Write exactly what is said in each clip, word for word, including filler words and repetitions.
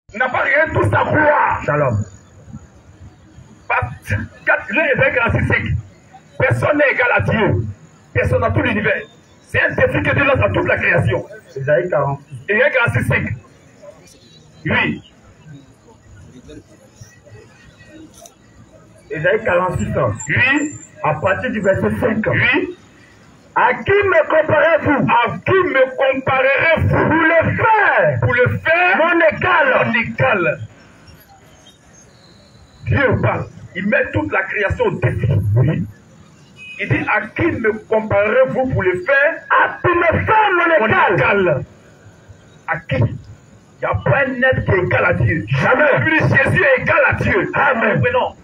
n'a pas rien tout sa gloire. Shalom. Personne n'est égal à Dieu. Personne dans tout l'univers. C'est un défi que Dieu lance à toute la création. Ésaïe quarante. Ésaïe quarante-six, cinq. Oui. Ésaïe quarante-six. Oui. À partir du verset cinq. Oui. À qui me comparez-vous? À qui me comparerez-vous? Pour le faire. Pour le faire. Mon égal. Mon égal. Dieu parle. Il met toute la création au défi. Oui. Il dit, à qui me comparerez-vous pour le faire? À pour me faire mon égal. Mon égal. À qui? Il n'y a pas un être qui est égal à Dieu. Jamais. Puis Jésus est égal à Dieu. Amen. Mais non.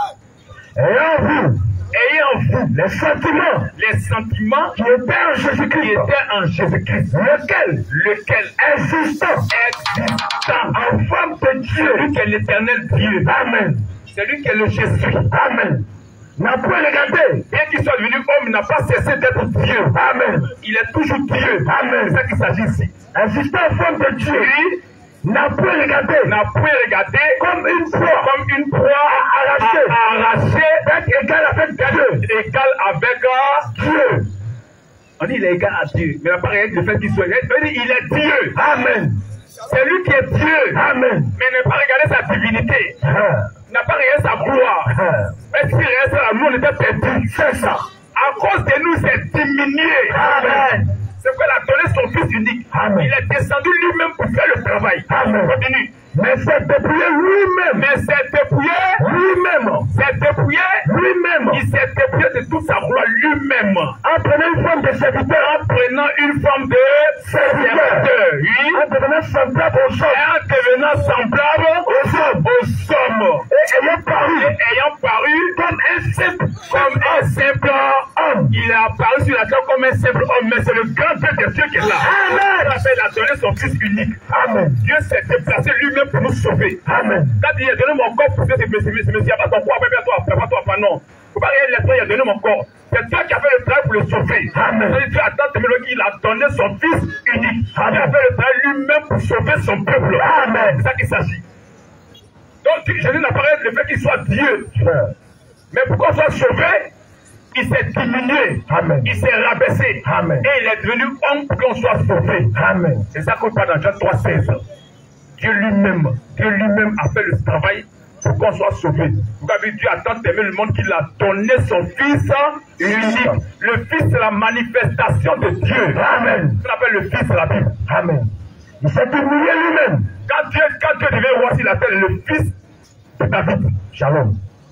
Et en vous, ayez en vous les sentiments, les sentiments qui étaient en Jésus-Christ, qui étaient en Jésus-Christ, lequel, lequel existant, existant en forme de Dieu, celui qui est l'éternel Dieu. Amen. C'est lui qui est le Jésus. Amen. N'a pas regardé. Bien qu'il soit devenu homme, il n'a pas cessé d'être Dieu. Amen. Il est toujours Dieu. Amen. C'est ça qu'il s'agit ici. Existant en forme de Dieu. Lui n'a pas regardé. N'a pas regardé comme une proie. Comme une proie arrachée. Arrachée. D'être égal avec Dieu. Égal avec Dieu. On dit il est égal à Dieu. Mais il n'a pas regardé le fait qu'il soit égal. Il est Dieu. Amen. C'est lui qui est Dieu. Amen. Mais il n'a pas regardé sa divinité. Ah. Il n'a pas regardé sa gloire. Ah. Mais s'il regardait ça, nous on était perdus. C'est ça. À cause de nous, c'est diminué. Amen. C'est qu'elle a donné son fils unique. Amen. Il est descendu lui-même pour faire le travail. Amen. Continue. Mais c'est dépouillé lui-même. Mais c'est dépouillé lui-même. C'est dépouillé lui-même. Il s'est dépouillé de toute sa gloire lui-même. En prenant une forme de serviteur. En prenant une forme de serviteur. Oui. En devenant semblable aux hommes. Et en devenant semblable aux hommes. Aux hommes. Et ayant paru. Et ayant paru comme un simple. Comme un simple homme. Il a apparu sur la terre comme un simple homme. Mais c'est le grand Dieu de Dieu qui est là. Amen. Il a donné son fils unique. Amen. Dieu s'est déplacé lui-même pour nous sauver. Amen. Quand il a donné mon corps pour ce monsieur, monsieur, monsieur, pas ton corps, pas toi, pas toi, pas non. Faut pas rien l'esprit, il a donné mon corps. C'est toi qui as fait le travail pour le sauver. Amen. Dieu attend il a donné son fils unique. Amen. Il a fait le travail lui-même pour sauver son peuple. Amen. C'est ça qu'il s'agit. Donc Jésus n'a pas le fait qu'il soit Dieu. Mais pour qu'on soit sauvé, il s'est diminué. Amen. Il s'est rabaissé. Amen. Et il est devenu homme pour qu'on soit sauvé. Amen. C'est ça qu'on parle dans Jean trois seize. Dieu lui-même, Dieu lui-même a fait le travail pour qu'on soit sauvé. Vous avez Dieu a tant aimé le monde qu'il a donné son Fils unique. Le Fils, c'est la manifestation de Dieu. Amen. On appelle le Fils la Bible. Amen. Il s'est humilié lui-même. Quand Dieu, quand Dieu devait voir sur la terre, le Fils de David. Shalom.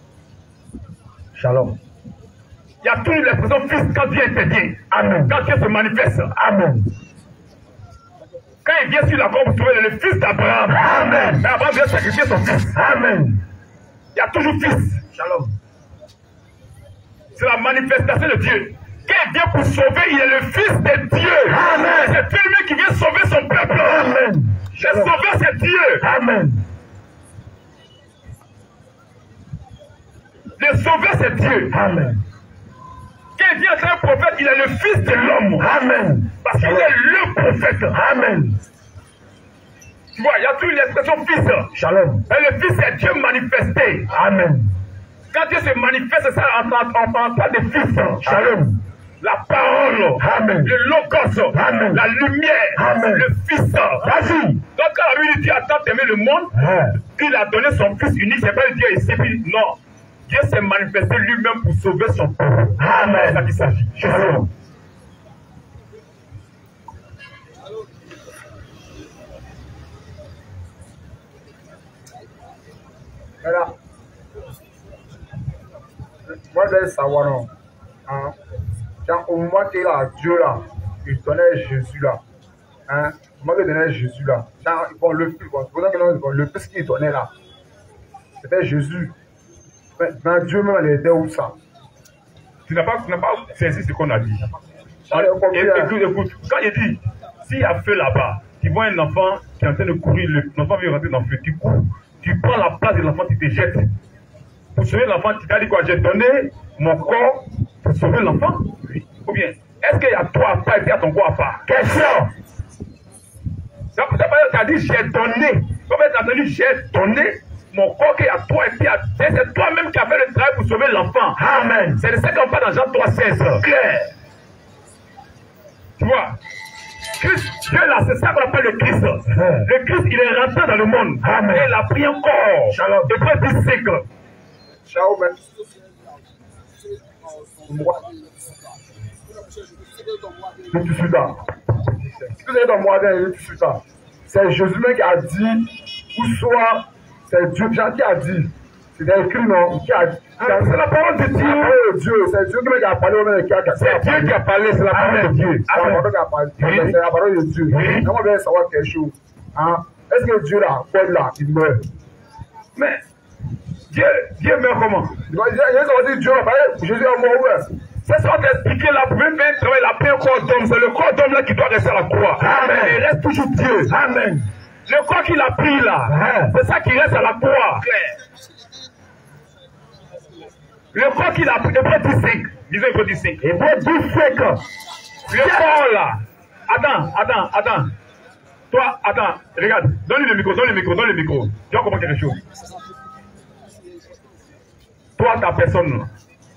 Shalom. Il y a toujours l'expression Fils quand Dieu intervient. Amen. Quand Dieu se manifeste. Amen. Quand il vient sur la croix, vous trouvez le fils d'Abraham. Amen. Mais Abraham vient sacrifier son fils. Amen. Il y a toujours fils. Shalom. C'est la manifestation de Dieu. Quand il vient pour sauver, il est le fils de Dieu. Amen. C'est Dieu lui-même qui vient sauver son peuple. Amen. Le sauveur, c'est Dieu. Amen. Le sauveur, c'est Dieu. Amen. Quand il vient être un prophète, il est le fils de l'homme. Amen. Parce qu'il est le prophète. Amen. Tu vois, il y a toujours l'expression fils. Shalom. Et le fils, c'est Dieu manifesté. Amen. Quand Dieu se manifeste, c'est ça en tant de fils. Shalom. La parole. Amen. Le logos. Amen. La lumière. Amen. Le fils. Vas-y. Donc quand la Bible dit à tant aimer le monde, Amen. Il a donné son fils unique, c'est pas le Dieu ici, puis non. Dieu s'est manifesté lui-même pour sauver son peuple. Amen. C'est ça qu'il s'agit. Shalom. Voilà. Moi, je vais savoir, non. Hein? Quand au moment qu'il a Dieu là, il donnait Jésus là. Hein? Au moment qu'il donnait Jésus là. Dans, bon, le fils, bon, le fils qu'il donnait là, c'était Jésus. Dans Dieu même, il était où ça? Tu n'as pas, pas saisi ce qu'on a dit. Écoute, écoute, quand il dit, s'il y a feu là-bas, tu vois un enfant qui est en train de courir, l'enfant vient rentrer dans le feu, tu cours, tu prends la place de l'enfant, tu te jettes. Pour sauver l'enfant, tu t'as dit quoi? J'ai donné mon corps pour sauver l'enfant? Oui. Ou bien, est-ce qu'il y a toi à part et à ton corps à part? Question! Tu as dit j'ai donné. Comme tu as donné, j'ai donné mon corps qui est à toi. Et puis c'est toi-même qui as fait le travail pour sauver l'enfant. Amen. C'est le ça qu'on parle dans Jean trois seize. Clair. Tu vois, Christ, Dieu là, c'est ça qu'on appelle le Christ. Le Christ, il est rentré dans le monde. Amen. Et il a pris un corps. Shalom. Depuis dix siècles. Shalom. Je te suis là. Si vous êtes dans moi, je te suis là. C'est Jésus qui a dit, ou soit c'est Dieu qui a dit. C'est écrit, non? Qui a dit. C'est la parole de Dieu. Dieu. C'est Dieu qui a parlé. C'est Dieu qui a parlé. C'est la parole de Dieu. C'est la parole qui a parlé. C'est la parole de Dieu. On va savoir quelque chose. Est-ce que Dieu là, Paul là, il meurt? Mais Dieu, Dieu meurt comment? Il va dire Dieu là, Jésus est mort. C'est ça qu'on t'a expliqué là, pour même faire un travail, il a pris un corps d'homme. C'est le corps d'homme là qui doit rester à la croix. Amen. Il reste toujours Dieu. Amen. Le corps qu'il a pris là, c'est ça qui reste à la croix. Le corps qu'il a pris, Hébreux dix-cinq. Disons Hébreux dix-cinq. Hébreux dix-cinq. Le corps là. Attends, attends, attends. Toi, attends, regarde. Donne-lui le micro, donne le micro, donne le micro. Tu vas comprendre quelque chose. Toi, ta personne,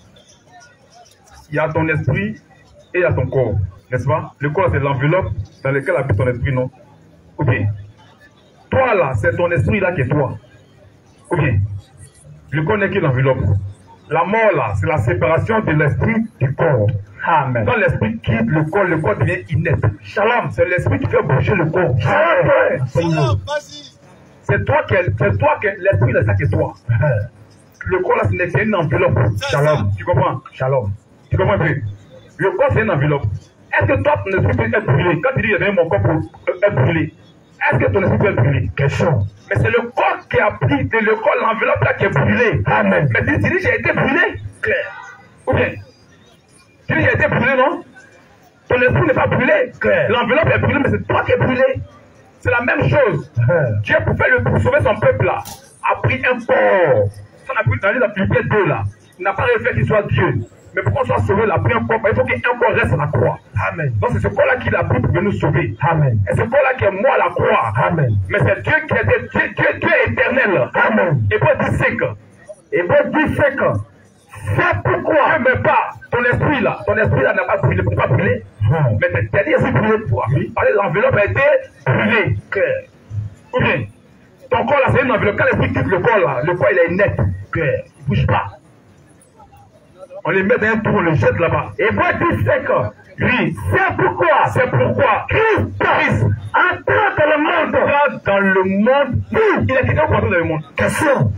il y a ton esprit et il y a ton corps. N'est-ce pas? Le corps, c'est l'enveloppe dans laquelle habite ton esprit, non? Ok. Toi là, c'est ton esprit là qui est toi. Ok. Le corps n'est que l'enveloppe. La mort là, c'est la séparation de l'esprit du corps. Amen. Quand l'esprit quitte le corps, le corps devient inerte. Shalom, c'est l'esprit qui fait bouger le corps. Shalom, c'est toi qui c'est toi qui l'esprit là, ça qui est toi. Le corps là, c'est une enveloppe. Shalom. Tu comprends? Shalom. Tu comprends un peu? Le corps c'est une enveloppe. Est-ce que toi ton esprit peut être brûlé? Quand tu dis j'ai mon corps pour être brûlé, est-ce que ton esprit peut être brûlé? Question. Mais c'est le corps qui a pris de le corps, l'enveloppe là qui est brûlée. Amen. Mais tu dis j'ai été brûlé? Clair. Ou bien? Tu dis j'ai été brûlé, non? Ton esprit n'est pas brûlé. Clair. L'enveloppe est brûlée, mais c'est toi qui es brûlé. C'est la même chose. Dieu pour faire le pour sauver son peuple là a pris un corps. Ça on a pris dans les Philippiens deux là. Il n'a pas fait qu'il soit Dieu. Mais pour qu'on soit sauvé, il a pris un corps. Il faut qu'un corps reste à la croix. Amen. Donc c'est ce corps-là qu'il a pris pour nous sauver. Amen. Et ce corps-là qui est mort à la croix. Amen. Mais c'est Dieu qui est Dieu, Dieu, Dieu est éternel. Amen. Hébreux dix-cinq. Hébreux dix-cinq. C'est pourquoi ne pas ton esprit là. Ton esprit là n'a pas brûlé. Il ne peut pas brûler. Hum. Mais c'est dit aussi brûlé pour toi. Oui. Parce que l'enveloppe a été brûlée. Claire. Ou bien, ton corps là c'est une enveloppe. Quand l'esprit quitte le corps là, le corps il est net. Claire. Il ne bouge pas. On les met dans un trou, on les jette là-bas. Et moi, dix-cinq, oui, c'est pourquoi, c'est pourquoi Christ, Christ entre dans le monde, entre dans le monde, oui. Il a quitté pour entrer dans le monde. Question.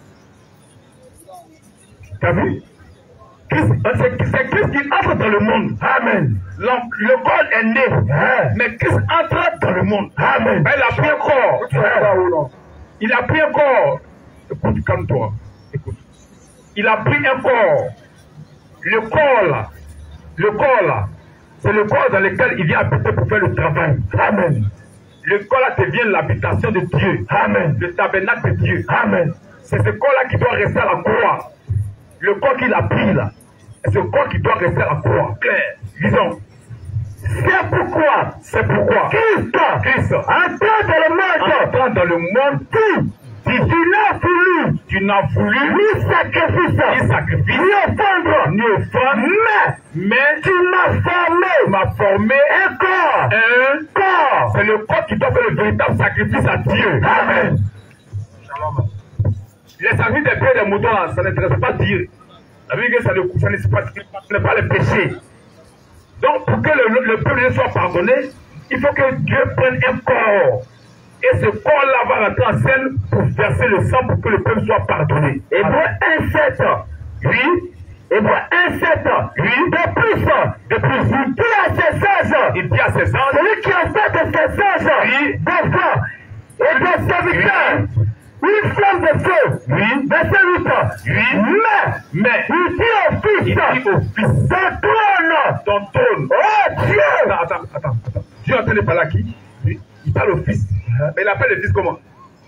T'as vu? C'est Christ qui entre dans le monde. Amen. Le, le corps est né, hein? Mais Christ entre dans le monde. Amen. Il a pris un corps. Hein? Il a pris un corps. Écoute, calme-toi. Écoute. Il a pris un corps. Le corps là, le corps là, c'est le corps dans lequel il vient habiter pour faire le travail. Amen. Le corps là devient l'habitation de Dieu. Amen. Le tabernacle de Dieu. Amen. C'est ce corps là qui doit rester à la croix. Le corps qu'il a pris là, c'est ce corps qui doit rester à la croix. Claire. Disons. C'est pourquoi, c'est pourquoi Christ, Christ, entrant dans le monde, entrant dans le monde, tout. Si tu n'as voulu, tu n'as voulu ni sacrifice, ni sacrifice, ni offrande, ni offrande, mais, mais tu m'as formé, m'as formé un corps, un corps. C'est le corps qui doit faire le véritable sacrifice à Dieu. Amen. Shalom. Les sacrifices des bœufs et des moutons, ça n'intéresse pas Dieu. La Bible dit que ça ne, ça n'est pas, ça n'est pas le péché. Donc, pour que le, le peuple soit pardonné, il faut que Dieu prenne un corps. Et ce corps-là va rentrer en scène pour verser le sang pour que le peuple soit pardonné. Hébreux un sept, oui. Hébreux un sept, oui. De plus, de plus, il dit à ses sages, il dit à ses sages, celui qui a fait de ses sages, oui, des frères et des serviteurs, une flamme de feu, oui, verset huit, oui, mais, mais, il dit au fils, il dit au fils, ton trône, ton trône, oh Dieu! Attends, attends, attends, attends. Dieu est en train de parler à qui? Oui. Il parle au fils. Mais il appelle le fils comment?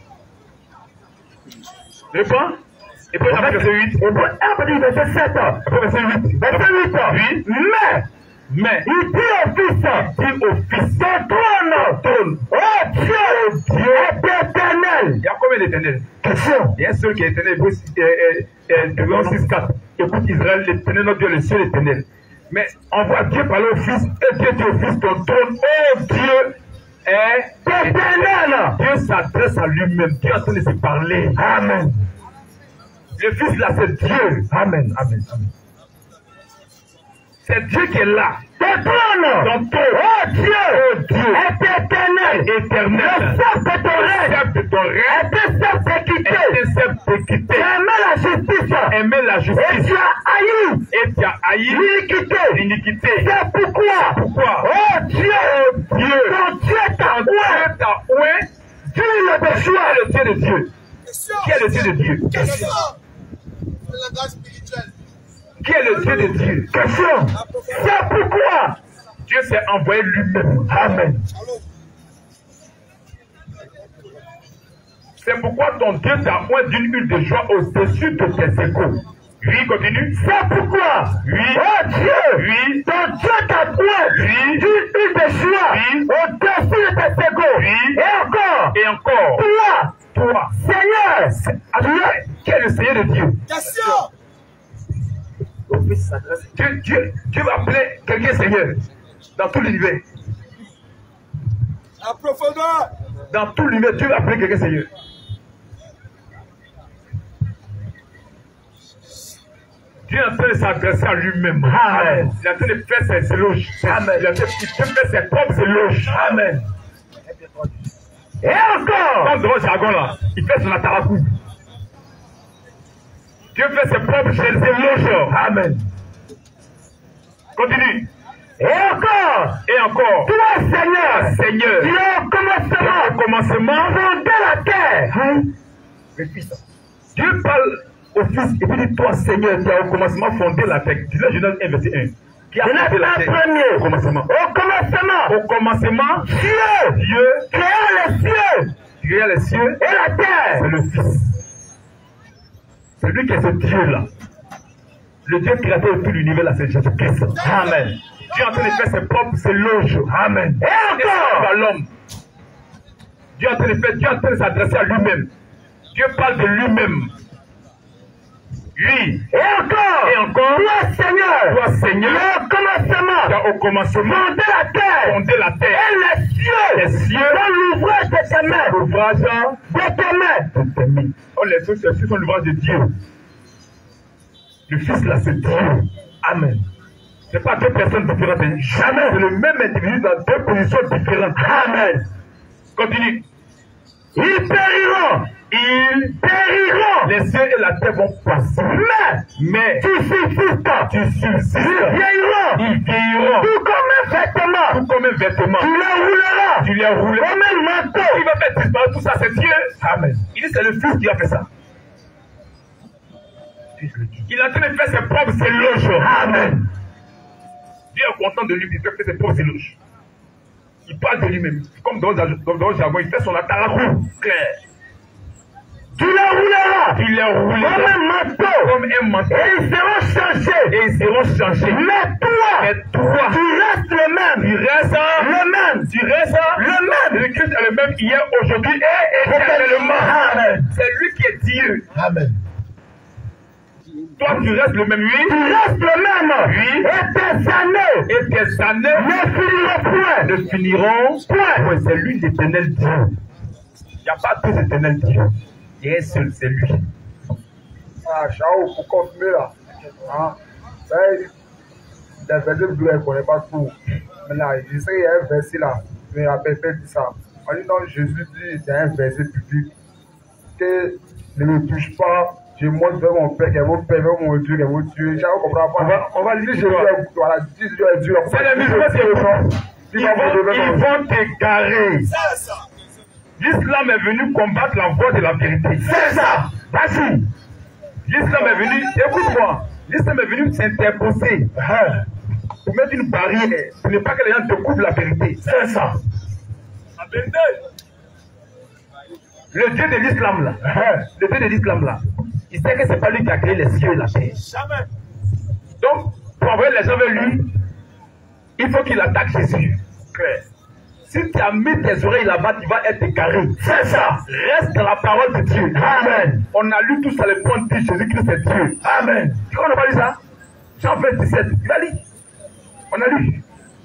Réponds. Et puis il appelle verset huit. Et puis il verset sept. Après verset huit. Verset huit. Oui. Mais, Mais il dit au Fils, il dit au Fils, ton trône, trône, oh Dieu, Dieu est éternel. Il y a combien d'éternel? Question. Il y a un seul qui est éternel. Deutéronome six quatre. Écoute Israël, l'éternel, notre Dieu, le seul éternel. Mais on voit Dieu parler au Fils, et Dieu dit au Fils, ton trône, oh Dieu, est éternel. Dieu s'adresse à lui-même. Dieu est en train de se parler. Amen. Le Fils là, c'est Dieu. Amen. Amen. Amen. C'est Dieu qui est là. Ton trône, Ton trône, oh Dieu, oh Dieu, est éternel. éternel. Le sceptre de ton règne, Le sceptre de ton règne est un sceptre d'équité. est un sceptre d'équité. Tu aimes la justice. Aimer la Et justice. tu as haï Et tu as haï l'iniquité. l'iniquité. C'est pourquoi, Pourquoi? oh Dieu, Oh Dieu, ton Dieu t'a ton Dieu oué. t'a oué. Dieu le Qui déchoir. est le Dieu de Dieu? Qui est le Dieu de Dieu? Question. C'est la grâce spirituelle. Qui est le Dieu de Dieu? Question. C'est pourquoi Dieu s'est envoyé lui-même. Amen. Allô. C'est pourquoi ton Dieu t'a oint d'une huile de joie au-dessus de tes égaux. Oui, continue. C'est pourquoi, Oui. oh Dieu, Oui. ton Dieu t'a oué Oui. d'une huile de joie Oui. au-dessus de tes égaux. Oui. Et encore, Et encore, toi, toi, Seigneur, Dieu, qui est le Seigneur de Dieu? Question. Dieu, Dieu, Dieu va appeler quelqu'un Seigneur dans tout l'univers. La profondeur. Dans tout l'univers, Dieu va appeler quelqu'un Seigneur. Dieu est en train de s'adresser à lui-même. Amen. Il est en train de faire ses éloges. Amen. Il est en train de faire ses propres éloges. Amen. et encore, Comme dans le jargon là, il fait son atarakou. Dieu fait ses propres éloges. Amen. Continue. et encore, Et encore. toi, Seigneur, Seigneur, tu as au commencement au commencement, fondé la terre. le Fils. Dieu parle au Fils et puis dit, toi Seigneur, tu as au commencement fondé la terre. Dis-le Genèse un, verset un. Qui a fondé la Genèse un, terre premier. au commencement. Au commencement, Au commencement, Dieu Dieu créa les cieux créa les cieux et la c'est terre. le Fils. C'est lui qui est ce Dieu-là. Le Dieu créateur de tout l'univers, là, c'est Jésus-Christ. Amen. Dieu est en train de faire ses propres éloges. Amen. Et encore, À l'homme. Dieu est en train de faire, Dieu est en train de s'adresser à lui-même. Dieu parle de lui-même. Oui. et encore, Et encore, toi, Seigneur, toi Seigneur, au commencement tu as au commencement fondé la terre fondé la terre. et les cieux Les cieux, sont l'ouvrage de tes mains. l'ouvrage De tes mains. de tes mains. Oh, les cieux, les cieux sont l'ouvrage de Dieu. Le Fils là, c'est Dieu. Amen. Ce n'est pas deux personnes différentes. Jamais. C'est le même individu dans deux positions différentes. Amen. Continue. Ils périront. Ils Périront. Les cieux et la terre vont passer. Mais Mais tu subsistes. tu subsistes. Ils vieilliront. Ils vieilliront. Tout comme un vêtement. Tout comme un vêtement. Tu les rouleras. Tu les roules. Comme un manteau. Il va faire disparaître tout ça, c'est Dieu. Amen. Il dit c'est le Fils qui a fait ça. Il est en train de faire ses propres éloges. Amen. Dieu est content de lui, il fait ses propres éloges. Il parle de lui-même. Comme dans le jargon, il fait son atarakou clair. Tu les rouleras. Il les roule Comme un manteau. comme un manteau. Et ils seront changés. Et ils seront changés. Mais toi, Mais toi, tu restes le même. tu restes Le même. Tu restes Le même. Le Christ est le même hier, aujourd'hui et éternellement. Amen. C'est lui qui est Dieu. Amen. Toi, tu restes le même, Tu oui. restes le même. Oui. Et tes années Et tes années ne finiront point. ne finiront Point. point. C'est lui l'éternel Dieu. Il n'y a pas deux éternels Dieu. Il y a un seul, c'est lui. Ah, Chao, pour confirmer là. Hein? Ça, les versets bleus, je ne connais pas tout. Mais là, je sais qu'il y a un verset là. Je me rappelle pas dit ça. On dit non, Jésus dit, il y a un verset public. Que ne me touche pas. Je montre vers mon Père, qui est mon Père, vers mon Dieu, qui est mon Dieu. Chao, comprend pas. On va, on va Si lire Jésus est, voilà, si Jésus est Dieu, C'est les musulmans qui répondent. Ils Ils vont vont, ils vont t'égarer. C'est ça. L'islam est venu combattre la voie de la vérité. C'est ça. Vas-y. L'islam est venu, écoute-moi, l'islam est venu s'interposer pour mettre une barrière, pour ne pas que les gens te couvrent la vérité. C'est ça. La vérité. Le Dieu de l'islam là, le Dieu de l'islam là, il sait que c'est pas lui qui a créé les cieux et la terre. Jamais. Donc, pour envoyer les gens vers lui, il faut qu'il attaque Jésus. Claire. Si tu as mis tes oreilles là-bas, tu vas être égaré. C'est ça. Reste dans la parole de Dieu. Amen. On a lu tout ça, le point de Jésus-Christ est Dieu. Amen. Tu vois, on n'a pas lu ça? Jean vingt, dix-sept. Il a lu. On a lu.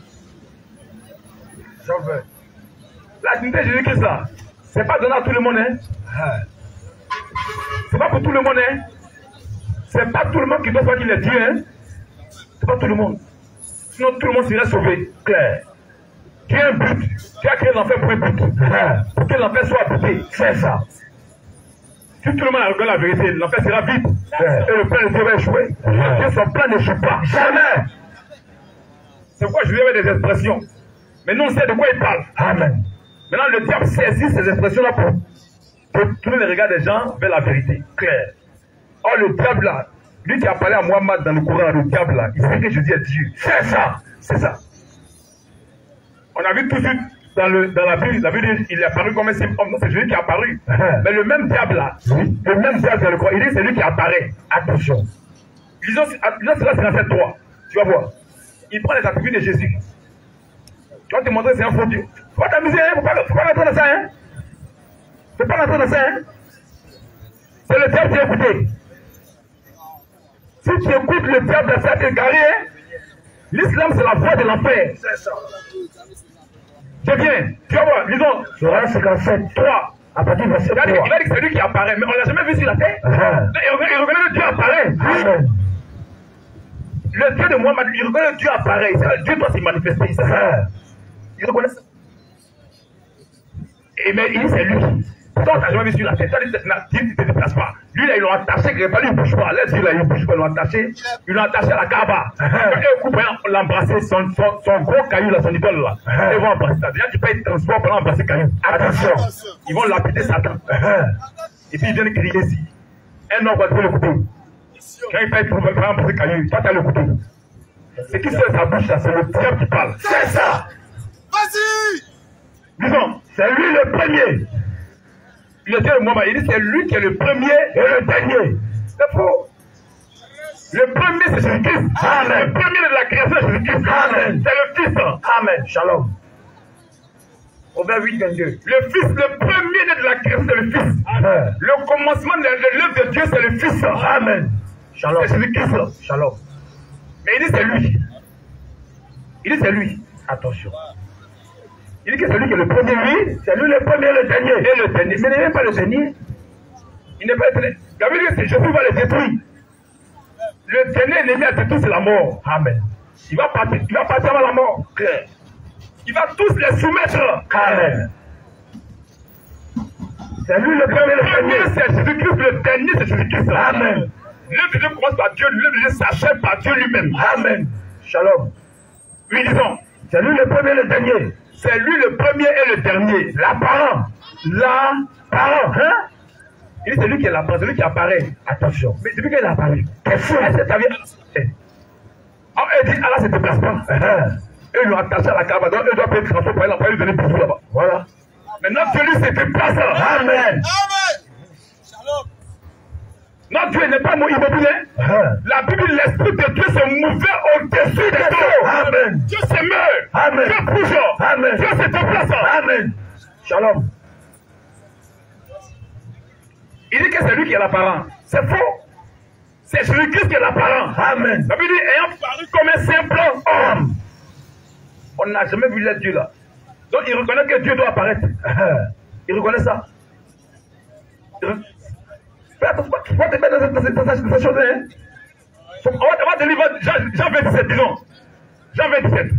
Jean vingt. La dignité de Jésus-Christ là, c'est pas donné à tout le monde, hein. C'est pas pour tout le monde, hein. C'est pas tout le monde qui doit savoir qu'il est Dieu, hein. C'est pas tout le monde. Sinon tout le monde serait sauvé. Claire. Tu as un but. Tu as créé l'enfer pour un but. Pour que l'enfer soit habité. C'est ça. Si tout le monde regarde la vérité, l'enfer sera vide. Et le plan de Dieu va échouer. Dieu, son plan n'échoue pas. Jamais. C'est pourquoi je lui avais des expressions. Mais nous, on sait de quoi il parle. Amen. Maintenant, le diable saisit ces expressions-là pour, pour tourner les regards des gens vers la vérité. Claire. Or, le diable là, lui qui a parlé à Mohammed dans le Coran, le diable là, il sait que Jésus est Dieu. C'est ça. C'est ça. On a vu tout de suite dans, le, dans la Bible, la Bible, il est apparu comme un simple homme. Non, c'est Jésus qui est apparu. Uh-huh. Mais le même diable là, oui. Le même diable dans le Coran, il dit c'est lui qui apparaît. Attention. Lisons cela sur verset trois. Tu vas voir. Il prend les attributs de Jésus. Tu vas te montrer c'est un faux Dieu. Faut pas t'amuser, hein. Faut pas, faut pas rentrer dans ça, hein. Faut pas rentrer dans ça, hein. C'est le diable qui a écouté. Si tu écoutes le diable, ça t'est garé, hein. L'islam, c'est la voie de l'enfer. C'est ça. Je viens. Tu vas voir, lisons. Sourate cinquante-sept, trois. À partir du verset trois. Il a dit que c'est lui qui apparaît, mais on ne l'a jamais vu sur la terre. Uh-huh. Il reconnaît le Dieu apparaît. Amen. Le Dieu de Mohammed, il reconnaît le Dieu apparaît. Dieu doit se manifester. C'est ça. Il reconnaît ça. Et mais il dit c'est lui. Toi, tu n'as jamais vu sur la terre. Tu ne te déplaces pas. Lui, là, ils l'ont attaché. Il ne bouge pas. Laisse lui, là, il ne bouge pas. Ils l'ont attaché. Ils l'ont attaché à la Kaaba. Quand ils l'ont embrassé, son, son, son gros caillou, là, son idole, là. Ils vont embrasser ça. Déjà, tu payes transport pour embrasser caillou. Attention. Ils vont lapider Satan. Et puis, ils viennent crier ici. Un homme va trouver le couteau. Quand il paye pour embrasser caillou, toi, tu as le couteau. Ce qui se fait sa bouche, là, c'est le diable qui parle. C'est ça. Vas-y. Disons, c'est lui le premier. Le Dieu de Mohammed, il dit c'est lui qui est le premier et le dernier. C'est faux. Le premier c'est Jésus-Christ. Amen. Le premier de la création c'est Jésus-Christ. Amen. C'est le Fils. Amen. Shalom. Proverbe huit, vingt-deux. Le Fils, le premier de la création c'est le Fils. Amen. Le commencement de l'œuvre de Dieu c'est le Fils. Amen. Shalom. C'est Jésus-Christ. Shalom. Mais il dit c'est lui. Il dit c'est lui. Attention. Il dit que celui qui est le premier, oui, c'est lui le premier et le dernier. Et le dernier. Mais il n'est pas le dernier. Il n'est pas le dernier. David dit que Jésus va les détruire. Le dernier ennemi à détruire, c'est la mort. Amen. Il va partir, il va partir avant la mort. Claire. Il va tous les soumettre. Amen. C'est lui le premier, le premier, c'est Jésus-Christ. Le dernier, c'est Jésus-Christ. Amen. L'œuvre de Dieu commence par Dieu, l'œuvre de Dieu s'achève par Dieu lui-même. Amen. Shalom. Oui, disons. C'est lui le premier et le dernier. C'est lui le premier et le dernier. L'apparent. L'apparent. Hein? Il dit c'est lui qui est l'apparent, c'est lui qui apparaît. Attention. Mais depuis qu'il est apparu, t'es fou, hein, c'est ta vie. Oh, elle dit, Allah ne se déplace pas. Eux lui ont attaché à la Kaaba, donc eux doivent payer le transport pour aller lui donner bisous là-bas. Voilà. Maintenant, celui se déplace. Amen. Amen. Shalom. Notre Dieu n'est pas immobile. La Bible, l'esprit de Dieu se mouvait au-dessus des eaux. Amen. Dieu se meurt. Amen. Dieu bouge. Amen. Dieu se déplace. Amen. Shalom. Il dit que c'est lui qui est l'apparent. C'est faux. C'est Jésus-Christ qui est l'apparent. Amen. La Bible dit, ayant paru comme un simple homme. On n'a jamais vu le Dieu là. Donc il reconnaît que Dieu doit apparaître. Il reconnaît ça. Fais attention, tu vas te mettre dans cette, dans cette, dans cette chose. Hein? On va, on va te lire Jean, Jean vingt-sept, disons. Jean vingt-sept.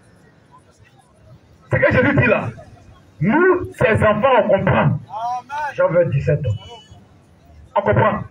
C'est que Jésus dit là. Nous, ses enfants, on comprend. Amen. Jean vingt-sept. On comprend.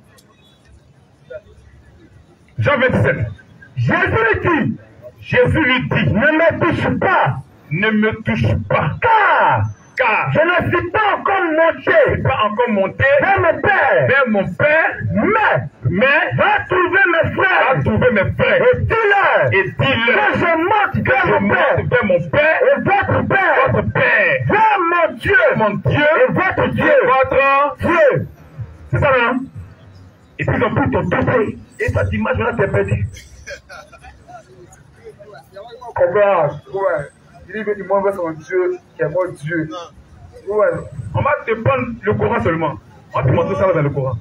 Jean vingt-sept. Jésus lui dit. Jésus lui dit. Ne me touche pas. Ne me touche pas. Car. Car je ne suis pas encore monté, je ne suis pas encore monté vers mon père, vers mon père, mais, mais, va trouver mes frères, va trouver mes frères, et dis-leur, et dis-leur, que je monte vers mon père, vers mon père, et votre père, votre père, vers mon Dieu, mon Dieu, et votre Dieu, votre Dieu. C'est ça, non? Et puis ils ont pris ton dossier, et cette image, là, t'es perdu. comprends. Ouais. Il dit qu'il m'envoie son Dieu, qui est mon Dieu. Ouais. On va te prendre le Coran seulement. On va te montrer ça dans le Coran.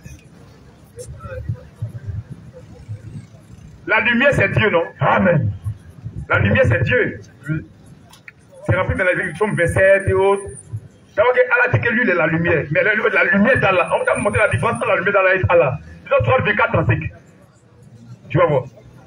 La lumière, c'est Dieu, non? Amen. La lumière, c'est Dieu. C'est rempli dans la Somme vingt-sept et autres. D'abord, Allah dit que lui, il est la lumière. Mais la, la lumière d'Allah, on va te montrer la différence entre la lumière d'Allah et Allah. Tu dois trouver vingt-quatre trente-cinq. Tu vas voir.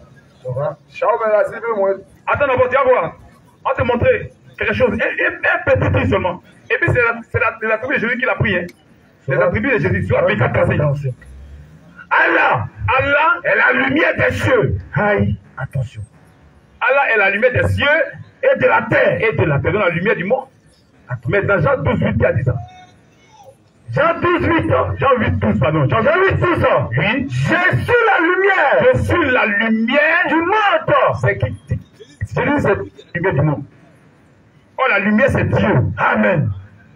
Attends d'abord, tu vas voir. On va te montrer quelque chose. Un, un, un petit truc seulement. Et puis, c'est l'attribut de Jésus qui l'a pris. Hein. C'est l'attribut de Jésus. Tu vois, vingt-quatre trente-cinq. Allah, Allah est la lumière des cieux. Aïe, attention. Allah est la lumière des cieux et de la terre. Et de la terre, dans la lumière du monde. Mais dans Jean douze, huit, qui a dit ça? Jean douze, huit. Jean huit, douze, pardon. Jean huit, douze. Oui. Je suis la lumière. Je suis la lumière du monde. C'est qui? C'est lui, c'est la lumière du monde. Oh, la lumière, c'est Dieu. Amen.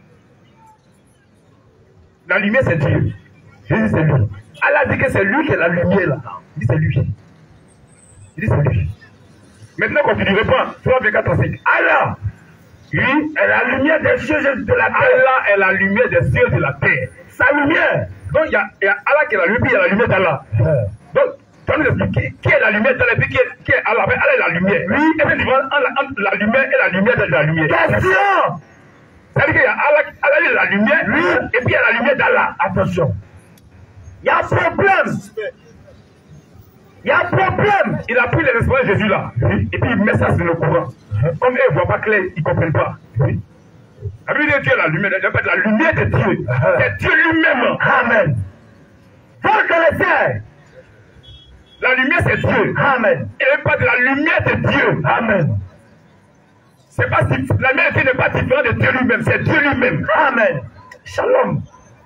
La lumière, c'est Dieu. Jésus, c'est lui. Allah dit que c'est lui qui est la lumière là. Il dit c'est lui. Il dit c'est lui. Maintenant, quand tu lui réponds, tu vas vingt-quatre trente-cinq. Allah, lui, est la lumière des cieux et de la terre. Allah est la lumière des cieux et de la terre. Sa lumière. Donc, il y, y a Allah qui est la lumière, il y a la lumière d'Allah. Donc, tu vas nous expliquer qui est la lumière d'Allah et puis qui est, qui est Allah. Allah est la lumière. Oui, et puis tu vois entre la lumière et la lumière de la lumière. Question. C'est-à-dire qu'il y a Allah, Allah est la lumière, oui, et puis il y a la lumière d'Allah. Attention. Il y a un problème. Il y a un problème. Il a pris les responsables de Jésus là. Oui. Et puis il met ça sur le courant. Comme eux ne voient pas clair, ils ne comprennent pas. Oui. La lumière de Dieu, la lumière, la lumière de Dieu. C'est Dieu lui-même. Amen. Faut le connaître. La lumière, c'est Dieu. Amen. Il n'est pas de la lumière de Dieu. Amen. C'est pas si, la lumière de Dieu n'est pas différente de Dieu lui-même. C'est Dieu lui-même. Amen. Shalom.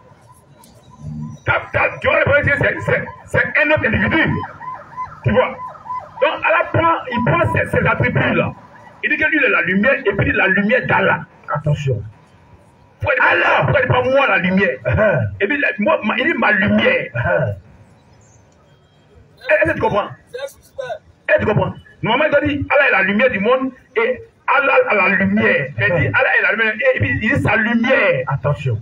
Tu vois, c'est un autre individu. Tu vois. Donc, Allah prend, il prend ces, ces attributs-là. Il dit que lui, il est la lumière, et puis la lumière d'Allah. Attention. Pourquoi il dit Allah, pourquoi il dit pas moi la lumière? Uh-huh. Et puis, moi, il dit ma lumière. Uh-huh. Est-ce que tu comprends? Est-ce que tu comprends? Normalement, il doit dire Allah est la lumière du monde, et Allah a la lumière. Il dit Allah est la lumière, et puis il dit sa lumière. Attention.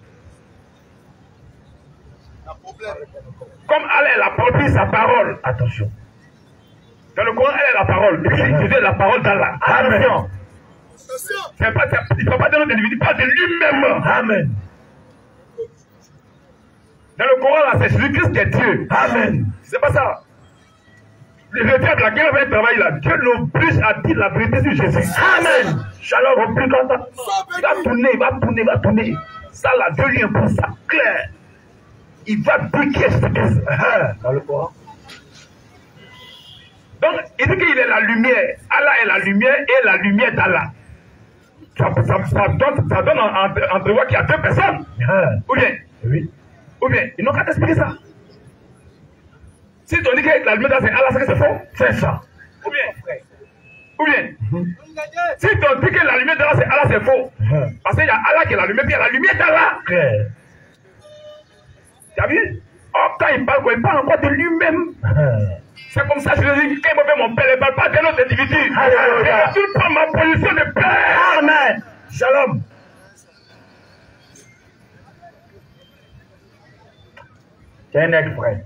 Comme Allah est la parole, sa parole. Attention. Dans le Coran, elle est la parole. Jésus est la parole d'Allah. Attention. C'est pas, il ne faut pas de notre individu, pas de lui-même. Amen. Dans le Coran, là, c'est Jésus-Christ qui est Dieu. Amen. C'est pas ça. Le diable, là, quand il fait un travail là, Dieu l'oblige à dire la vérité sur Jésus. Amen. Shalom, on prie comme ça. Il va tourner, il va tourner, il va tourner. Ça, là, Dieu lui impose ça clair. Il va piquer Jésus-Christ. Dans le Coran. Donc, il dit qu'il est la lumière. Allah est la lumière et la lumière d'Allah. Ça, ça, ça donne, ça donne entrevoir qu'il y a deux personnes. Ah. Ou bien, oui. Ou bien, ils n'ont qu'à t'expliquer ça. Si tu dis que la lumière d'Allah, c'est Allah, c'est que c'est faux, c'est ça. Ou bien, ou bien, mm-hmm. Si tu dis que la lumière d'Allah, c'est Allah, c'est faux. Mm-hmm. Parce qu'il y a Allah qui est la lumière, puis il y a la lumière d'Allah. Okay. Tu as vu? Oh, quand il parle, il parle encore de lui-même. Mm-hmm. C'est comme ça que je dis, quand il me fait mon père, il ne parle pas d'un autre individu. Il tout prend ma position de père. Amen. Shalom. C'est un ex frère.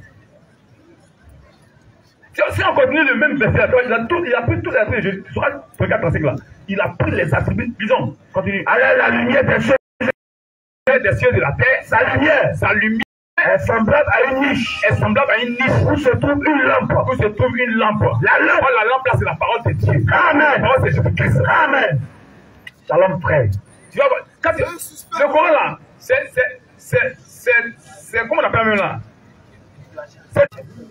Si on continue le même verset, il a, tout, il a pris tous les attributs de Jésus. Tu sauras, regarde trente-cinq là. Il a pris les attributs, disons, continue. Allah, la lumière des cieux, des cieux de la terre, sa lumière, sa lumière. Est semblable à une niche. Est semblable à une niche où se trouve une lampe. Où se trouve une lampe. La lampe, la lampe là, c'est la parole de Dieu. Amen. La parole c'est Jésus-Christ. Amen. Shalom frère. Tu vois, quand tu, le Coran là, c'est, c'est, c'est, c'est, c'est, comment on appelle même là? C'est,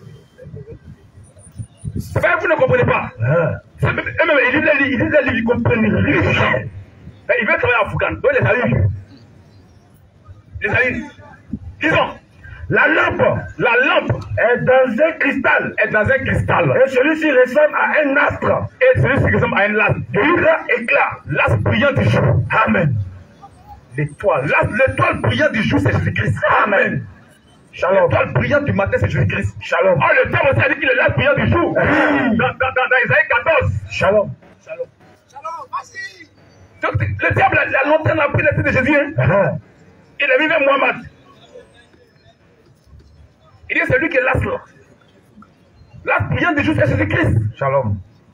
c'est pas, vous ne comprenez pas. C'est, eux-mêmes, ils disent les livres, ils disent ils comprennent rien. Ils veulent travailler en Foucan. Donc les alliés. Les alliés. Disons. La lampe, la lampe est dans un cristal, est dans un cristal. Et celui-ci ressemble à un astre. Et celui-ci ressemble à un astre. De grand éclat, l'astre brillant du jour. Amen. L'étoile, l'étoile brillante du jour, c'est Jésus-Christ. Amen. Shalom. L'étoile brillante du matin, c'est Jésus-Christ. Shalom. Oh, le terme aussi a dit qu'il est l'astre brillant du jour. Dans, dans, dans, dans Isaïe quatorze. Shalom. Shalom. Donc, le diable a longtemps pris la tête de Jésus. Hein? Uh-huh. Il a vu vers Mohamed. Il dit c'est lui qui est l'as là. L'as brillant de juste à Jésus-Christ. Shalom.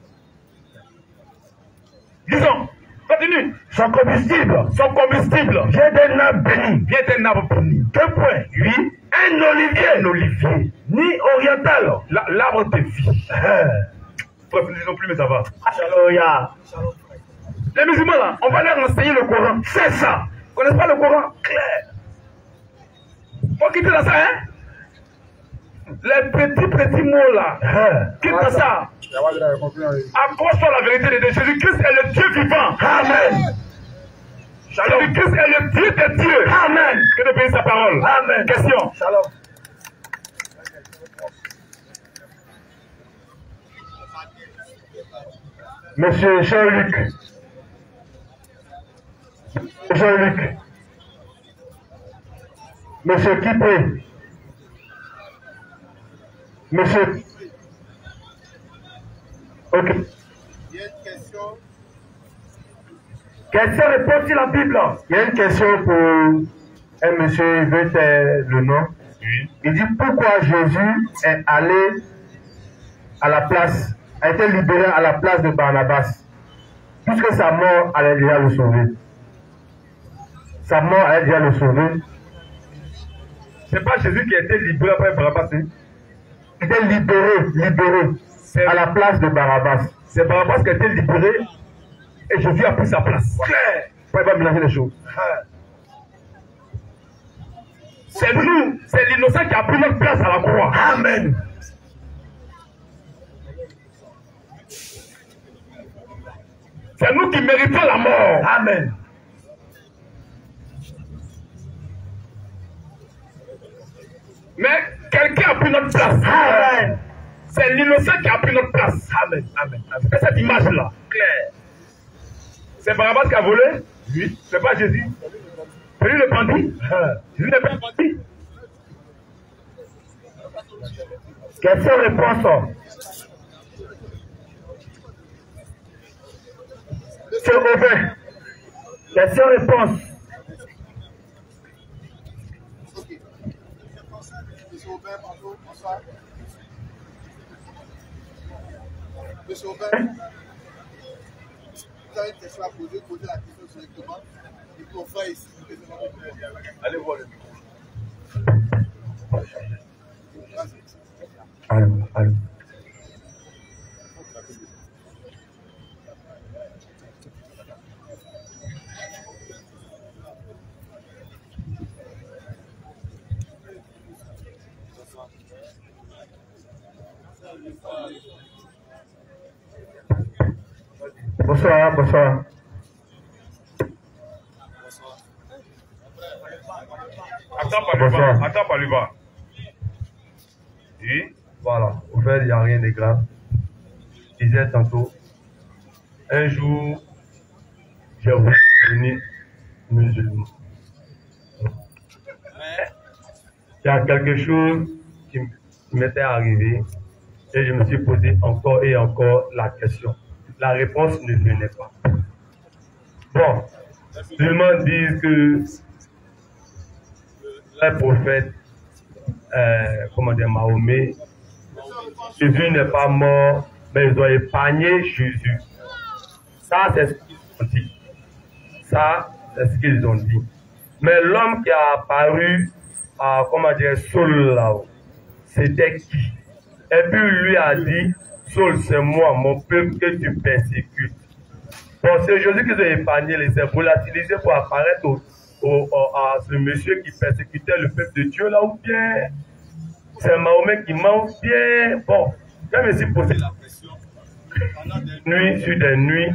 Disons, continue. Son combustible. Son combustible. Vient d'un arbre béni. Vient d'un arbre béni. Deux points. Oui. Un olivier. Un olivier. Ni oriental. L'arbre de vie. Bref, ne disons plus, mais ça va. Alléluia. Les musulmans là, on va leur enseigner le Coran. C'est ça. Vous ne connaissez pas le Coran? Clair. Faut quitter dans ça, hein? Les petits, petits mots là. Quitte dans ça. Accroche-toi à la vérité de Dieu. Jésus-Christ est le Dieu vivant. Amen. Jésus-Christ est le Dieu des dieux. Amen. Que de bénisse sa parole. Amen. Question. Shalom. Monsieur Jean-Luc. Jean-Luc. Monsieur Kipé. Monsieur. Ok. Il y a une question. Question réponse sur la Bible. Il y a une question pour un monsieur, il veut taire le nom. Oui. Il dit pourquoi Jésus est allé à la place, a été libéré à la place de Barnabas, puisque sa mort allait déjà le sauver. Sa mort allait déjà le sauver. C'est pas Jésus qui a été libéré après Barnabas. Hein? Il était libéré, libéré à la place de Barabbas. C'est Barabbas qui a été libéré et Jésus a pris sa place. Claire. Il ne faut pas mélanger les choses. C'est nous, c'est l'innocent qui a pris notre place à la croix. Amen. C'est nous qui méritons la mort. Amen. Mais quelqu'un a pris notre place. Amen. C'est l'innocent qui a pris notre place. Amen. Amen. Amen. C'est cette image-là. Claire. C'est Barabbas qui a volé? Oui. C'est pas Jésus. C'est lui le bandit. Jésus n'est pas un bandit. Question-réponse. C'est ouvert. Question-réponse. Ok. Monsieur Aubin, bonjour, bonsoir. Monsieur Aubin, vous avez une question à poser, posez la question directement. Et puis on fera ici. Allez voir le micro. Allô, allô. Bonsoir, bonsoir. Attends, pas lui va. Attends, pas lui va. Oui. Voilà, au fait, il n'y a rien de grave. Je disais tantôt, un jour, j'ai voulu devenir musulman. Il y a quelque chose qui m'était arrivé et je me suis posé encore et encore la question. La réponse ne venait pas. Bon, les musulmans disent que le prophète, euh, comment dire, Mahomet, Jésus n'est pas mort, mais ils ont épargné Jésus. Ça, c'est ce qu'ils ont dit. Ça, c'est ce qu'ils ont dit. Mais l'homme qui a apparu, à, comment dire, Saul là-haut, c'était qui? Et puis lui a dit, Saul, c'est moi, mon peuple que tu persécutes. Bon, c'est Jésus qui a épargné, les a volatilisé pour apparaître au, au, au, à ce monsieur qui persécutait le peuple de Dieu là ou bien c'est Mahomet qui ment bien. Bon, je me suis posé la question. Nuit sur des nuits.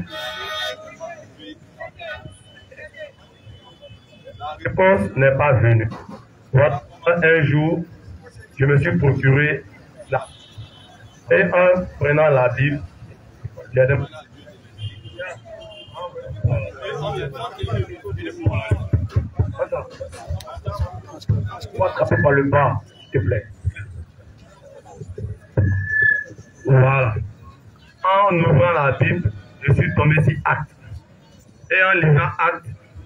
La réponse n'est pas venue. Voilà, un jour, je me suis procuré là. Et en prenant la Bible, j'ai demandé. On va attraper par le bas, s'il te plaît. Voilà. En ouvrant la Bible, je suis tombé sur Actes. Et en lisant Actes,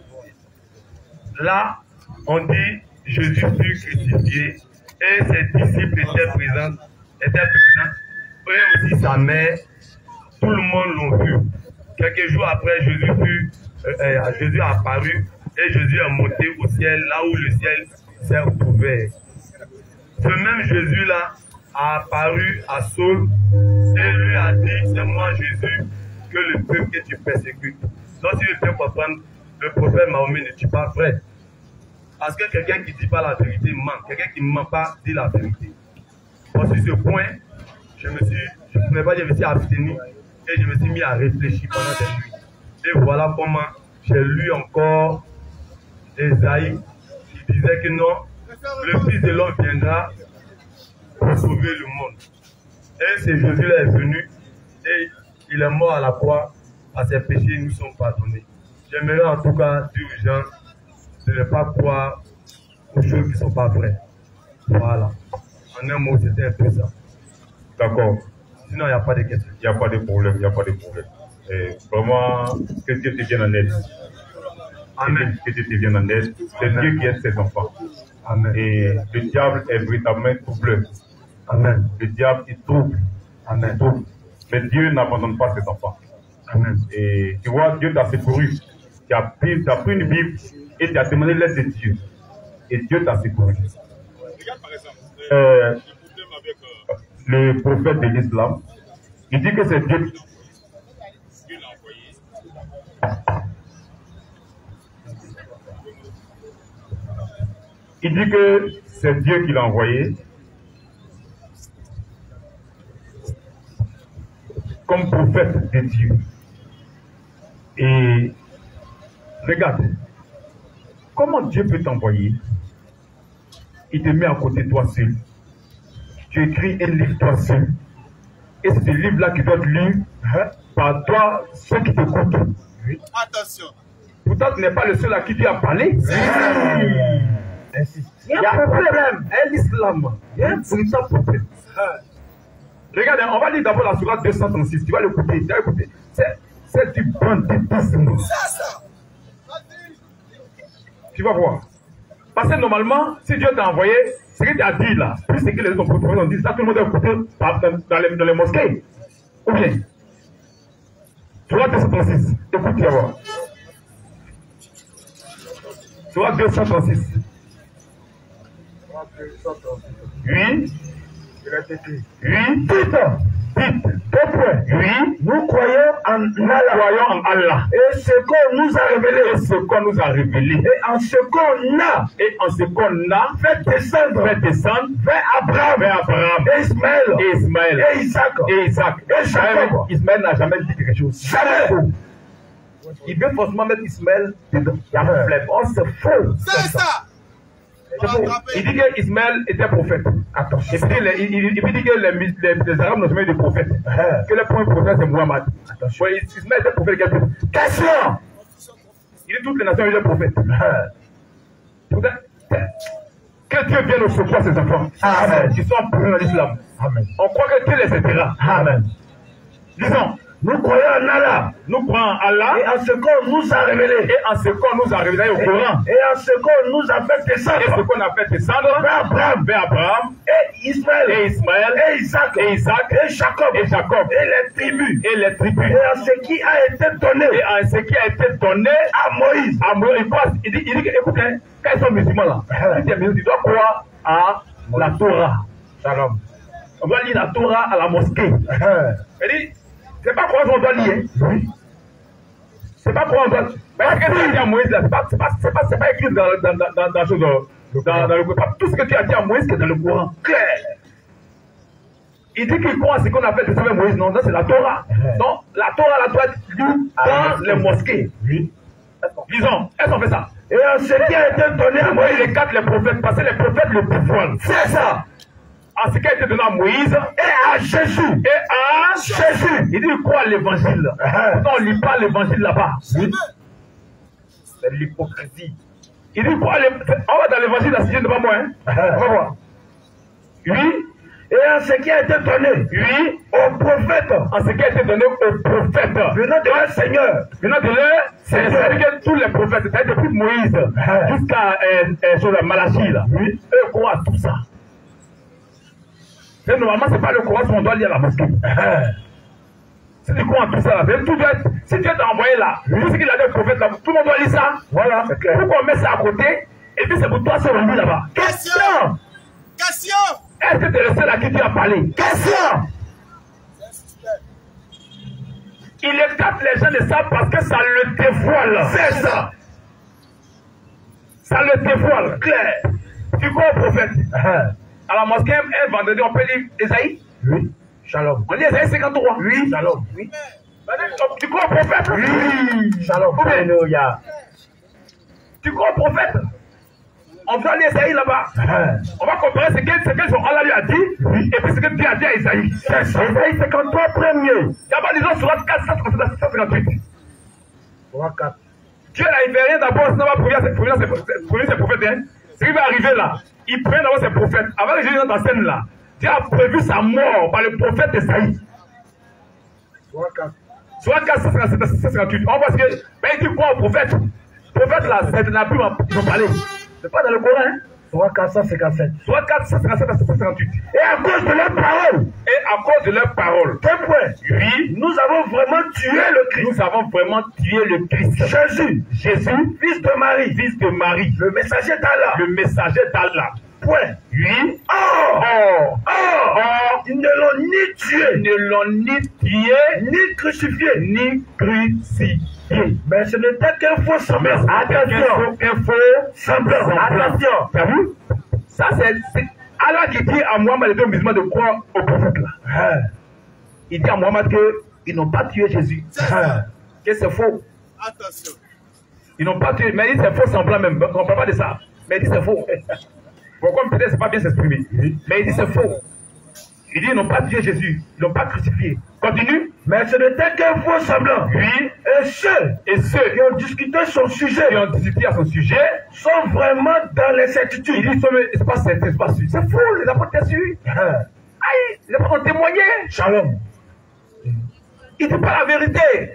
là, on dit Jésus fut crucifié et ses disciples étaient présents, étaient présents, et aussi sa mère, tout le monde l'ont vu. Quelques jours après, Jésus fut, euh, euh, Jésus a apparu et Jésus est monté au ciel, là où le ciel s'est ouvert. Ce même Jésus-là a apparu à Saul et lui a dit, c'est moi Jésus, que le peuple que tu persécutes. Donc si je peux comprendre, le prophète Mahomet ne tue pas vrai. Parce que quelqu'un qui ne dit pas la vérité ment. Quelqu'un qui ne ment pas dit la vérité. Bon, sur ce point, je me suis, je ne pouvais pas dire, je me suis abstenu et je me suis mis à réfléchir pendant des nuits. Et voilà comment j'ai lu encore Esaïe qui disait que non, le Fils de l'homme viendra pour sauver le monde. Et c'est Jésus-là est venu et il est mort à la croix, à ses péchés nous sont pardonnés. J'aimerais en tout cas dire aux gens de ne pas croire aux choses qui ne sont pas vraies. Voilà. En un mot, c'était un peu ça. D'accord. Sinon, il n'y a pas de question. Il n'y a pas de problème, il n'y a pas de problème. Et vraiment, que Dieu te vienne en aide. Amen. Que Dieu te vienne en aide. C'est Dieu qui aide ses enfants. Amen. Et le diable est véritablement troubleur. Amen. Le diable, il trouble. Amen. Il trouble. Mais Dieu n'abandonne pas ses enfants. Amen. Et tu vois, Dieu t'a secouru. Tu as pris, tu as pris une Bible et tu as demandé l'aide de Dieu. Et Dieu t'a secouru. Regarde par exemple, Euh, le problème avec euh, le prophète de l'islam, il dit que c'est Dieu. Dieu l'a envoyé. Il dit que c'est Dieu qui l'a envoyé comme prophète de Dieu. Et regarde, comment Dieu peut t'envoyer? Il te met à côté de toi seul. Tu écris un livre toi seul. Et c'est ce livre-là qui doit être lu hein, par toi, ceux qui t'écoutent. Oui. Attention. Pourtant, tu n'es pas le seul à qui Dieu a parlé. Il y a un problème. Un islam. Il y a un véritable problème. Regarde, on va lire d'abord la sourate deux cent trente-six. Tu vas l'écouter. Tu vas l'écouter. C'est du banditisme. Tu vas voir. Parce que normalement, si Dieu t'a envoyé, ce qu'il t'a dit là, plus ce que les autres prophètes ont dit, ça tout le monde a écouté dans, dans, les, dans les mosquées. Ou bien, sourate deux cent trente-six. Écoute, tu vas voir. Sourate deux cent trente-six. Oui. Oui. Dites. Dites. Oui. Nous croyons en Allah. Croyons en Allah. Et ce qu'on nous a révélé. Et ce qu'on nous a révélé. Et en ce qu'on a. Et en ce qu'on a. Fait descendre. Fait descendre. Vers Abraham. Vers Abraham. Et Ismaël. Et Ismaël. Et Isaac. Et Isaac. Et Jacob. Ismaël n'a jamais dit quelque chose. Jamais. Il veut forcément mettre Ismaël dedans. Il y a un problème. Oh, c'est faux. C'est ça. Il dit que Ismaël était prophète. Attends. Et puis il, il, il, il dit que les, les, les Arabes n'ont jamais eu de prophète. Uh-huh. Que le premier prophète c'est Muhammad. Attention. Ouais, Ismaël était prophète. Question. Il dit toutes les nations ont eu des prophètes. Uh-huh. Que Dieu vienne au secours à ses enfants. Amen. Ils sont présents dans l'islam. Amen. On croit que Dieu les aidera. Amen. Disons. Nous croyons en Allah. Nous croyons en Allah. Et en ce qu'on nous a révélé. Et en ce qu'on nous a révélé au Coran. Et en ce qu'on nous a fait descendre. Et ce qu'on a fait descendre. Vers Abraham. Vers Abraham. Et Ismaël. Et Ismaël. Et Isaac. Et Isaac. Et Jacob. Et Jacob. Et les tribus. Et les tribus. Et en ce qui a été donné. Et en ce qui a été donné à Moïse. À Moïse. Il dit, il dit, écoute, hein, quand ils sont musulmans là, ils doivent croire à la Torah. Shalom. On doit lire la Torah à la mosquée. Il dit, c'est pas quoi on doit lire. Oui. C'est pas quoi on doit. Mais ce que tu as dit à Moïse, là, c'est pas, c'est pas, c'est pas, c'est pas écrit dans, dans, dans, dans, dans, dans, dans le Coran. Tout ce que tu as dit à Moïse, c'est dans le Coran. Clair. Il dit qu'il croit à ce qu'on appelle le Saint Moïse. Non, ça c'est la Torah. Donc, la Torah, la doit être lue dans les mosquées. Oui. Disons, est-ce qu'on fait ça? Et en ce qui a été donné à Moïse, les quatre, les prophètes, parce que les prophètes le dévoilent. C'est ça. En ce qui a été donné à Moïse et à Jésus. Et à Jésus. Il dit quoi l'évangile? Non, on ne lit pas l'évangile là-bas. Oui. C'est l'hypocrisie. Il dit quoi l'évangile? On va dans l'évangile là, si je ne pas moi. Hein? On va voir. Oui. Et en ce qui a été donné, oui, aux prophètes, en ce qui a été donné aux prophètes, venant de leur Seigneur, venant de leur C'est-à-dire que tous les prophètes, c'est-à-dire depuis Moïse jusqu'à euh, euh, Malachie, là, oui, eux croient à tout ça. Et normalement, ce n'est pas le Coran qu'on doit lire à la mosquée. Si tu crois en tout ça, là, tout doit être, si Dieu t'a envoyé là, tout ce qu'il a dit au prophète là, tout le monde doit lire ça. Voilà, c'est clair. Pourquoi on met ça à côté, et puis c'est pour toi sur le lit là-bas. Question! Question! Est-ce que tu es le seul à qui tu as parlé? Question! Il écarte les gens de ça parce que ça le dévoile. C'est ça. Ça le dévoile, clair. Tu crois au prophète? À la mosquée, un vendredi, on peut lire Esaïe? Oui. Shalom. On lit Esaïe cinquante-trois? Oui. Shalom. Oui. Tu crois au prophète? Oui. Shalom. Alléluia. Tu crois au prophète? On doit lire Esaïe là-bas. On va comparer ce que, ce que son Allah lui a dit, oui, et puis ce que Dieu a dit à Esaïe. Esaïe cinquante-trois premier. D'abord, disons sur quatre cent cinquante-huit. quatre. Dieu là, il ne fait rien d'abord, sinon il va prévenir ses prophètes. Hein. Ce qui va arriver là, il prend d'abord ses prophètes. Avant que Jésus entre en scène là, Dieu a prévu sa mort par le prophète Esaïe. Soit quatre cent cinquante-huit. On voit ce que. Ben, il dit quoi au prophète? Le prophète là, c'est la plume ils ont parlé. C'est pas dans le Coran, hein? Soit quatre cent cinquante-sept. Soit quatre cent cinquante-sept à sept cent cinquante-huit. Et à cause de leurs paroles. Et à cause de leurs paroles. Quel point? Oui. Nous avons vraiment tué le Christ. Nous avons vraiment tué le Christ. Jésus. Jésus. Fils de Marie. Fils de Marie. Le messager d'Allah. Le messager d'Allah. Point. Oui. Or. Or. Or. Or. Ils ne l'ont ni tué. Ils ne l'ont ni tué. Ni crucifié. Ni crucifié. Mais ce n'était qu'un faux semblant. Attention. Qu'un faux semblant. Attention. T'as vu? Ça, c'est Allah qui dit à Mohamed les deux musulmans de croire au prophète là. Il dit à Mohamed qu'ils n'ont pas tué Jésus. Que c'est faux. Attention. Ils n'ont pas tué. Mais il dit c'est faux semblant même. On ne parle pas de ça. Mais il dit c'est faux. Pourquoi peut-être c'est pas bien s'exprimer. Mais il dit c'est faux. Il dit ils n'ont pas tué Jésus. Ils n'ont pas crucifié. Continue. Mais ce n'était qu'un faux semblant. Oui. Et ceux, et ceux qui ont discuté son sujet, qui ont discuté à son sujet, sont vraiment dans l'incertitude. Il dit c'est pas certain, c'est pas sûr. C'est faux, les apôtres étaient sûrs. Aïe, les apôtres ont témoigné. Shalom. Il ne dit pas la vérité.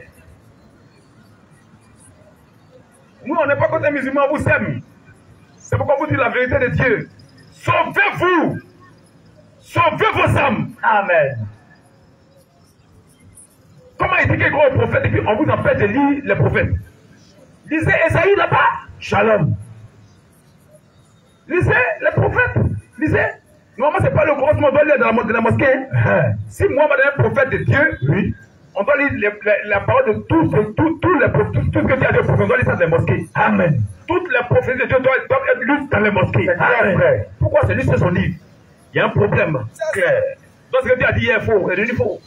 Nous, on n'est pas contre les musulmans, on vous aime. C'est pourquoi on vous dit la vérité de Dieu. Sauvez-vous. Sauvez vos âmes. Amen. Comment il dit qu'il croit au prophète et puis on vous empêche de lire les prophètes? Lisez Esaïe là-bas. Shalom. Lisez les prophètes. Lisez. Normalement, ce n'est pas le Coran qu'on doit lire dans la, de la mosquée. Hein? Si moi, je suis un prophète de Dieu, oui, on doit lire les, les, la parole de tous tout, tout, tout, les, tout, tout ce que Dieu a dit au prophète. On doit lire ça dans les mosquées. Amen. Toutes les prophéties de Dieu doivent, doivent être lues dans les mosquées. Amen. Pourquoi c'est lui c'est son livre? Il y a un problème clair. Donc ce que Dieu a dit hier est faux, c'est devenu faux.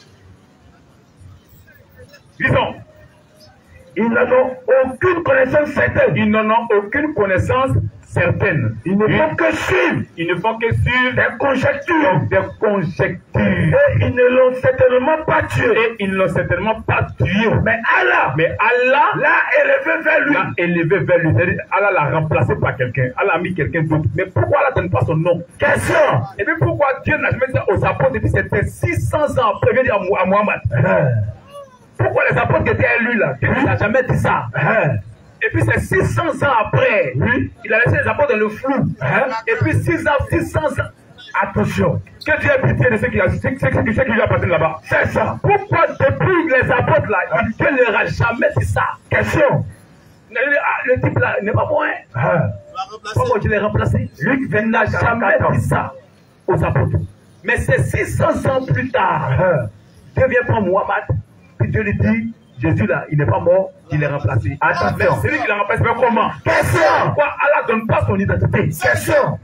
Lisons. Ils n'en ont aucune connaissance certaine. Ils n'en ont aucune connaissance certaine. Ils ne font que suivre. Ils ne font que suivre des conjectures. Des conjectures. Et ils ne l'ont certainement pas tué. Et ils ne l'ont certainement pas tué. Mais Allah. Mais Allah l'a élevé vers lui. L'a élevé vers lui. C'est-à-dire Allah l'a remplacé par quelqu'un. Allah a mis quelqu'un d'autre. Mais pourquoi Allah ne donne pas son nom? Question. Et puis pourquoi Dieu n'a jamais dit aux apôtres depuis c'était six cents ans après venir à Mohammed? Pourquoi les apôtres qui étaient élus là, Dieu n'a jamais dit ça? Et puis c'est six cents ans après, oui, il a laissé les apôtres dans le flou. Et puis six cents ans, attention, que Dieu ait pitié de ceux qui, ceux qui lui appartiennent là-bas. C'est ça. Pourquoi depuis les apôtres là, Dieu ne leur a jamais dit ça? Question. Le type là n'est pas bon, hein? Pourquoi Dieu l'a remplacé? Luc n'a jamais dit ça aux apôtres. Mais c'est six cents ans plus tard, Dieu vient prendre Mohammed. Puis Dieu lui dit, Jésus là, il n'est pas mort, il est remplacé. Attention. C'est lui qui l'a remplacé, mais comment? Question. Pourquoi Allah ne donne pas son identité? Question.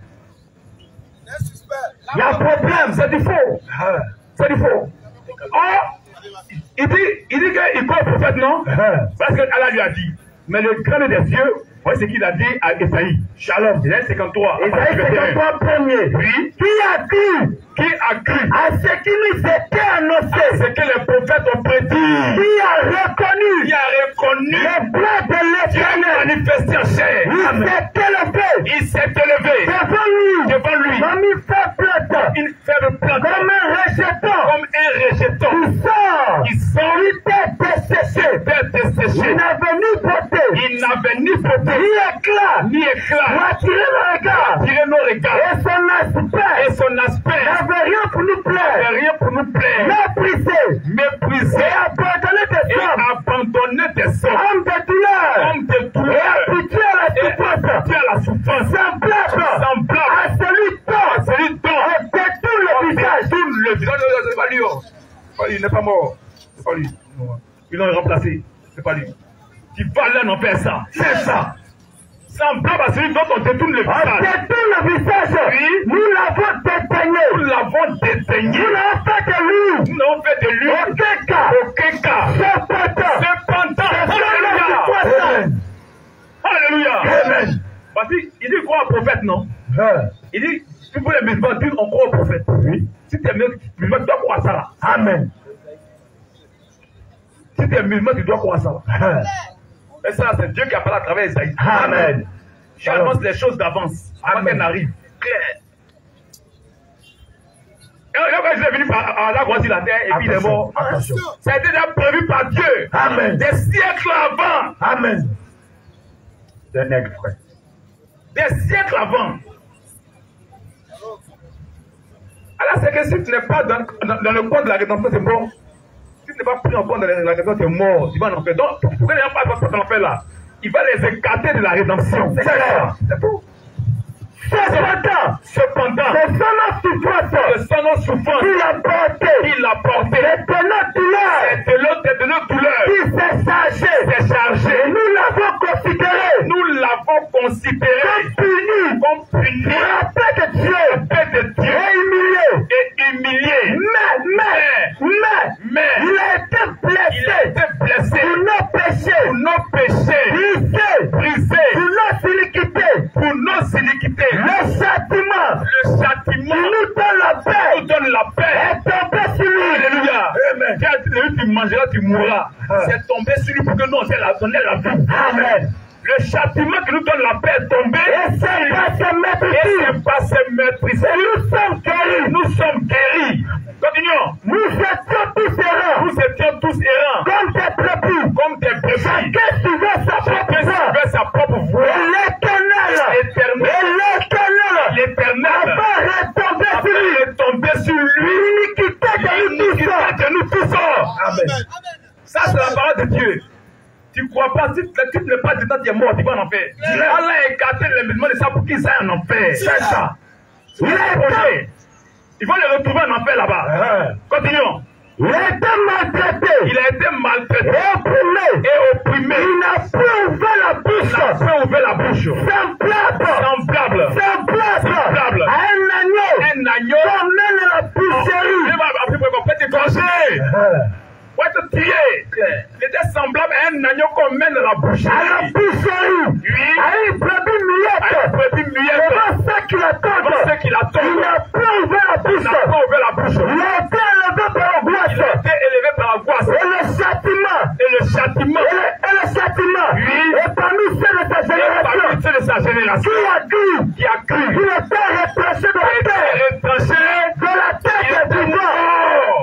Il y a un problème, c'est du faux. C'est du faux. Or, il dit, il dit qu'il croit au prophète, non? Parce que Allah lui a dit. Mais le grand des cieux, voyez ce qu'il a dit à Esaïe. Shalom. Esaïe cinquante-trois. Esaïe cinquante-trois premier. Oui. Qui a cru? Qui a cru? À ce qui nous était annoncé. À ce que les prophètes ont prédit. Qui a reconnu? Qui a reconnu? Le bras de l'Éternel manifesté en chair. Il s'est élevé. Il s'est élevé. Devant lui. Devant lui. Comme une faible plante. Une faible plante. Comme un rejeton. Comme un rejeton. Il sort. Il sort. Il était desséché. Il était desséché. Il n'avait ni beauté. beauté, ni éclat, ni éclat, pour attirer nos regards, attirer nos regards. Et son aspect, Et son aspect n'avait rien pour nous plaire. n'avait rien pour nous plaire. Méprisé, Méprisé et abandonné des et hommes, abandonné des hommes. homme de douleur, Homme de et douleur. habitué à la Et souffrance, habitué à la souffrance. semblable Semblable à celui dont celui dont on détourne le visage. Tout le visage. C'est pas lui. oh. C'est pas lui, il n'est pas mort. C'est pas lui. Ils l'ont remplacé. C'est pas lui. Tu vas là en faire ça. C'est ça. Semblable à celui dont on détourne le On visage. détourne le visage. Oui. Nous l'avons déteigné. Nous l'avons déteigné. Nous l'avons fait de lui. Nous l'avons fait de lui. Aucun cas. Aucun cas. Cependant. Cependant. Alléluia. Amen. Alléluia. Amen. Parce qu'il dit croire au prophète, non? Il dit, si vous les musulmans disent on croit au prophète. Oui. Si tu es musulman, tu dois croire à ça là. Amen. Si tu es musulman, tu dois croire à ça là. Et ça, c'est Dieu qui a parlé à travers Isaïe. Amen. Je annonce les choses d'avance avant qu'elles n'arrivent. Claire. Et là, quand je suis venu par Allah a la terre et puis il est mort. Attention. Ça a été déjà prévu par Dieu. Amen. Des siècles avant. Amen. Des nègres, frère. Des siècles avant. Alors c'est que si tu n'es pas dans, dans, dans le compte de la rédemption, c'est bon. Si tu n'es pas pris en compte de la rédemption, c'est mort. Tu vas en enfer. Donc, pourquoi les gens ne pas en enfer là? Il va les écarter de la rédemption. C'est ça. C'est tout. Cependant, Cependant, c'est son souffrance le sang non souffrance qu'il a porté. qu'il a porté, C'est de notre douleur c'est de l'autre, c'est de notre douleur. qui s'est chargé. C'est chargé. Et nous l'avons considéré Nous l'avons considéré comme puni comme puni pour la paix de Dieu paix de Dieu et humilié. et humilié. Mais, mais, mais, Mais il a été il a blessé été blessé pour nos péchés, pour nos péchés, brisé brisé pour nos iniquités. pour nos iniquités. Le châtiment Le châtiment qui nous donne la nous paix donne la paix. est tombé sur lui. Alléluia. Amen. Dieu a dit, le jour où tu mangeras, tu mourras. Ah. C'est tombé sur lui pour que nous, on ait la, on ait la vie. Amen. Le châtiment qui nous donne la paix est tombé. Et c'est pas se mettre Et ici. c'est pas se mettre ici. Nous sommes guéris. Nous sommes guéris. Continuons. Nous étions tous errants, Nous étions tous errants, comme des brebis. comme des brebis. Chacun suivait sa propre Chacun voie. suivait sa propre Et voie. l'éternel, L'éternel, et l'éternel, l'éternel va retomber va sur lui. retomber sur lui. L'iniquité de nous tous. L'iniquité de nous tous. Amen. Ça, c'est la parole de Dieu. Tu ne crois pas, si tu n'es pas dedans, tu es mort, tu vas en enfer. Allah a écarté les musulmans de ça pour qu'ils aillent en enfer. C'est ça. Il est projet. Ils vont les retrouver en enfer là-bas. Continuons. Il a été maltraité, Il a été maltraité opprimé, et opprimé. il n'a pu ouvrir la bouche. Il a fait ouvrir la bouche. Semblable, Semblable semblable Semblable. à un agneau un agneau. qu'on mène à la boucherie. Il va après te gorger. Pour être tué. Il était semblable à un agneau qu'on mène à la bouche. À la boucherie, Oui. à une brebis À muette, une brebis muette. devant ceux qui Devant l'attendent. ceux qui Il l'attendent. n'a pu ouvrir la Il bouche. n'a pas ouvert la bouche. Il a été élevé par Il a angoisse. été élevé par angoisse. Et le châtiment, Et le châtiment et le, et le châtiment, Oui. est parmi ceux de sa est parmi génération. ceux de sa génération Qui a cru, qui a cru. qui était reproché de Il a la été terre, retranché. de la Il terre est des vivants. mort.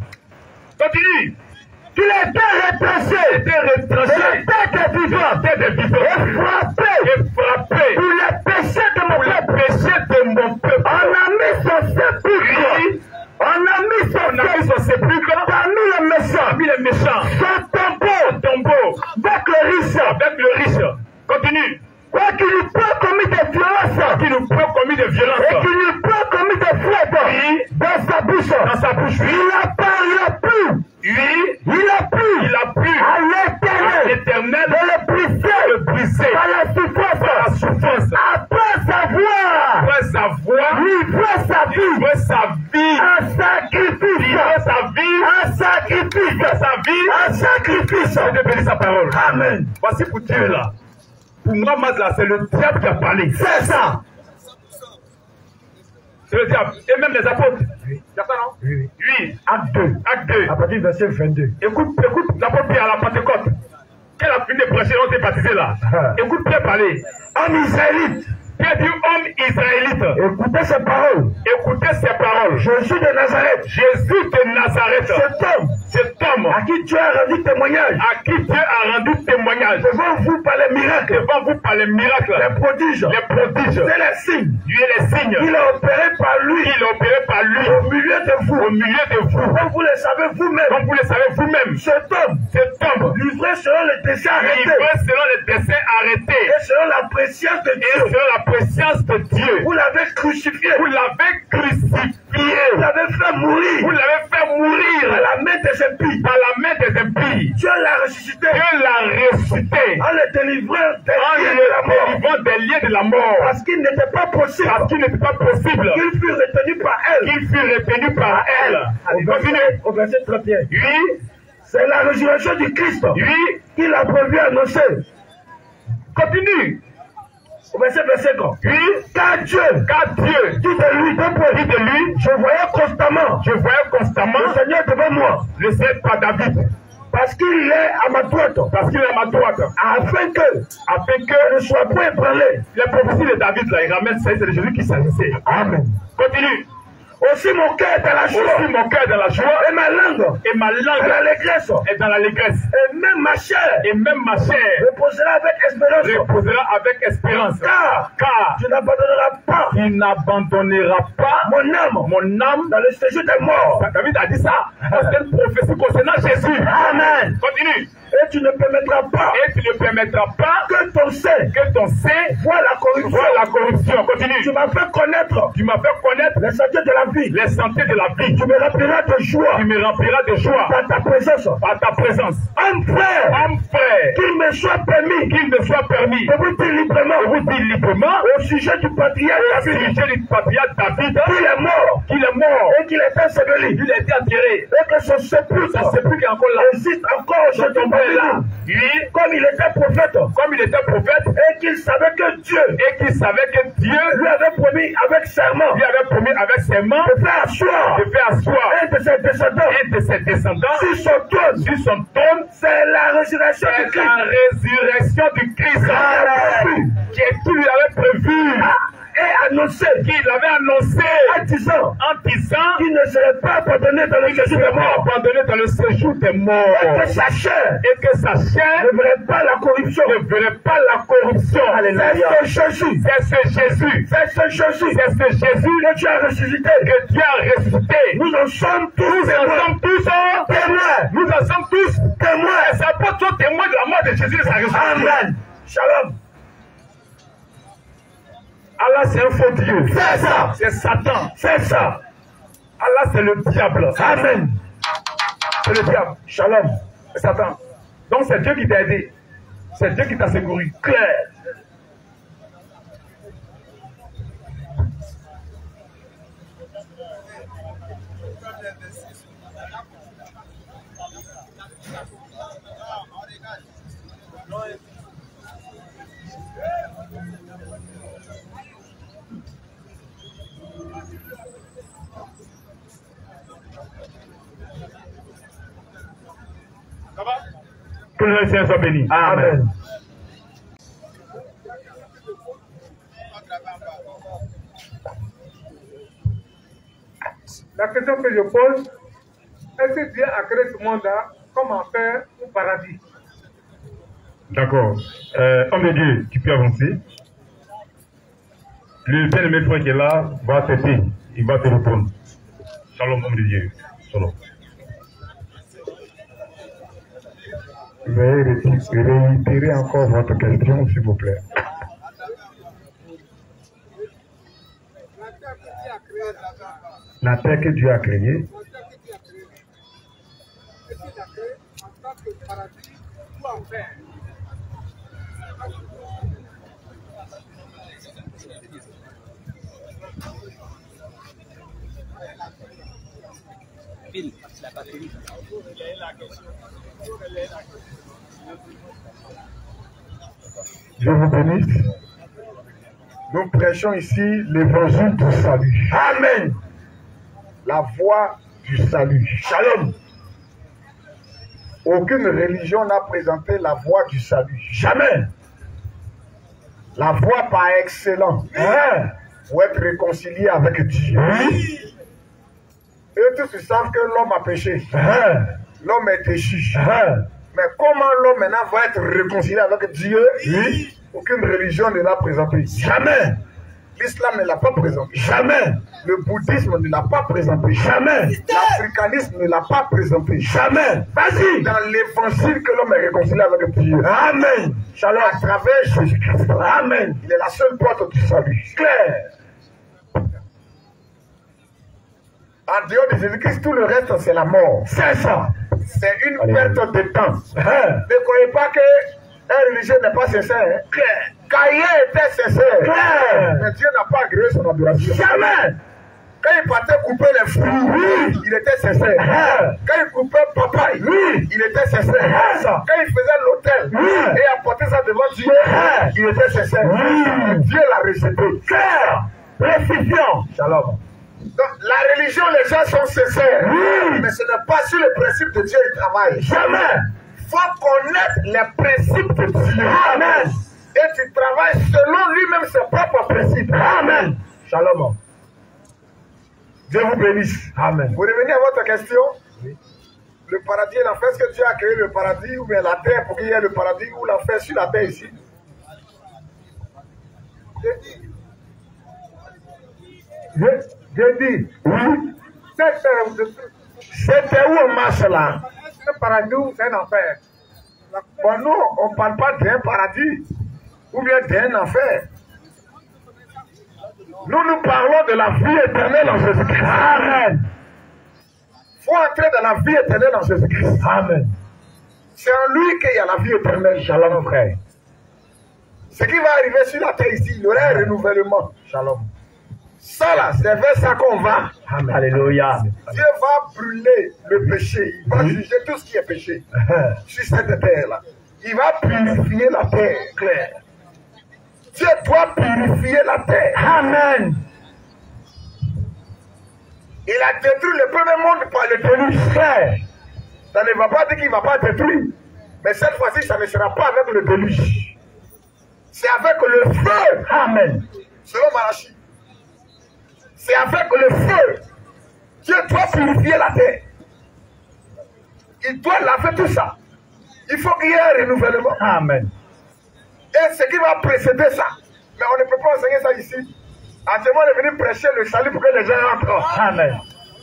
Continue. Qu'il était reproché Il a été de la retranché. terre des vivants. Terre des vivants. Et frappé Et frappé pour les péchés de mon pour les peuple. péchés de mon peuple. On a mis son sépulcre. Oui. On a mis son On a mis son sépulcre parmi les méchants. parmi les méchants. Son tombeau Tombeau avec le riche. avec le riche. Continue. Quoi qu'il eût pas commis de violence. Qui nous peut commis de Et violence qu'il n'eût pas commis de fraude Oui. dans sa bouche. dans sa bouche. Oui. Il a pas, il a pu. Oui. Il a pu. Il a pu À à l'éternel l'éternel de le briser le briser par la par la souffrance. souffrance. Après savoir Après sa voix, livrer sa vie après sa vie, en sacrifice. après sa vie, En sacrifice. sa vie, En sacrifice. Dieu bénit sa parole. Amen. Voici pour Dieu là. Pour moi, là, c'est le diable qui a parlé. C'est ça. C'est le diable. Et même les apôtres. Il y a ça, non? Oui. Oui. Acte deux. Acte deux. À partir du verset vingt-deux. Écoute, écoute l'apôtre Pierre à la Pentecôte. Quelle a fini de prêcher, on s'est baptisé là. Ah. Écoute Pierre parler. Homme israélite, Pierre dit homme israélite. écoutez ces paroles. Écoutez ces paroles. parole. Jésus de Nazareth. Jésus de Nazareth. Cet homme. Cet homme. À qui Dieu a rendu témoignage. À qui Dieu a rendu témoignage. Devant vous par les miracles. Devant vous par les miracles. Les prodiges. Les prodiges. C'est les signes. Lui et les signes. Il a opéré par lui. Il a opéré par lui. Au milieu de vous. Au milieu de vous. Comme vous le savez vous-même. Comme vous le savez vous-même. Cet homme. Cet homme. Livré selon le dessein arrêté. Livré selon le dessein arrêté. Et selon la préscience de Dieu. Et selon la préscience de Dieu. Vous l'avez crucifié. Vous l'avez crucifié. Vous l'avez fait mourir. Vous l'avez fait mourir. Par la main des impies. Par la main des impies. Dieu l'a ressuscité. Dieu l'a ressuscité. En le délivrant des en liens de la mort. délivrant des liens de la mort. Parce qu'il n'était pas possible. Parce qu'il n'était pas possible. Qu'il fût retenu par elle. Qu'il fût retenu par elle. Continuez. Au verset trente et un. Oui. C'est la résurrection du Christ. Oui. Qu'il a prévu annoncer. Continue. Au verset vingt-cinq. Oui. Car Dieu. Car Dieu. Dit de lui. Dit de lui. Je voyais constamment. Je voyais constamment. Le Seigneur devant moi. Le Seigneur par David. Parce qu'il est à ma droite. Parce qu'il est à ma droite. Afin que. Afin que. ne soit pas ébranlé. Les prophéties de David là, il ramène ça, c'est de Jésus qui s'agissait. Amen. Continue. Aussi mon cœur est dans la joie. Aussi mon cœur est dans la joie. Et ma langue. Et ma langue. Dans l'allégresse. Est dans l'allégresse. Et même ma chair. Et même ma chair. Reposera avec espérance. Reposera avec espérance. Car. Car. Tu n'abandonneras pas. Tu n'abandonneras pas. Mon âme. Mon âme. Dans le séjour des morts. David a dit ça. C'est une prophétie concernant Jésus. Amen. Continue. Et tu ne permettras pas. Et tu ne permettras pas. Que ton sein. Que ton sein. Voit la corruption. Voit la corruption. Continue. Tu m'as fait connaître. Tu m'as fait connaître. Les sentiers de la vie. Les sentiers de la vie. Tu me rempliras de joie. Tu me rempliras de joie. Par ta présence. Par ta présence. Homme frère. Homme frère. Qu'il me soit permis. Qu'il me soit permis. De vous dire librement. De vous dire librement. Au sujet du patriarche David. Au sujet du patriarche David. Qu'il est mort. Qu'il est mort. Et qu'il est enseveli. Il a été enterré. Et que son sépulcre. Son sépulcre est encore là. Existe encore aujourd'hui là. Lui. Comme il était prophète. Comme il était prophète. Et qu'il savait que Dieu. Et qu'il savait que Dieu. Lui avait promis avec serment. Lui avait promis avec serment. De faire asseoir. De faire asseoir. Un de ses descendants. Un de ses descendants. Sur son trône. Sur son trône. C'est la résurrection du Christ. La résurrection du Christ. Qui est qui lui avait prévu. Et annoncé. Qu'il avait annoncé. En disant. En disant. Qu'il ne serait pas abandonné dans le séjour des morts. Abandonné dans le séjour des morts. Et que sa chair. Et que sa chair. Ne verrait pas la corruption. Ne verrait pas la corruption. Alléluia. C'est ce Jésus. C'est ce Jésus. C'est ce Jésus. C'est ce Jésus. Que tu as ressuscité. Que tu as ressuscité. Nous en sommes tous. Nous en sommes tous témoins. Nous en sommes tous témoins. Et ça peut être témoin de la mort de Jésus et de sa résurrection. Amen. Shalom. Allah, c'est un faux Dieu. C'est ça. C'est Satan. C'est ça. Allah, c'est le diable. Amen. C'est le diable. Shalom. C'est Satan. Donc, c'est Dieu qui t'a aidé. C'est Dieu qui t'a secouru. Clair. Que le Seigneur soit béni. Amen. La question que je pose, est-ce que Dieu a créé ce monde-là comme enfer ou paradis? D'accord. Euh, homme de Dieu, tu peux avancer. Le bien-aimé frère qui est là va t'aider. Il va te répondre. Shalom, homme de Dieu. Shalom. Veuillez réitérer encore votre question, s'il vous plaît. La terre que Dieu a créée. Je vous bénisse. Nous prêchons ici l'évangile du salut. Amen. La voie du salut. Shalom. Aucune religion n'a présenté la voie du salut. Jamais. La voie par excellence. Hein? Pour être réconcilié avec Dieu. Oui. Eux tous ils savent que l'homme a péché. L'homme est déchu. Mais comment l'homme maintenant va être réconcilié avec Dieu? Oui. Aucune religion ne l'a présenté. Jamais. L'islam ne l'a pas présenté. Jamais. Le bouddhisme ne l'a pas présenté. Jamais. L'africanisme ne l'a pas présenté. Jamais. Vas-y. Dans l'évangile que l'homme est réconcilié avec Dieu. Amen. Shalom. À travers Jésus-Christ. Amen. Il est la seule porte du salut. Clair. En dehors de Jésus-Christ, tout le reste, c'est la mort. C'est ça. C'est une Allez, perte de temps. Hein? Ne croyez pas que un religieux n'est pas sincère. Hein? Claire. Caïn était sincère. Claire. Mais Dieu n'a pas agréé son adoration. Jamais. Quand il partait couper les fruits, oui, il était sincère. Hein? Quand il coupait papaye, oui, il était sincère. Hein? Quand il faisait l'autel, oui, et apportait ça devant Dieu, hein, il était sincère. Oui. Dieu l'a rejeté. Claire. Précision. Shalom. Donc, la religion, les gens sont sincères. Oui. Mais ce n'est pas sur le principe de Dieu qu'ils travaillent. Jamais. Il faut connaître les principes de Dieu. Amen. Et tu travailles selon lui-même ses propres principes. Amen. Shalom. Dieu vous bénisse. Amen. Vous revenez à votre question? Oui. Le paradis et l'enfer, est-ce que Dieu a créé le paradis ou bien la terre pour qu'il y ait le paradis ou l'enfer sur la terre ici? Je, je dis, oui. C'était où on marche là? C'est un paradis ou c'est un enfer? Bon, nous, on ne parle pas d'un paradis ou bien d'un enfer. Nous, nous parlons de la vie éternelle en Jésus-Christ. Amen. Il faut entrer dans la vie éternelle en Jésus-Christ. Amen. C'est en lui qu'il y a la vie éternelle. Shalom, frère. Ce qui va arriver sur la terre ici, il y aura un renouvellement. Shalom. Ça là, c'est vers ça qu'on va. Amen. Alléluia. Dieu va brûler le péché. Il va juger tout ce qui est péché sur cette terre-là. Il va purifier la terre. Claire. Dieu doit purifier la terre. Amen. Il a détruit le premier monde par le déluge. Claire. Ça ne va pas dire qu'il ne va pas détruire. Mais cette fois-ci, ça ne sera pas avec le déluge. C'est avec le feu. Amen. Selon Malachi. C'est avec le feu. Dieu doit purifier la terre. Il doit laver tout ça. Il faut qu'il y ait un renouvellement. Amen. Et ce qui va précéder ça. Mais on ne peut pas enseigner ça ici. Actuellement, on est venu prêcher le salut pour que les gens rentrent. Amen.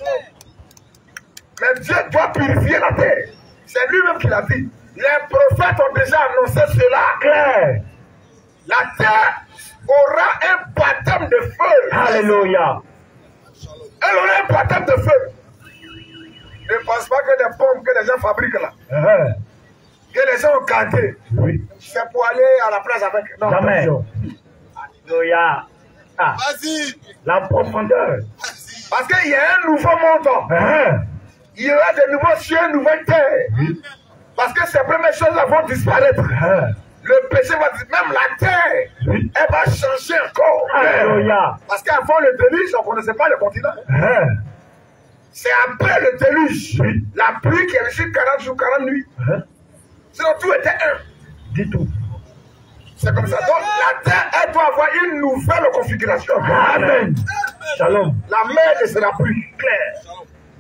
Mais Dieu doit purifier la terre. C'est lui-même qui l'a dit. Les prophètes ont déjà annoncé cela. Claire. La terre aura un baptême de feu. Alléluia. Elle aura un baptême de feu. Ne pense pas que les pommes que les gens fabriquent là, uh-huh, que les gens ont canté, oui, c'est pour aller à la place avec. Non, jamais. Alléluia. Ah. Vas-y. La profondeur. Parce qu'il y a un nouveau monde. Uh-huh. Il y aura de nouveaux cieux, une nouvelle terre. Oui. Parce que ces premières choses-là vont disparaître. Uh-huh. Le péché va dire, même la terre, oui, elle va changer encore. Alléluia. Parce qu'avant le déluge, on ne connaissait pas le continent. Uh-huh. C'est après le déluge, oui, la pluie qui est reçue quarante jours, quarante nuits. Uh-huh. Sinon tout était un. Du tout. C'est comme ça. Donc la terre, elle doit avoir une nouvelle configuration. Amen. Shalom. La mer ne sera plus claire.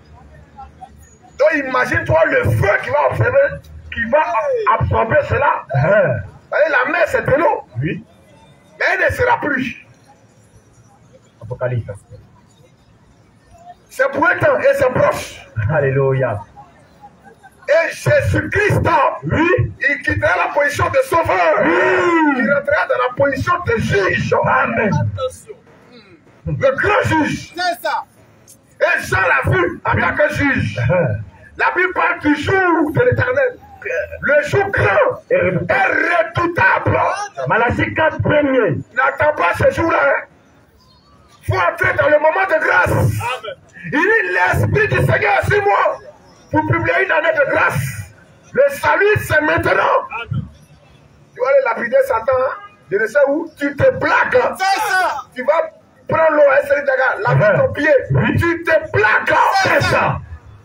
Donc imagine-toi le feu qui va observer, qui va absorber cela. Uh-huh. La mer, c'est de l'eau. Oui. Mais elle ne sera plus. Apocalypse. C'est pour un temps et c'est proche. Alléluia. Et Jésus-Christ, oui, il quittera la position de sauveur. Oui. Il rentrera dans la position de juge. Amen. Le grand juge. C'est ça. Et Jean l'a vu en tant que juge. La Bible parle du jour de l'éternel. Le jour grand est redoutable. Malachie quatre premier. N'attends pas ce jour-là. Il faut entrer dans le moment de grâce. Amen. Il dit l'Esprit du Seigneur sur moi pour publier une année de grâce. Le salut, c'est maintenant. Amen. Tu vas aller lapider Satan. Je ne sais où. Tu te plaques. C'est ça. Tu vas prendre l'eau et se dire, laver ton pied. Oui. Tu te plaques. C'est ça.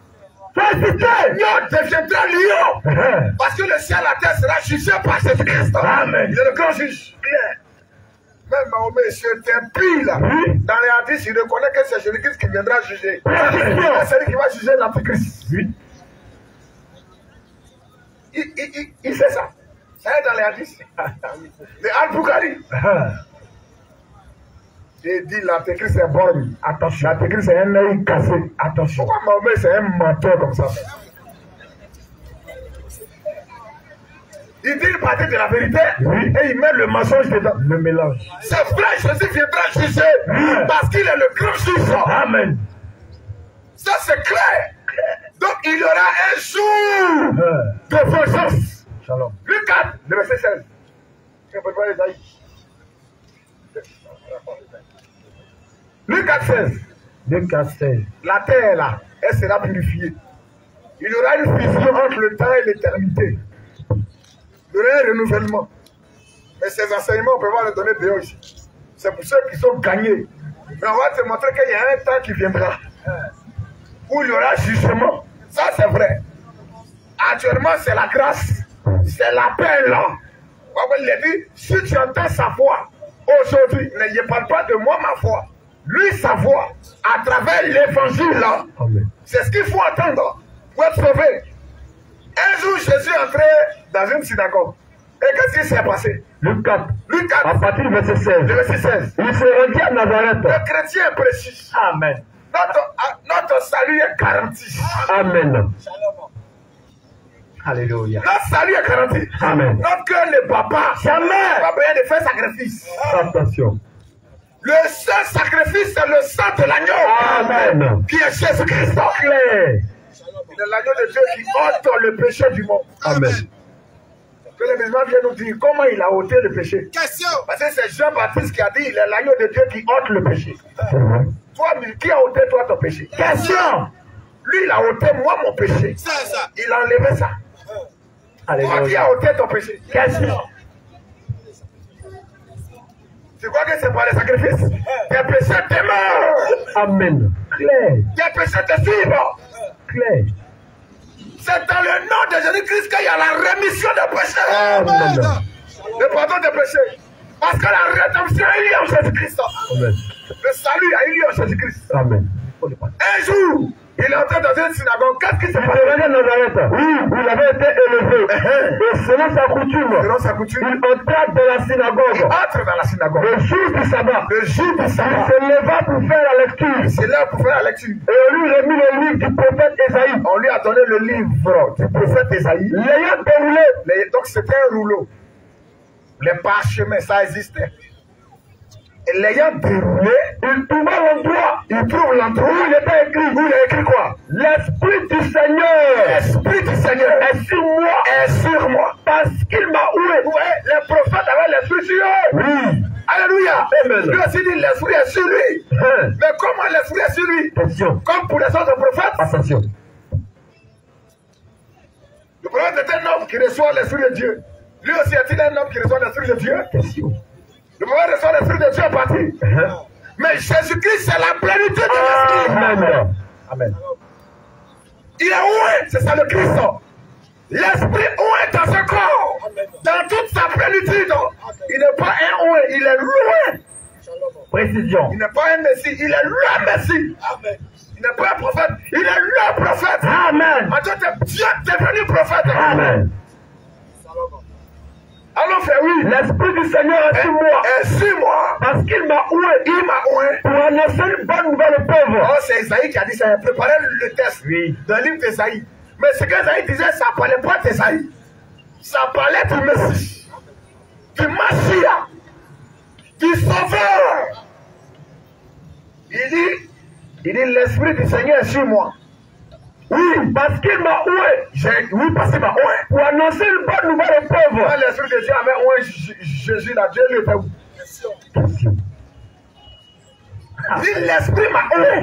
Lion deviendra lion. Parce que le ciel et la terre sera jugé par Jésus-Christ. Amen. Il est le grand juge. Même Mahomet, c'était pile. Oui. Dans les hadiths, il reconnaît que c'est Jésus-Christ qui viendra juger. C'est lui qui va juger l'Antéchrist. Oui. Il, il, il, il sait ça. Ça est dans les hadiths. Les Al-Bukhari. Il dit l'Antéchrist est borgne. Attention. L'Antéchrist c'est un œil cassé. Attention. Pourquoi Mahomet c'est un menteur comme ça? Il dit une partie de la vérité, oui, et il met le mensonge dedans. Le mélange. C'est vrai, Jésus viendra juger, oui, parce qu'il est le grand juge. Amen. Ça c'est clair. Donc il y aura un jour de vengeance. Shalom. Luc quatre, le verset seize. Luc quatre, seize. Luc quatre, seize. La terre là, elle sera purifiée. Il y aura une fusion entre le temps et l'éternité. Il y aura un renouvellement. Mais ces enseignements, on peut pas les donner dehors ici. C'est pour ceux qui sont gagnés. Mais on va te montrer qu'il y a un temps qui viendra où il y aura jugement. Ça, c'est vrai. Actuellement, c'est la grâce. C'est l'appel là. Il a dit, si tu entends sa voix aujourd'hui, ne parle pas de moi, ma foi. Lui, sa voix, à travers l'évangile là. C'est ce qu'il faut attendre pour être sauvé. Un jour, Jésus est entré dans une synagogue. Et qu'est-ce qui s'est passé? Luc quatre. Luc quatre. À partir du verset seize. Le verset seize. Il se rendit à Nazareth. Le chrétien est précis. Amen. Notre, notre salut est garanti. Amen. Alléluia. Notre salut est garanti. Amen. Notre cœur ne bat pas. Jamais. Pas besoin de faire sacrifice. Attention. Le seul sacrifice, c'est le sang de l'agneau. Amen. Qui est Jésus-Christ. C'est l'agneau de Dieu qui ôte le péché du monde. Amen. Que le musulman vient nous dire comment il a ôté le péché. Question. Parce que c'est Jean-Baptiste qui a dit il est l'agneau de Dieu qui ôte le péché. Toi, qui a ôté toi ton péché? Question. Lui, il a ôté moi mon péché. C'est ça. Il a enlevé ça. Alléluia. Toi qui a ôté ton péché? Question. Tu crois que c'est par les sacrifices? Tes péchés demeurent. Amen. Claire. Tes péchés te suivent. Claire. C'est dans le nom de Jésus-Christ qu'il y a la rémission des péchés. Amen. Le pardon des péchés. Parce que la rédemption est liée en Jésus-Christ. Amen. Le salut est lié en Jésus-Christ. Amen. Un jour, il est entré dans une synagogue. Qu'est-ce qui s'est passé? Il est Nazareth. Oui, il avait été élevé. Et selon sa coutume, selon sa coutume, il entra dans la synagogue. Il entre dans la synagogue. Le jour du sabbat. Le jour du sabbat. Il se leva pour faire la lecture. Il se lève pour faire la lecture. Et on lui remis le livre du prophète Ésaïe. On lui a donné le livre du prophète Ésaïe. L'ayant déroulé. Donc c'était un rouleau. Les parchemins, ça existait. Et l'ayant déroulé, il trouva l'endroit. Il trouve l'endroit où il était écrit. Où il a écrit quoi? L'Esprit du Seigneur. L'Esprit du Seigneur est sur moi. Est sur moi. Parce qu'il m'a oué. Ouais, les prophètes avaient l'Esprit sur eux. Oui. Alléluia. Amen. Lui aussi dit l'Esprit est sur lui. Hein. Mais comment l'Esprit est sur lui? Attention. Comme pour les autres prophètes. Attention. Le prophète est un homme qui reçoit l'Esprit de Dieu. Lui aussi est-il un homme qui reçoit l'Esprit de Dieu? Attention. Le prophète reçoit l'Esprit de Dieu à partir. Uh-huh. Mais Jésus-Christ, c'est la plénitude de l'Esprit. Amen. Amen. Il est oué, c'est ça le Christ. L'Esprit oué dans ce corps, Amen. Dans toute sa plénitude. Amen. Il n'est pas un oué, il est loué. Précision. Il n'est pas un Messie, il est le Messie. Amen. Il n'est pas un prophète, il est le prophète. Amen. Maintenant, Dieu est devenu prophète. Amen. Alors fait oui, l'Esprit du Seigneur est sur moi. Est sur moi. Parce qu'il m'a oué. Il m'a oué. Pour annoncer une bonne nouvelle aux pauvres. Oh, c'est Isaïe qui a dit ça. Préparez le test. Oui. Dans le livre d'Isaïe. Mais ce que Isaïe disait, ça ne parlait pas d'Isaïe. Ça parlait du Messie. Du Mashiach. Du Sauveur. Il dit, il dit, l'Esprit du Seigneur est sur moi. Oui, parce qu'il m'a oué. Oui, parce qu'il m'a oué. Pour annoncer une bonne nouvelle aux pauvres. Quand l'Esprit de Dieu avait oué Jésus, là, Dieu lui était où? Question. Dit l'Esprit m'a oué.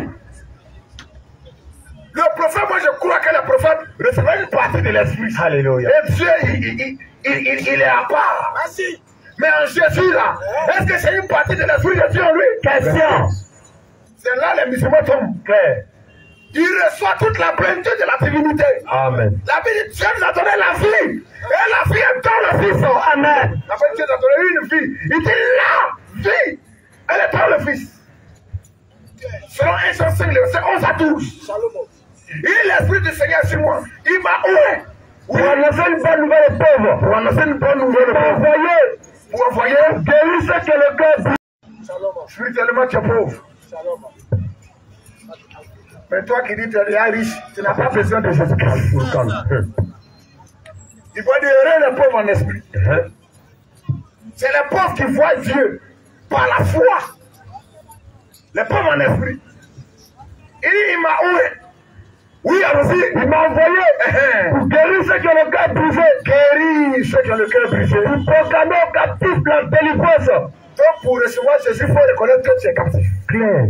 Le prophète, moi je crois que le prophète recevait une partie de l'Esprit. Alléluia. Et Dieu, il, il, il, il, il est à part. Merci. Mais en Jésus, là, est-ce que c'est une partie de l'Esprit de Dieu en lui? Question. C'est là les musulmans tombent clair. Il reçoit toute la plénitude de la divinité. Amen. La vie de Dieu nous a donné la vie. Et la vie est dans le Fils. Amen. La vie de Dieu nous a donné une vie. Il dit là, fille, elle est par le Fils. Selon un cent cinq, verset onze à douze. Il est l'Esprit du Seigneur sur moi. Il m'a oué. Pour annoncer une bonne nouvelle aux pauvres. Pour annoncer une bonne nouvelle aux pauvres. Pour envoyer. Pour envoyer. Guérir ce que le cœur. Spirituellement, tu es pauvre. Mais toi qui dis que tu es déjà riche, tu n'as pas besoin de Jésus-Christ. Il faut dire les pauvres en esprit. C'est les pauvres qui voient Dieu par la foi. Les pauvres en esprit. Il dit, il m'a oué. Oui, allons-y. Il m'a envoyé pour guérir ceux qui ont le cœur brisé. Guérir ceux qui ont le cœur brisé. Pour proclamer aux captifs la délivrance. Donc, pour recevoir Jésus, il faut reconnaître que tu es captif. Claire.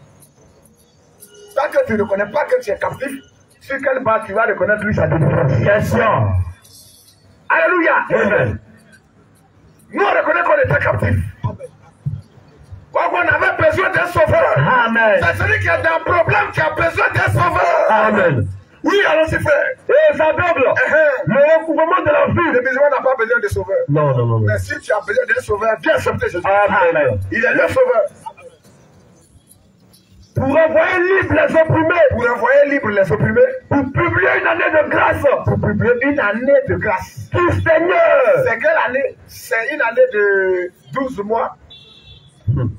Tant que tu ne reconnais pas que tu es captif, sur quelle base tu vas reconnaître lui sa délivrance? Question. Alléluia. Amen. Nous, on reconnaît qu'on était captifs. On avait besoin d'un sauveur. Amen. C'est celui qui a un problème qui a besoin d'un sauveur. Amen. Oui, allons-y, frère. Et ça double. Le recouvrement de la vie. Le musulman n'a pas besoin de sauveur. Non, non, non. Mais si tu as besoin d'un sauveur, viens accepter Jésus. Amen. Il est le sauveur. Pour envoyer libre les opprimés. Pour envoyer libre les opprimés. Pour publier une année de grâce. Pour publier une année de grâce. Pour Seigneur. C'est quelle année? C'est une année de douze mois. Hmm.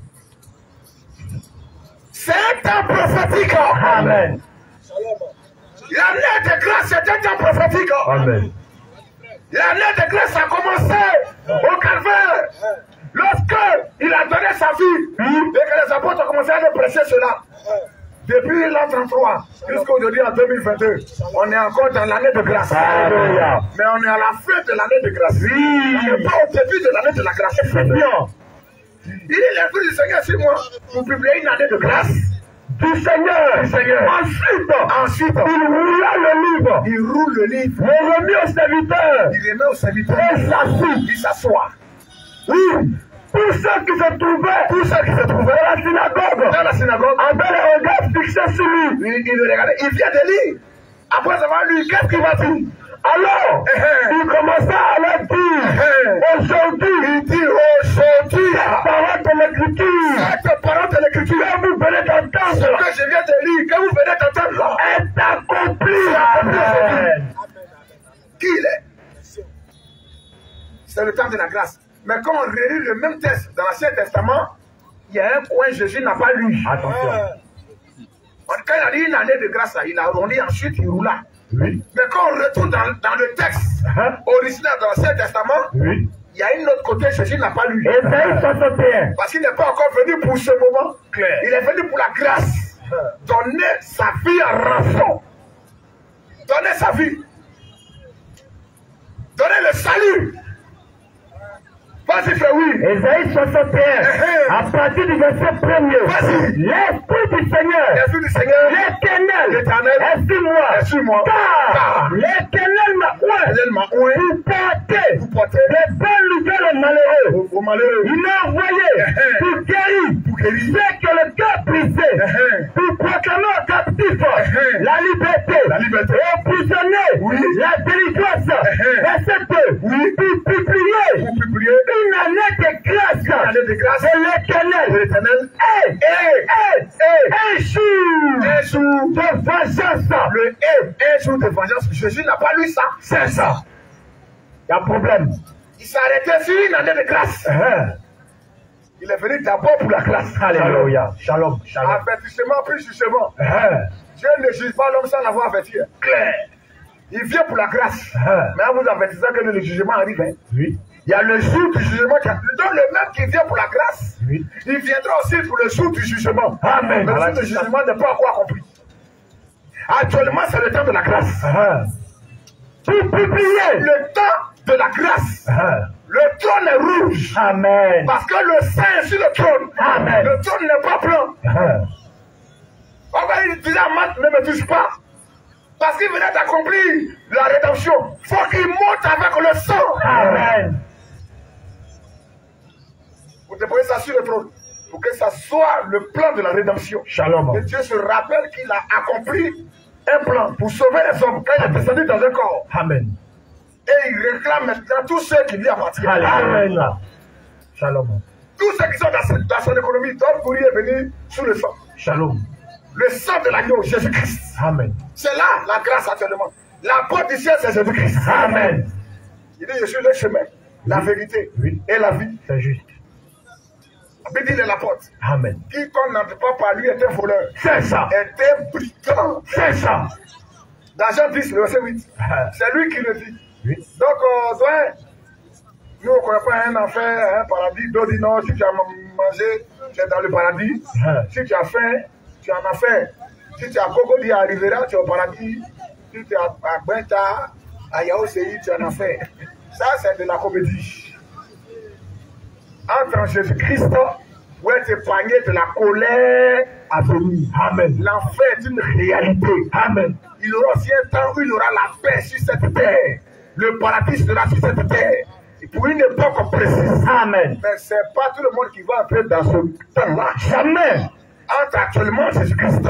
C'est un temps prophétique. Amen. L'année de grâce, c'est un temps prophétique. Amen. L'année de grâce a commencé au calvaire. Lorsque il a donné sa vie, et que les apôtres ont commencé à prêcher cela. Depuis l'an trente-trois jusqu'aujourd'hui en deux mille vingt-deux, on est encore dans l'année de grâce. Alléluia. Mais on est à la fin de l'année de grâce. Oui. On n'est pas au début de l'année de la grâce. C'est bien. Il est l'Esprit du Seigneur sur moi pour publier une année de grâce du Seigneur. Du Seigneur. Ensuite, ensuite, il roula le livre. Il roule le livre. Il remet au serviteur. Il remet au serviteur. Et s'assit. Il s'assoit. Oui. Tous ceux qui se trouvaient, tous ceux qui se trouvaient dans la synagogue, dans la synagogue, avaient les regards fixés sur lui. Il, il regardait. Il vient de lire. Après avoir lu, qu'est-ce qu'il va dire? Alors, uh-huh. il commença à leur dire, uh-huh. aujourd'hui, il dit aujourd'hui, la parole de l'Écriture, cette parole de l'Écriture, que vous venez d'entendre, ce que je viens de lire, que vous venez d'entendre, est accompli. Amen. Qui il est? C'est le temps de la grâce. Mais quand on relit le même texte dans l'Ancien Testament, il y a un coin Jésus n'a pas lu. Attention. Quand il a dit une année de grâce, il a arrondi, ensuite il roula. Oui. Mais quand on retourne dans, dans le texte uh-huh. original de l'Ancien Testament, oui. il y a une autre côté, Jésus n'a pas lu. Ésaïe soixante et un. Parce qu'il n'est pas encore venu pour ce moment. Claire. Il est venu pour la grâce. Uh-huh. Donner sa vie en rançon. Donner sa vie. Donner le salut. Vas-y, frère, oui. Ésaïe soixante et un. Uh-huh. À partir du verset premier. Vas-y. L'Esprit du Seigneur. L'Esprit du Seigneur. L'Éternel. L'Éternel. Est sur moi. Est sur moi. Car, Car. l'Éternel m'a oué. L'Éternel m'a oué. Vous portez. Vous portez. Les bonnes nouvelles aux malheureux. Aux malheureux. Il m'a envoyé. Uh-huh. Pour guérir. Pour guérir. Ceux que le cœur brisé. Uh-huh. Pour proclamer aux captifs. Uh-huh. La liberté. La liberté. Et aux prisonniers. Oui. La délivrance. Uh-huh. Verset deux. Oui. Pour publier. Pour publier. Une année de grâce, une année de grâce de l'Éternel, de l'Éternel, et, et, et, et, un jour, un jour de vengeance, le et, un jour de vengeance. Jésus n'a pas lu ça, c'est ça. Il y a un problème. Il s'est arrêté sur une année de grâce. Uh-huh. Il est venu d'abord pour la grâce. Alléluia. Shalom, shalom. Avertissement puis jugement. Uh-huh. Dieu ne juge pas l'homme sans l'avoir averti. Claire. Il vient pour la grâce. Uh-huh. Mais en vous avertissant que le jugement arrive. Hein. Oui. Il y a le jour du jugement qui a... Donc le même qui vient pour la grâce, oui. il viendra aussi pour le jour du jugement. Amen. Le jour du jugement n'est pas encore accompli. Actuellement, c'est le temps de la grâce. Uh-huh. Pour publier le temps de la grâce, uh-huh. le trône est rouge. Amen. Parce que le sein est sur le trône. Amen. Le trône n'est pas blanc. Uh-huh. Enfin, il disait à Marc, ne me touche pas. Parce qu'il venait d'accomplir la rédemption. Il faut qu'il monte avec le sang. Amen. Vous déposez ça sur le trône. Pour que ça soit le plan de la rédemption. Shalom. Que Dieu se rappelle qu'il a accompli un plan pour sauver les hommes quand il est descendu dans un corps. Amen. Et il réclame maintenant tous ceux qui lui appartiennent. Amen. Shalom. Tous ceux qui sont dans, ce, dans son économie doivent courir et venir sous le sang. Shalom. Le sang de l'agneau, Jésus-Christ. Amen. C'est là la grâce actuellement. La porte du ciel, c'est Jésus-Christ. Amen. Il dit, je suis le chemin, la vérité Oui. et la vie. C'est juste. La Bible est la porte. Amen. Quiconque n'entre pas par lui est un voleur, C'est ça. est un brigand. C'est ça. Dans Jean dix, le verset huit, Ah. c'est lui qui le dit. Oui. Donc, euh, ouais, nous, on ne connaît pas un enfer, un paradis. D'autres disent non, si tu as mangé, tu es dans le paradis. Ah. Si tu as faim, tu en as faim. Si tu as coco dit arrivera, tu es au paradis. Si tu as à Benta, à Yaosei, tu en as faim. Ça, c'est de la comédie. Entre en Jésus-Christ, où est épargné de la colère à venir. Amen. L'enfer est une réalité. Amen. Il aura aussi un temps où il aura la paix sur cette terre. Le paradis sera sur cette terre. Et pour une époque précise. Amen. Mais ce n'est pas tout le monde qui va entrer dans ce temps-là. Jamais. Entre actuellement Jésus-Christ.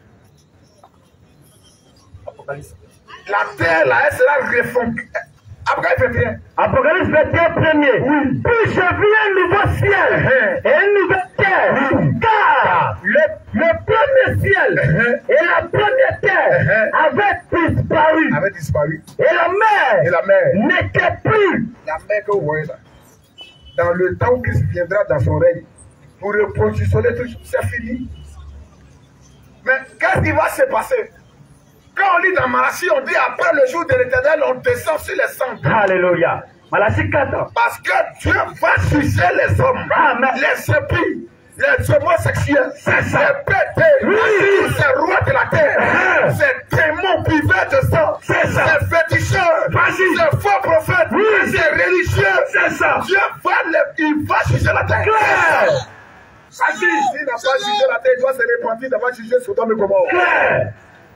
La terre, là, elle sera refondue. Après, il fait bien. Apocalypse vingt et un premier. Oui. Puis je vis un nouveau ciel et une nouvelle terre. Car le, le premier ciel et la première terre avaient disparu. Avait disparu. Et la mer Et la mer. n'était plus. La mer que vous voyez là. Dans le temps où Christ viendra dans son règne, pour repositionner tout, c'est fini. Mais qu'est-ce qui va se passer? Quand on lit dans Malachie, on dit après le jour de l'éternel, on descend sur les cendres. Alléluia. Malachie quatre. Parce que Dieu va juger les hommes, Amen. les impies, les homosexuels, C'est ça. les pétés, Oui. tous ces rois de la terre, Ah. ces démons vivants de sang, C'est ça. ces féticheurs, Vas-y. ces faux prophètes, Oui. ces religieux. C'est ça. Dieu va, les, il va juger la terre. Claire. Vas-y. S'il n'a pas jugé la terre, il doit se repentir d'avoir jugé Sodome et Gomorrhe. Claire.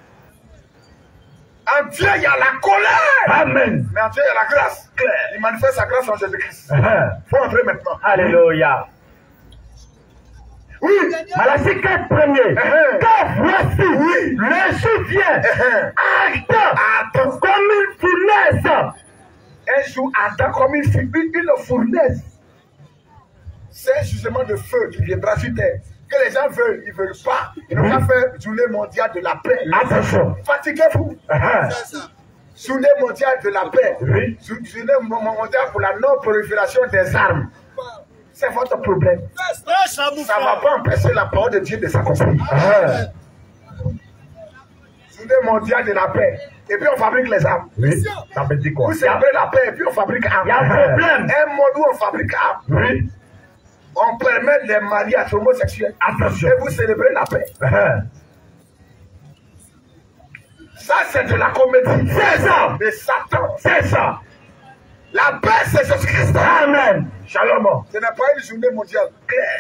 En Dieu, il y a la colère. Amen. Mais en Dieu, il y a la grâce. Il manifeste sa grâce en Jésus-Christ. Il Ah. faut entrer maintenant. Alléluia. Oui. Malachie quatre premier. Uh-huh. Car voici, Oui. le jour vient, Uh-huh. ardent, Attends. comme une fournaise. Un jour, Adam comme une, figure, une fournaise. C'est un jugement de feu qui viendra sur terre. Que les gens veulent, ils ne veulent pas. Ils n'ont pas fait journée mondiale de la paix. Attention. Fatiguez-vous. Ah. C'est ça. Journée mondiale de la paix. Oui. Jou- Journée mo- mondiale pour la non-prolifération des armes. C'est votre problème. Ça ne va pas empêcher la parole de Dieu de s'accomplir. Ah. Journée mondiale de la paix. Et puis on fabrique les armes. Oui. Ça veut dire quoi? Vous célébrez la paix et puis on fabrique armes. Il y a un problème. Un mode où on fabrique armes. Oui. On permet les mariages homosexuels. Attention. Et vous célébrez la paix. Ah. Ça, c'est de la comédie. C'est ça. De Satan. C'est ça. La paix, c'est Jésus-Christ. Amen. Shalom. Ce n'est pas une journée mondiale. Claire.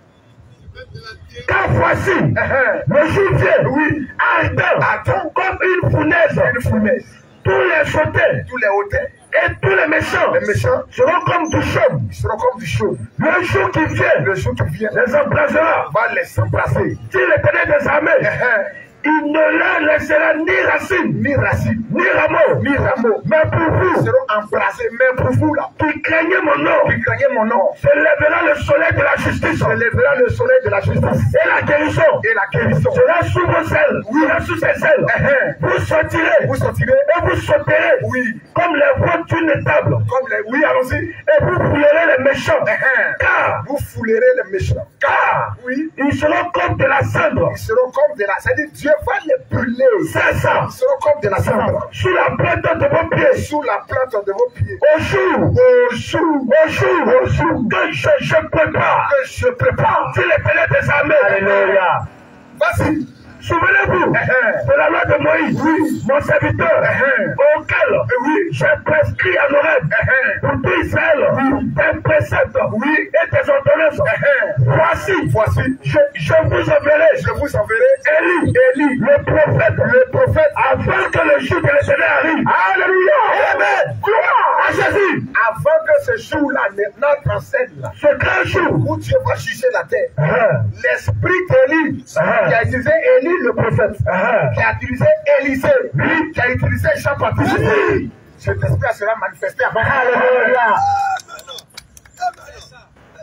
Car voici, Uh-huh. le jour vient, Oui. ardent, Attends. comme une fournaise. Une fournaise. Tous les sautés Tous les hautains, et tous les méchants les méchants, seront comme du chaume. ils seront comme du chaud. Le jour qui vient Le jour qui vient, les embrasera. va les embrasser. Si l'Éternel des armées, Uh-huh. il ne leur laissera ni racine, Ni racine, ni rameau, ni rameau. mais pour Ils vous, seront embrassés. Mais pour vous, là, qui craignez mon nom, qui craignez mon nom, se lèvera le soleil de la justice se lèvera le soleil de la justice et la guérison et la guérison. sera sous vos ailes, sera sous ses ailes. Uh-huh. Vous sortirez Vous sortirez, et vous sauterez oui, comme les veaux d'une table. comme les... Oui, allons-y. Et vous foulerez les méchants. Uh-huh. Car, Vous foulerez les méchants. car, Oui, ils seront comme de la cendre. ils seront comme de la... C'est-à-dire Dieu va les brûler. C'est ça. Ils seront comme de la cendre. Sous la plante de vos pieds. Sous la plante de vos pieds. Au jour, Au jour au jour, au jour, que je, je prépare. que je prépare. Si l'Éternel des armées. Alléluia. Vas-y. Souvenez-vous Uh-huh. de la loi de Moïse, oui, mon serviteur, Uh-huh. auquel Oui. j'ai prescrit à Horeb Uh-huh. pour tout Israël des préceptes Oui. et des ordonnances. Uh-huh. Voici, Voici, je, je vous enverrai je vous enverrai Élie, Élie, le prophète, le prophète, afin que le jour de l'Éternel arrive. Alléluia. Amen. Gloire à Jésus. Avant que ce jour-là n'entre en scène, là, Ce grand jour. où Dieu va juger la terre, Ah, l'esprit d'Élie, Ah. qui a utilisé Élie le prophète, ah, qui a utilisé Élisée, qui a utilisé Jean-Baptiste, Oui. cet esprit sera manifesté avant. Alléluia.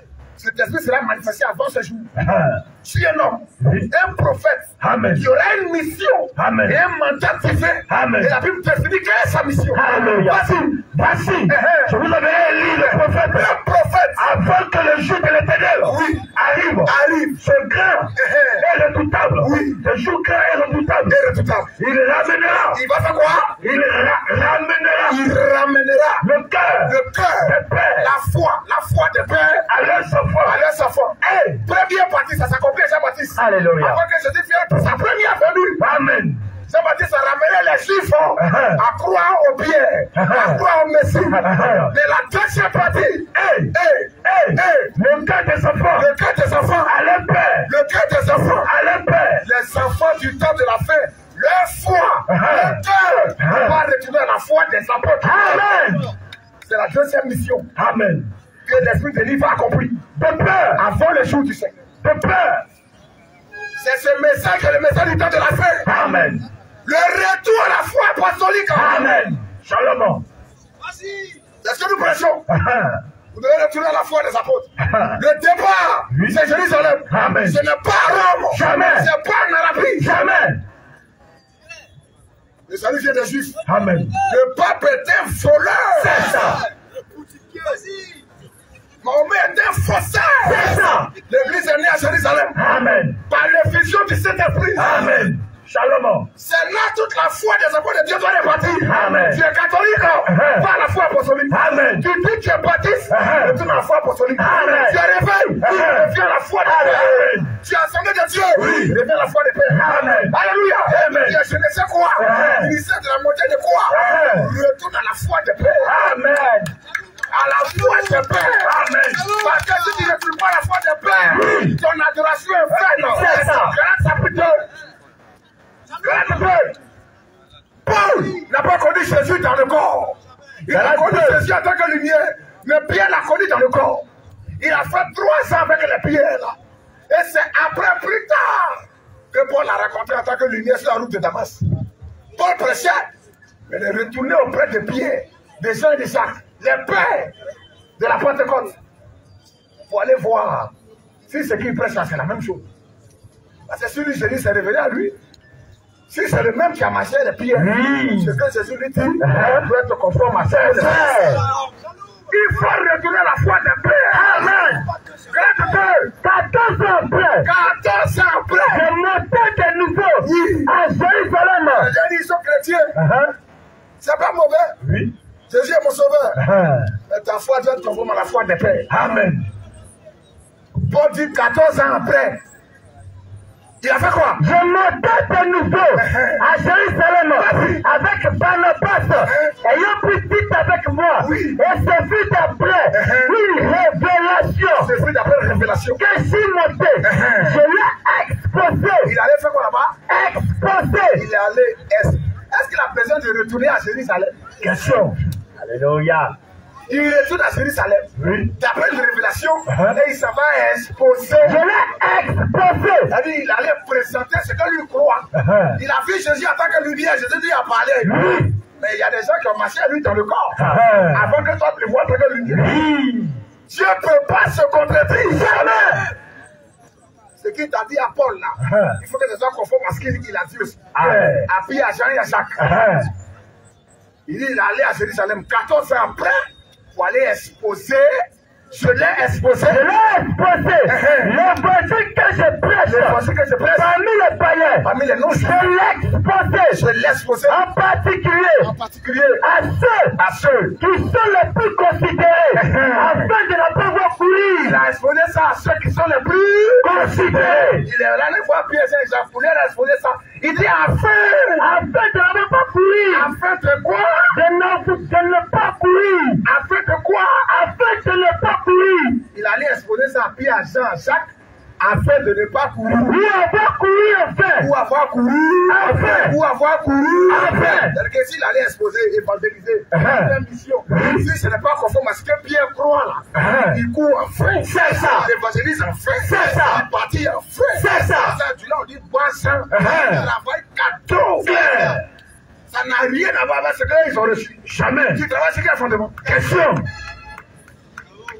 cet esprit sera manifesté avant ce jour. Tu es un homme, un prophète, Amen. Qui aura une mission, Amen. Et un mandat divin. Amen. Et la Bible définit quelle est sa mission. Vas-y, vas-y. Je vous avais lu le prophète. Le prophète, avant que le jour de l'éternel oui. arrive, arrive, ce grand et redoutable, oui. Ce jour grand et redoutable, et redoutable. Il ramènera. Il va faire quoi? Il ra ramènera. Il ramènera le cœur, le cœur des pères, la foi, la foi des pères à leurs enfants, à leurs enfants. Hey, première partie, ça s'accomplit à Jean-Baptiste. Alléluia. Avant que Jésus vienne pour sa première venue. Amen. Jean-Baptiste a ramené les Juifs à croire au Pierre, à croire au Messie. Mais la deuxième partie, hey, hey, hey, hey, le cœur des enfants, le cœur des enfants à leur père, le cœur des enfants à leur père, les enfants du temps de la fin, leur foi, leur cœur va retourner à la foi des apôtres. Amen. C'est la deuxième mission. Amen. Que l'esprit de Dieu va accomplir. De peur avant le jour du Seigneur. De peur. C'est ce message que le message du temps de la fin. Amen. Le retour à la foi apostolique. Amen. Shalom. C'est ce que nous prêchons. Vous devez retourner à la foi des apôtres. Le départ, oui. C'est Jérusalem. Amen. Ce n'est pas Rome. Jamais. Ce n'est pas en Arabie. Jamais. Le salut vient des Juifs. Amen. Le pape est un voleur. C'est ça. Mahomet est un faussaire. C'est ça. L'église est née à Jérusalem. Amen. Par l'effusion du Saint-Esprit. Amen. Shalom. C'est là toute la foi des apôtres de Dieu doit répartir. Amen. Tu es catholique, uh-huh. Va à la foi apostolique. Amen. Tu dis que tu es baptiste, uh-huh. Retourne à la foi apostolique. Amen. Tu es réveillé, uh-huh. Reviens à la foi des pères. Tu es assemblé de Dieu, oui. Reviens à la foi des pères. Amen. Alléluia. Amen. Tu es je ne sais quoi, uh-huh. Ministère de la montée de quoi, uh-huh. Retourne à la foi des pères. Amen. À la foi des pères. Amen. Parce que si tu ne retrouves pas la foi des pères, oui. Ton adoration est vaine. C'est ça. Grâce à Dieu. Paul n'a pas connu Jésus dans le corps. Il a connu Jésus en tant que lumière. Mais Pierre l'a connu dans le corps. Il a fait trois ans avec les pierres. Et c'est après, plus tard, que Paul l'a rencontré en tant que lumière sur la route de Damas. Paul prêchait, mais il est retourné auprès de Pierre, des Jean et de Jacques, les pères de la Pentecôte, pour aller voir si ce qu'il prêche là, c'est la même chose. Parce que si lui, Jésus s'est révélé à lui, si c'est le même qui a marché les pierres, mmh. Ce que Jésus lui dit, mmh. Doit être conforme à ça. Il faut retourner à la foi des pères. Amen. quatorze ans après, quatorze ans après, je montais de nouveau oui. À Jérusalem. J'ai dit, ils sont chrétiens. Uh-huh. C'est pas mauvais. Oui. Jésus est mon sauveur. Uh-huh. Mais ta foi doit être conforme à la foi des pères. Amen. Paul dit quatorze ans après. Il a fait quoi? Je montais de nouveau à Jérusalem avec Barnabas, ayant pris titre avec moi. Oui. Et ce fut après une révélation. Ce fut d'après une révélation. Que si monté, je l'ai exposé. Il allait faire quoi là-bas? Exposé. Il est allé. Est-ce qu'il a besoin de retourner à Jérusalem? Question. Alléluia. Il retourne à Jérusalem. Oui. D'après une révélation, uh-huh. Et il s'en va exposer. Je l'ai exposé. C'est-à-dire, il allait présenter ce que lui croit. Uh-huh. Il a vu Jésus en tant que lumière. Jésus lui a parlé. Oui. Mais il y a des gens qui ont marché à lui dans le corps. Uh-huh. Avant que toi tu le vois en tant que lumière. Oui. Dieu ne peut pas se contredire. Jamais. Ce qu'il t'a dit à Paul là, uh-huh. Il faut que les gens conforment à ce qu'il a dit aussi. Uh-huh. À Pierre, à Jean et à Jacques. Uh-huh. Il dit, il est allé à Jérusalem quatorze ans après. Pour aller exposer, je l'ai exposé. Je l'ai exposé. L'évangile que je prêche, l'évangile que je prêche, parmi les païens, parmi les non, je l'ai exposé. Je l'ai exposé. En particulier, en particulier, à ceux, à ceux qui sont les plus considérés, afin de ne pas voir courir. Il a exposé ça à ceux qui sont les plus considérés. Il est allé voir Pierre et Jean, il a exposé ça. Il dit afin, afin de ne pas courir. Afin de quoi? De ne, de ne pas courir. Afin de quoi? Afin de ne pas courir. Il allait exposer ça à Pierre, à Jean, à Jacques, afin de ne pas courir. Ou avoir couru enfin. Ou avoir couru enfin. Ou avoir couru enfin. C'est-à-dire que s'il allait exposer, évangéliser, faire une mission, si ce n'est pas conforme à ce que Pierre croit là, il court enfin. C'est ça. Il évangélise enfin. C'est ça. Il partit enfin. C'est ça. Du là on dit bois sang, travail cadeau. Ça n'a rien à voir avec ce qu'ils ont reçu. Jamais. Tu travailles sur quel fondement? Question.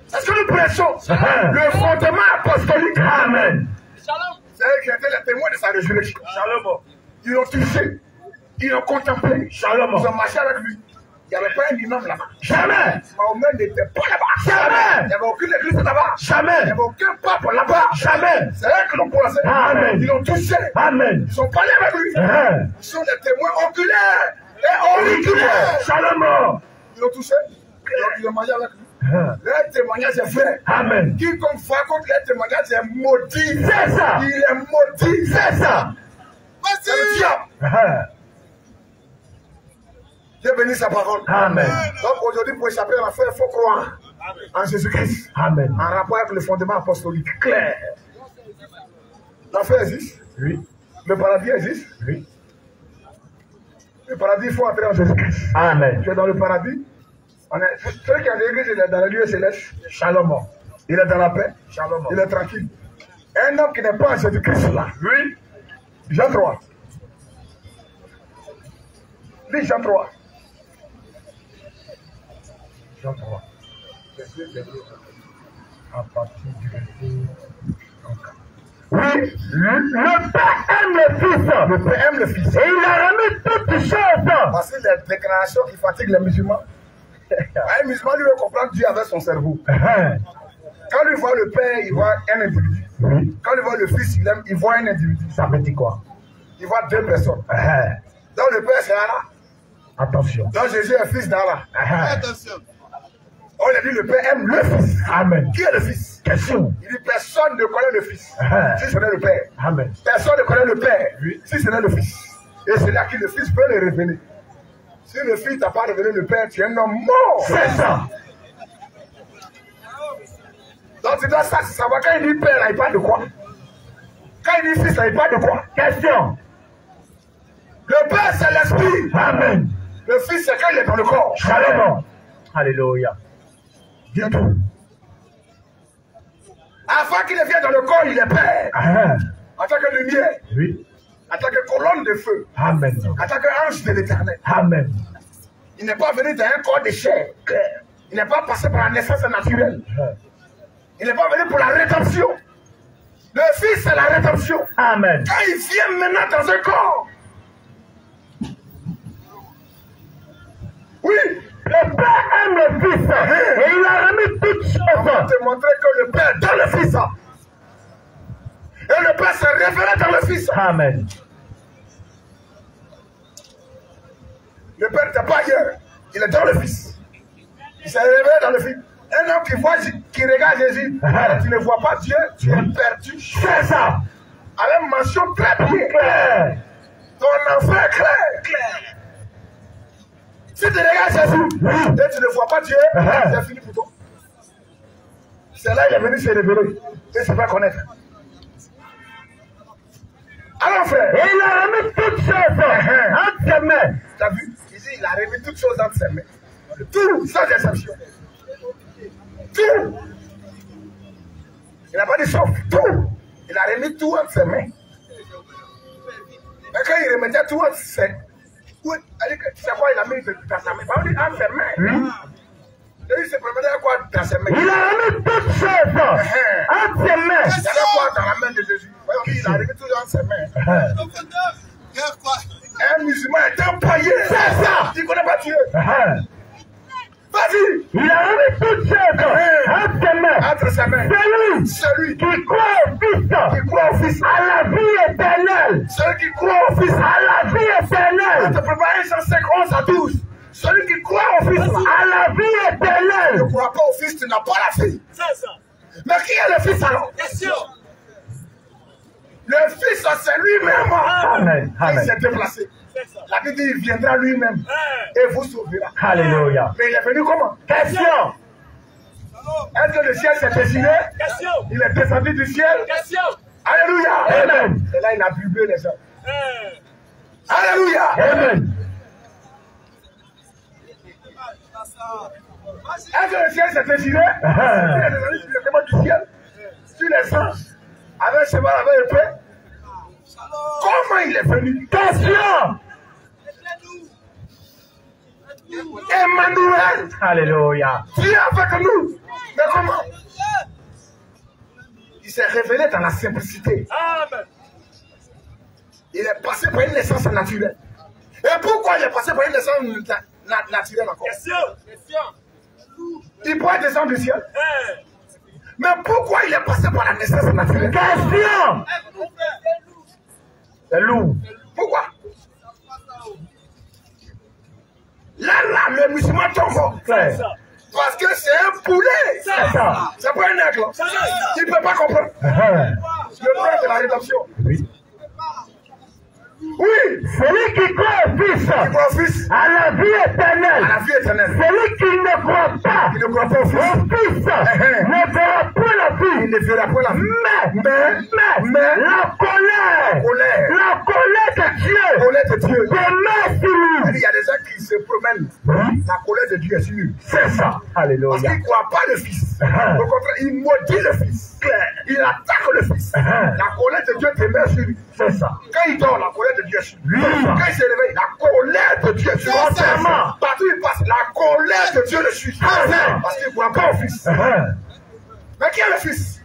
C'est ce que nous prêchons. Le fondement apostolique. Amen. C'est eux qui étaient les témoins de sa résurrection. Ils l'ont touché. Ils l'ont contemplé. Ils ont marché avec lui. Il n'y avait pas un imam là-bas. Jamais. Mahomet n'était pas là-bas. Jamais. Il n'y avait aucune église là-bas. Jamais. Il n'y avait aucun pape là-bas. Jamais. C'est eux qui l'ont croisé. Amen. Ils l'ont touché. Amen. Ils ont parlé avec lui. Amen. Ils sont des témoins oculaires et auriculaires. Shalom. Ils l'ont touché. Ils ont mangé avec lui. Leur témoignage est vrai. Amen. Quiconque fait contre leur témoignage est maudit. C'est ça. Il est maudit. C'est ça. C'est le diable. Dieu bénit sa parole. Amen. Donc aujourd'hui, pour échapper à l'affaire, il faut croire en Jésus-Christ. Amen. En rapport avec le fondement apostolique. Clair. L'affaire existe. Oui. Le paradis existe. Oui. Le paradis, il faut entrer en Jésus-Christ. Amen. Tu es dans le paradis. On est... Celui qui a l'église, il est dans les lieux célestes. Shalom. Il est dans la paix. Shalom. Il est tranquille. Un homme qui n'est pas en Jésus-Christ là. Oui. Jean trois. Lis Jean trois. Jean trois. À partir du verset Oui, le, le Père aime le Fils. Le Père aime le Fils. Et il a remis toutes choses. Parce que les déclarations qui fatiguent les musulmans. Un musulman, lui, veut comprendre Dieu avec son cerveau. Quand il voit le Père, il voit un individu. Oui. Quand il voit le Fils, il, aime, il voit un individu. Ça veut dire quoi? Il voit deux personnes. Donc le Père, c'est Allah. Attention. Donc Jésus est fils d'Allah. Attention. On a dit le Père aime le Fils. Amen. Qui est le Fils? Question. Il dit personne ne connaît le Fils. Si ce n'est le Père. Amen. Personne ne connaît le Père. Si ce n'est le Fils. Et c'est là que le Fils peut le révéler. Si le Fils t'a pas révélé le Père, tu es un homme mort. C'est ça. Donc tu dois savoir quand il dit Père, là, il parle de quoi? Quand il dit Fils, là, il parle de quoi? Question. Le Père, c'est l'Esprit. Amen. Le Fils, c'est quand il est dans le corps. Shalom. Alléluia. Bientôt. Avant qu'il ne vienne dans le corps, il est Père. Amen. En tant que lumière. Oui. En tant que colonne de feu. Amen. En tant qu'ange de l'éternel. Amen. Il n'est pas venu dans un corps de chair. Il n'est pas passé par la naissance naturelle. Il n'est pas venu pour la rédemption. Le Fils, c'est la rédemption. Amen. Quand il vient maintenant dans un corps. Oui. Le Père aime le Fils. Et il a remis toutes choses. On va te montrer que le Père dans le Fils. Et le Père s'est révélé dans le Fils. Amen. Le Père n'était pas ailleurs. Il est dans le Fils. Il s'est révélé dans le Fils. Un homme qui voit, qui regarde Jésus, tu ne vois pas Dieu, tu es perdu. C'est ça. Avec une mention très bien claire. Ton enfant est clair. clair. Si tu regardes Jésus et tu ne vois pas Dieu, c'est fini pour toi. C'est là qu'il est venu se révéler et se faire connaître. Alors frère, Et il a remis toutes choses entre ses mains. tu as vu? Il dit il a remis toutes choses entre ses mains. Tout, sans exception. Tout. Il n'a pas dit sauf. Tout. Il a remis tout entre ses mains. Mais quand il remettait tout entre ses mains, c'est quoi il a mis dans sa main? Il a dit entre ses mains. Oui. Et il se promenait quoi dans ses mains? Il a remis toutes choses entre ses mains. Il y avait quoi dans la main de Jésus? Il a remis tout entre ses mains. Un musulman est un païen. C'est ça. Il ne connaît pas Dieu. Vas-y. Il a remis toutes choses entre ses mains. Entre ses mains. Celui Celui qui croit au Fils qui croit au Fils. à la vie éternelle. Celui qui croit au Fils. À la vie On éternelle. te prépare Jean cinq, onze à douze. Celui qui croit au Fils. À la vie Tu ne éternelle. crois pas au Fils, tu n'as pas la vie. Mais qui est le Fils alors? Le Fils, c'est lui-même. Amen. Il Amen. s'est déplacé. La Bible dit il viendra lui-même et vous sauvera. Alléluia. Mais il est venu comment? Question. Est-ce que le ciel s'est dessiné? Il est descendu du ciel. Alléluia. Amen. Et là, il a bulbé les gens. Alléluia. Amen. Est-ce que le ciel s'est dessiné? Il est descendu directement du ciel. Sur les anges. Avec ce cheval, avec épée. Comment il est venu? Question. Emmanuel. Alléluia. Dieu avec nous. Mais comment? Il s'est révélé dans la simplicité. Amen. Il est passé par une naissance naturelle. Et pourquoi il est passé par une naissance na na naturelle encore? Question. Question. Il pourrait descendre du ciel. Hey. Mais pourquoi il est passé par la naissance naturelle? Question. C'est lourd. Pourquoi? Là, là, le musulman tombe. Parce que c'est un poulet. C'est ça. C'est pas un aigle. Il ne peut pas comprendre. Le problème de la rédemption. Oui. Oui. Celui qui croit au Fils, Il croit au Fils, à la vie éternelle. à la vie éternelle. Celui qui ne croit pas Il ne croit pas au au Fils. Fils ne verra point la Il vie. ne verra pas la vie. Mais, Mais, mais, mais, la colère, colère. la colère de Dieu colère de Dieu. demeure sur Il lui. y a des gens qui se promènent. Oui. La colère de Dieu est sur lui. C'est ça. Parce Alléluia. qu'il ne croit pas le Fils. Au contraire, il maudit le Fils. Il attaque le Fils. La colère de Dieu demeure sur lui. C'est ça. Quand il dort, la colère de Dieu est sur lui. Oui. Quand il se réveille, la colère de Dieu est sur lui. Constamment. Partout où il passe, la colère de Dieu le suit. Amen. Parce qu'il ne croit pas au Fils. Mais qui est le Fils?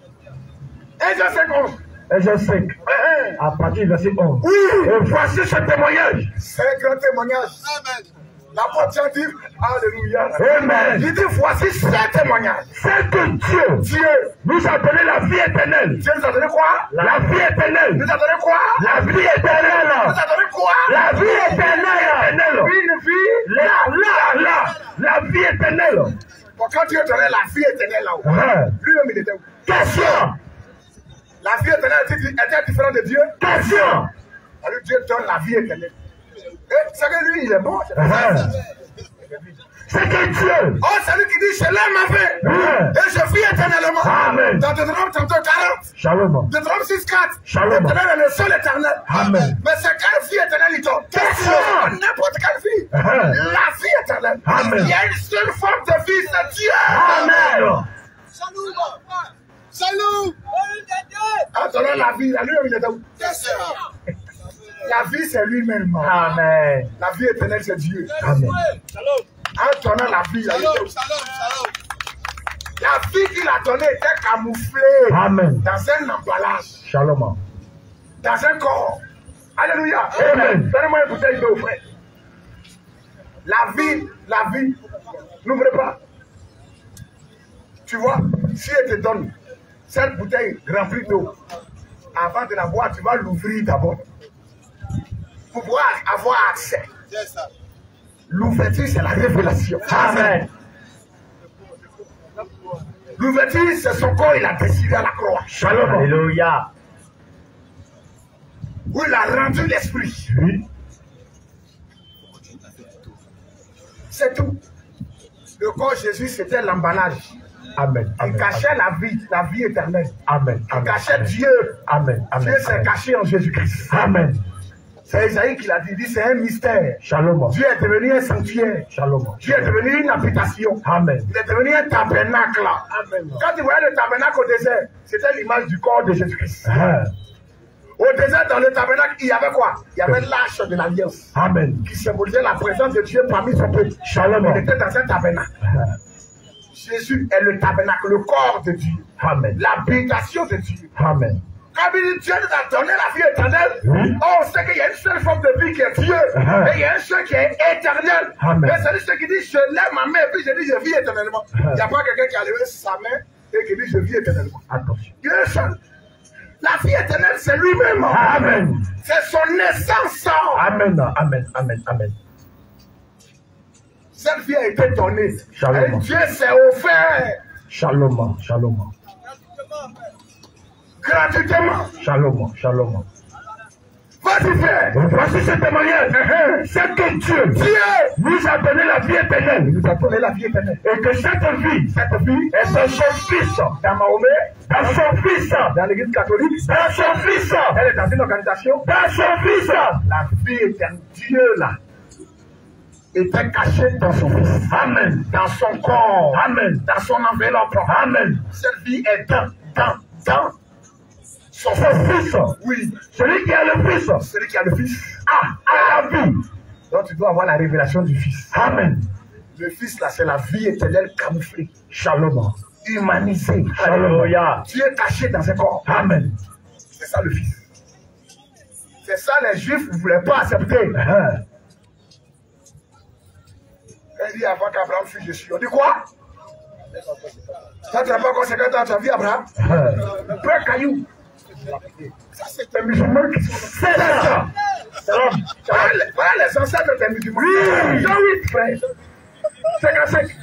un Jean cinq onze. Et je sais que, à partir du verset onze. Oui. Et voici ce témoignage. C'est un grand témoignage. Amen. L'apôtre Jean dit, Alléluia. Amen. Il dit, voici ce témoignage. C'est que Dieu Dieu nous a donné la vie éternelle. Dieu nous a donné quoi? La vie éternelle. Nous a donné quoi? La vie Nous éternelle. a donné quoi? La vie éternelle. Une vie. Là, là, là. La vie éternelle. Bon, quand Dieu donnait la vie éternelle là-haut, Hein. lui-même il était où? Question. La vie éternelle était, était différente de Dieu. Question. Alors Dieu donne la vie éternelle. Et c'est que lui, il est bon. C'est Hein. C'est que Dieu. Oh, c'est lui qui dit, je l'aime ma vie. Hein. Et je vis éternellement. Amen. Dans Deutéronome trente-deux, quarante. Shalom. Deutéronome six, quatre. Shalom. L'éternel est le seul éternel. Amen. Mais c'est quelle vie éternelle il donne? Question. N'importe quelle vie. Hein. La vie éternelle. Amen. Il y a une seule forme de vie, c'est Dieu. Amen. Salut. Salut. En donnant la vie, la lui-même il était où? Yes, sir. La vie, c'est lui-même. Amen. La vie éternelle, c'est Dieu. Amen. En donnant la vie, la, Shalom, shalom, shalom. la vie qu'il a donnée était camouflée Amen. dans un emballage, Shalom. dans un corps. Alléluia. Amen. Donnez-moi une bouteille d'eau, frère. La vie, la vie, n'ouvrez pas. Tu vois, si elle te donne cette bouteille remplie d'eau, avant de la boire, tu vas l'ouvrir d'abord pour pouvoir avoir accès. Yes, sir. L'ouverture, c'est la révélation. Amen. L'ouverture, c'est son corps, il a décidé à la croix. Shalom. Alléluia. Où il a rendu l'esprit. Oui. C'est tout. Le corps de Jésus, c'était l'emballage. Amen. Il Amen. cachait la vie, la vie éternelle. Amen. Il Amen. cachait Amen. Dieu. Amen. Amen. Dieu s'est Amen. caché en Jésus-Christ. Amen. C'est Isaïe qui l'a dit, il dit c'est un mystère. Shalom. Dieu est devenu un sanctuaire. Shalom. Dieu est devenu une habitation. Amen. Il est devenu un tabernacle. Amen. Quand tu voyais le tabernacle au désert, c'était l'image du corps de Jésus-Christ. Ah. Au désert, dans le tabernacle, il y avait quoi? Il y avait l'arche de l'alliance Amen. qui symbolisait la présence de Dieu parmi son peuple. Shalom. Il était dans un tabernacle. Ah. Jésus est le tabernacle, le corps de Dieu, Amen. l'habitation de Dieu. Amen. Quand il dit Dieu nous a donné la vie éternelle, Oui. on sait qu'il y a une seule forme de vie qui est Dieu, Ah. et il y a un seul qui est éternel. Amen. Mais c'est celui qui dit je lève ma main et puis je dis je vis éternellement. Ah. Il n'y a pas quelqu'un qui a levé sa main et qui dit je vis éternellement. Attention. Dieu est seul. La vie éternelle, c'est lui-même. Amen. C'est son essence. Amen. Amen. Amen. Amen. Cette vie a été donnée. Shalom. Et Dieu s'est offert Shalom. Shalom. gratuitement. Shalom. Shalom. Vas-y frère. Voici ce témoignage. C'est que Dieu Dieu nous a donné la vie éternelle. nous a donné la vie éternelle. Et que cette vie, Cette vie est dans son Fils. dans Mahomet, Dans son Fils. dans l'église catholique, Dans son Fils. elle est dans une organisation. Dans son Fils. La vie éternelle, Dieu là, était caché dans son fils. Amen. Dans son corps. Amen. Dans son enveloppe. Amen. Cette vie est dans, dans, dans son Son Fils. Oui, Celui qui a le Fils celui qui a le fils. a, a la vie. Donc tu dois avoir la révélation du fils. Amen. Le Fils, là, c'est la vie éternelle camouflée. Shalom. Humanisée. Alléluia. Tu es caché dans un corps. Amen. C'est ça le Fils. C'est ça les Juifs ne voulaient pas accepter. Uh-huh. Il dit avant qu'Abraham fût, je suis. On dit quoi? Ça, tu n'as pas encore cinquante ans, tu as vu Abraham? Uh-huh. Prends caillou. Ça, c'est un musulman qui sont. C'est ça. Voilà les, voilà les ancêtres des musulmans. Oui. Jean-Huit, frère. cinquante-cinq.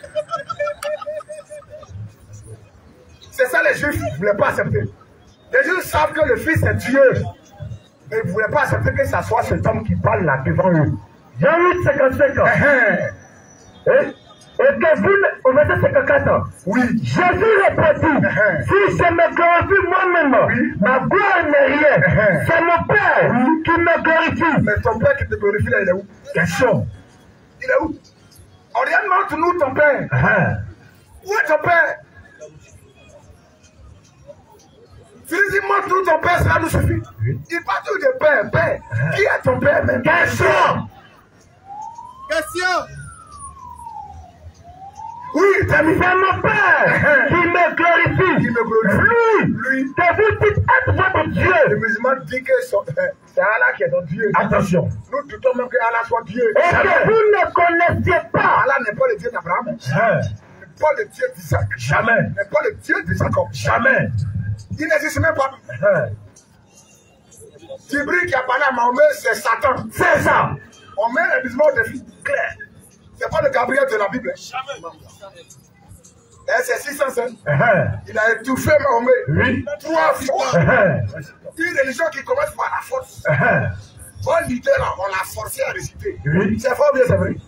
C'est ça les Juifs ne voulaient pas accepter. Les Juifs savent que le Fils est Dieu. Mais ils ne voulaient pas accepter que ce soit cet homme qui parle là devant eux. Jean-Huit, cinquante-cinq ans. Et, et que vous, au verset cinquante-quatre, Oui. Jésus répondit, Uh-huh. si je me glorifie moi-même, Oui. ma gloire n'est rien. Uh-huh. C'est mon Père Oui. qui me glorifie. Mais ton père qui te glorifie là, il est où? Question. Il est où? On dit, montre-nous ton père. Uh-huh. Où est ton père? Philippe dit, montre-nous ton père, cela nous suffit. Oui. Il parle tout de père, père. Uh-huh. Qui est ton père même? Question. Question. Oui, t'as mis. C'est mon Père qui me glorifie. Qui me glorifie. Lui, Lui. que vous dites être votre Le Dieu. musulman dit que son- c'est Allah qui est ton Dieu. Attention. Nous doutons même que Allah soit Dieu. Et que vous ne connaissiez pas. Allah n'est pas le Dieu d'Abraham. Hein. N'est pas le Dieu d'Isaac. Jamais. N'est pas le Dieu de Jacob. Jamais. Il n'existe même pas. Hein. Jibril qui a parlé à Mahomet, c'est Satan. C'est ça. On met le musulman au défi. Clair. C'est pas le Gabriel de la Bible. Et c'est six cent cinq. Hein. Il a étouffé Mahomet. Oui. Trois fois. Hein. Une religion qui commence par la force. Hein. Bon leader, là, on l'a forcé à réciter. Oui. C'est faux ou bien c'est vrai?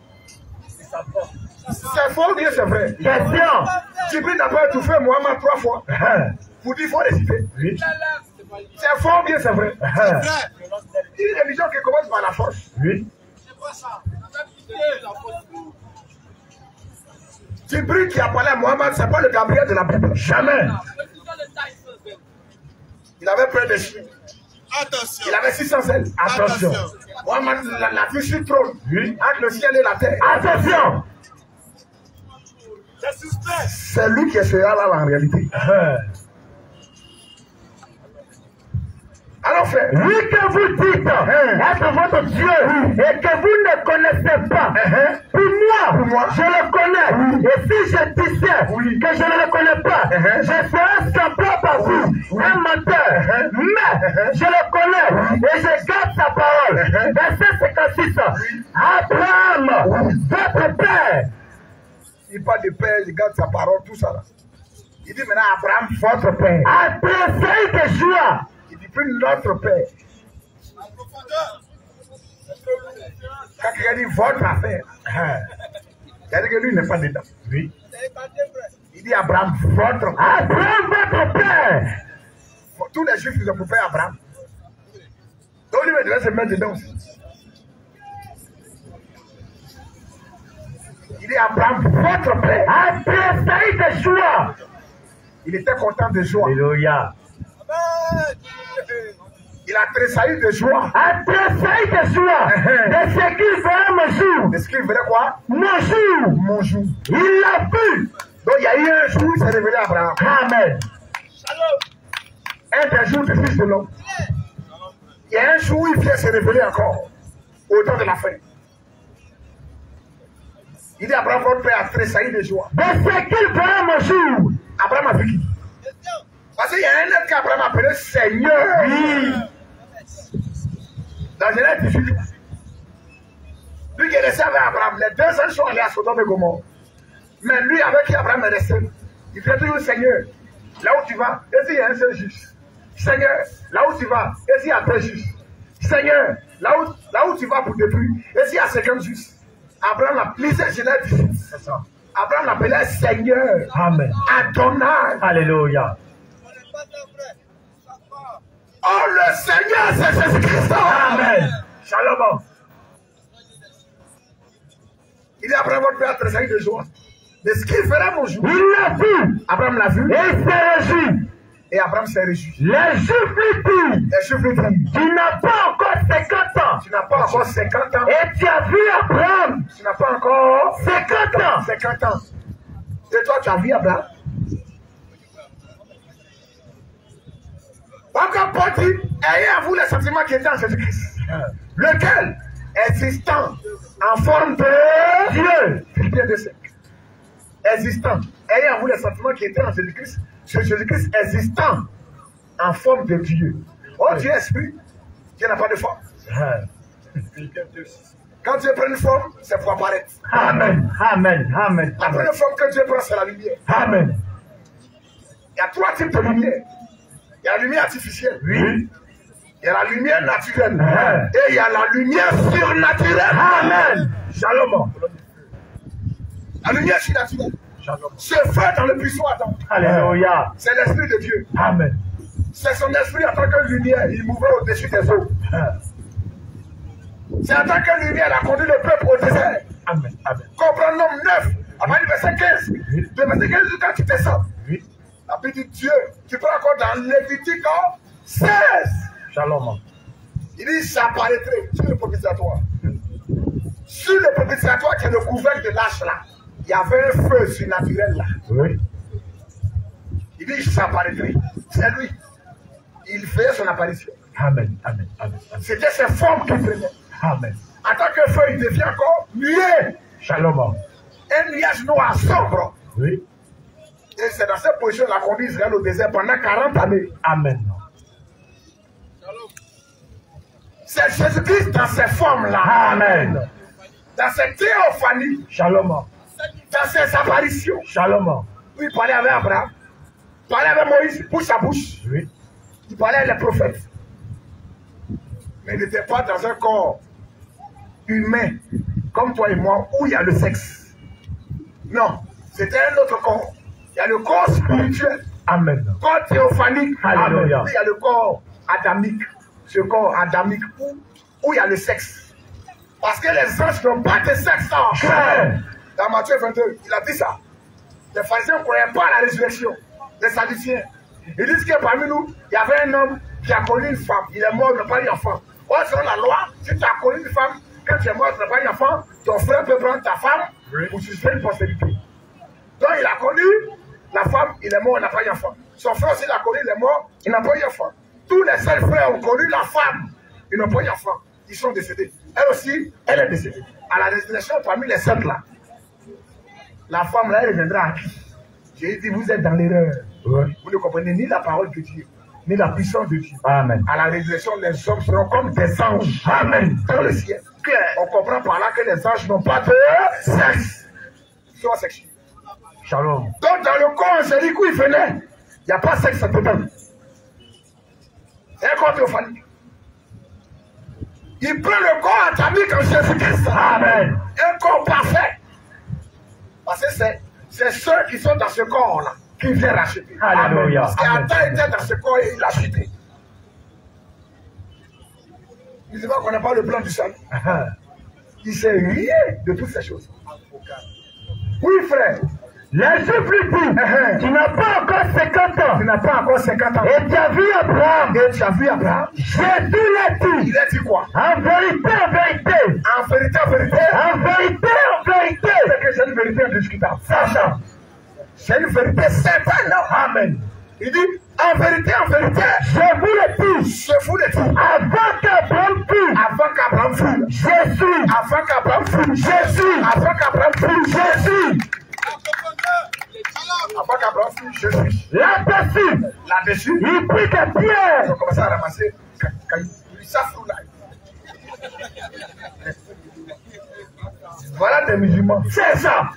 C'est faux ou bien c'est vrai? Question. Jibril n'a pas étouffé Mohamed trois fois. Hein. Pour dire qu'il faut réciter. Oui. C'est faux ou bien c'est vrai? Hein. Une religion qui commence par la force. Oui. Jibril qui a parlé à Mohamed, c'est pas le Gabriel de la Bible. Jamais. Il avait peur des chiens. Attention. Il avait six cents ailes. Attention. Mohamed l'a l'a vu sur le trône. Oui. Entre le ciel et la terre. Attention. C'est suspect. C'est lui qui est ce là en réalité. Hein. Alors frère, Lui que vous dites être votre Dieu et que vous ne connaissez pas. Pour moi, Pour moi. je le connais. Et si je disais que je ne le connais pas, je serais semblable à vous, un menteur. Mais je le connais et je garde sa parole. Verset cinquante-six. Abraham, votre père. il parle de père, il garde sa parole, tout ça là. Il dit maintenant Abraham, votre père. a précédé de joie. Il dit plus notre père. En profondeur. Quand il dit votre affaire, il a dit que lui n'est pas dedans. Oui. Il dit Abraham, votre père. Abraham, votre père. Tous les juifs, ils ont coupé Abraham. Donc lui, il devait se mettre dedans aussi. Il dit Abraham, votre père. A précédé de joie. Il était content de joie. Alléluia. Il a tressailli de joie. A précédé de joie. De ce qu'il verra mon jour. Est-ce qu'il voulait quoi? Mon jour. Mon jour. Il l'a vu. Donc il y a eu un jour où il s'est révélé à Abraham. Amen. Un des jours du Fils de l'homme. Il y a un jour où il vient se révéler encore. Au temps de la fin. Il dit Abraham, votre père a tressailli de joie. De ce qu'il verra mon jour. Abraham a vu qui? Parce qu'il y a un être qu'Abraham a appelé Seigneur. Oui. Dans Genèse dix-huit. Lui qui est resté avec Abraham, les deux ans sont allés à Sodome et Gomorrhe. Mais lui avec qui Abraham est resté, il fait toujours Seigneur. Là où tu vas, est-ce qu'il y a un seul juge? Seigneur, là où tu vas, est-ce qu'il y a deux juges? Seigneur, là où, là où tu vas pour détruire, est-ce qu'il y a cinquante juges? Abraham l'a lisé Genèse dix-huit. C'est ça. Abraham l'appelait Seigneur. Amen. Adonai. Alléluia. Oh, le Seigneur, c'est Jésus-Christ. Amen. Shalom. Il dit Abraham, votre père a tressailli de joie. De ce qu'il fera mon jour. Il l'a vu. Abraham l'a vu. Et il s'est réjoui. Et Abraham s'est réjoui. Les Juifs lui disent, Les Juifs lui disent, tu n'as pas encore cinquante ans. tu n'as pas encore cinquante ans. Et tu as vu Abraham Tu n'as pas encore cinquante cinquante ans. cinquante ans. Et toi, tu as vu Abraham? Encore Paul dit, ayez à vous les sentiments qui étaient en Jésus-Christ. Lequel? Existant en forme de Dieu. Philippiens deux cinq. Existant. Ayez à vous les sentiments qui étaient en Jésus-Christ. C'est Jésus-Christ existant en forme de Dieu. Oh, Dieu est esprit. Dieu n'a pas de forme. Quand Dieu prend une forme, c'est pour apparaître. Amen. Amen. Amen. La première forme que Dieu prend, c'est la lumière. Amen. Il y a trois types de lumière. Il y a la lumière artificielle. Oui. Il y a la lumière naturelle. Amen. Et il y a la lumière surnaturelle. Amen. Shalom. La lumière surnaturelle. Se fait dans le buisson Adam. Alléluia. C'est l'esprit de Dieu. Amen. C'est son esprit en tant que lumière. Il mouvait au-dessus des eaux. C'est en tant que lumière, il a conduit le peuple au désert. Amen. Amen. Comprends Nombre neuf, après le verset quinze. Oui. Le verset quinze, quand tu descends, Oui. la Bible dit Dieu, tu prends encore dans Lévitique seize. Shalom. Il dit, j'apparaîtrai sur le propitiatoire. Sur le propitiatoire qui est le couvercle de l'âge là, il y avait un feu surnaturel là. Oui. Il dit, j'apparaîtrai. C'est lui. Il faisait son apparition. Amen. Amen. Amen. Amen. C'était ses formes qu'il prenait. Amen. En tant que feu, il devient encore nuée. Shalom. Un nuage noir sombre. Oui. Et c'est dans cette position qu'il a conduit Israël au désert pendant quarante années. Amen. C'est Jésus-Christ dans ces formes-là. Amen. Dans cette théophanie. Shalom. Dans ses apparitions. Shalom. Où il parlait avec Abraham. Il parlait avec Moïse, bouche à bouche. Oui. Il parlait avec les prophètes. Mais il n'était pas dans un corps humain, comme toi et moi, où il y a le sexe. Non, c'était un autre corps. Il y a le corps spirituel. Amen. Corps théophanique. Alléluia. Il y a le corps adamique. Ce corps adamique où, où il y a le sexe. Parce que les anges n'ont pas de sexe. Amen. Dans Matthieu vingt-deux, il a dit ça. Les pharisiens ne croyaient pas à la résurrection. Les sadduciens. Ils disent que parmi nous, il y avait un homme qui a connu une femme. Il est mort, il n'a pas eu d'enfant. Or, selon la loi, si tu as connu une femme, quand tu es mort, tu n'as pas eu d'enfant, ton frère peut prendre ta femme pour susciter une postérité. Donc, il a connu la femme, il est mort, il n'a pas eu d'enfant. Son frère aussi l'a connu, il est mort, il n'a pas eu d'enfant. Tous les seuls frères ont connu la femme, ils n'ont pas eu d'enfant. Ils sont décédés. Elle aussi, elle est décédée. À la résurrection, parmi les sept là, la femme là, elle reviendra à qui? J'ai dit, vous êtes dans l'erreur. Oui. Vous ne comprenez ni la parole de Dieu, ni la puissance de Dieu. Amen. À la résurrection, les hommes seront comme des anges. Amen. Dans le ciel. On comprend par là que les anges n'ont pas de sexe. Soit sexuel. Shalom. Donc, dans le corps angélique où il venait, il n'y a pas de sexe dedans. C'est un corps théophanique. Il prend le corps atomique en Jésus-Christ. Amen. Un corps parfait. Parce que c'est, c'est ceux qui sont dans ce corps-là qui viennent racheter. Alléluia. Parce qu'Adam était dans ce corps et il l'a chuté. Il ne dit pas qu'on n'a pas le plan du salut. Il ne sait rien de toutes ces choses. Oui, frère. Laissez plus dit, tu n'as pas encore cinquante ans. Tu n'as pas encore cinquante ans. Et tu as vu Abraham. Et tu as vu Abraham. Jésus l'a dit. Il a dit quoi? En vérité, en vérité. En vérité, en vérité. En vérité, en vérité. C'est que c'est une vérité indiscutable. Ça, c'est une vérité certaine. Amen. Il dit, en vérité, en vérité. Je vous le dis. Je vous le dis. Avant qu'Abraham fût. Avant qu'Abraham fût. Jésus. Avant qu'Abraham fût. Jésus. Avant qu'Abraham fût. Jésus. Avant qu'Abraham fût. Jésus. Là-dessus. Là-dessus. Il prit des pierres. Ils ont commencé à ramasser. Ça fout là. Voilà des musulmans. C'est ça.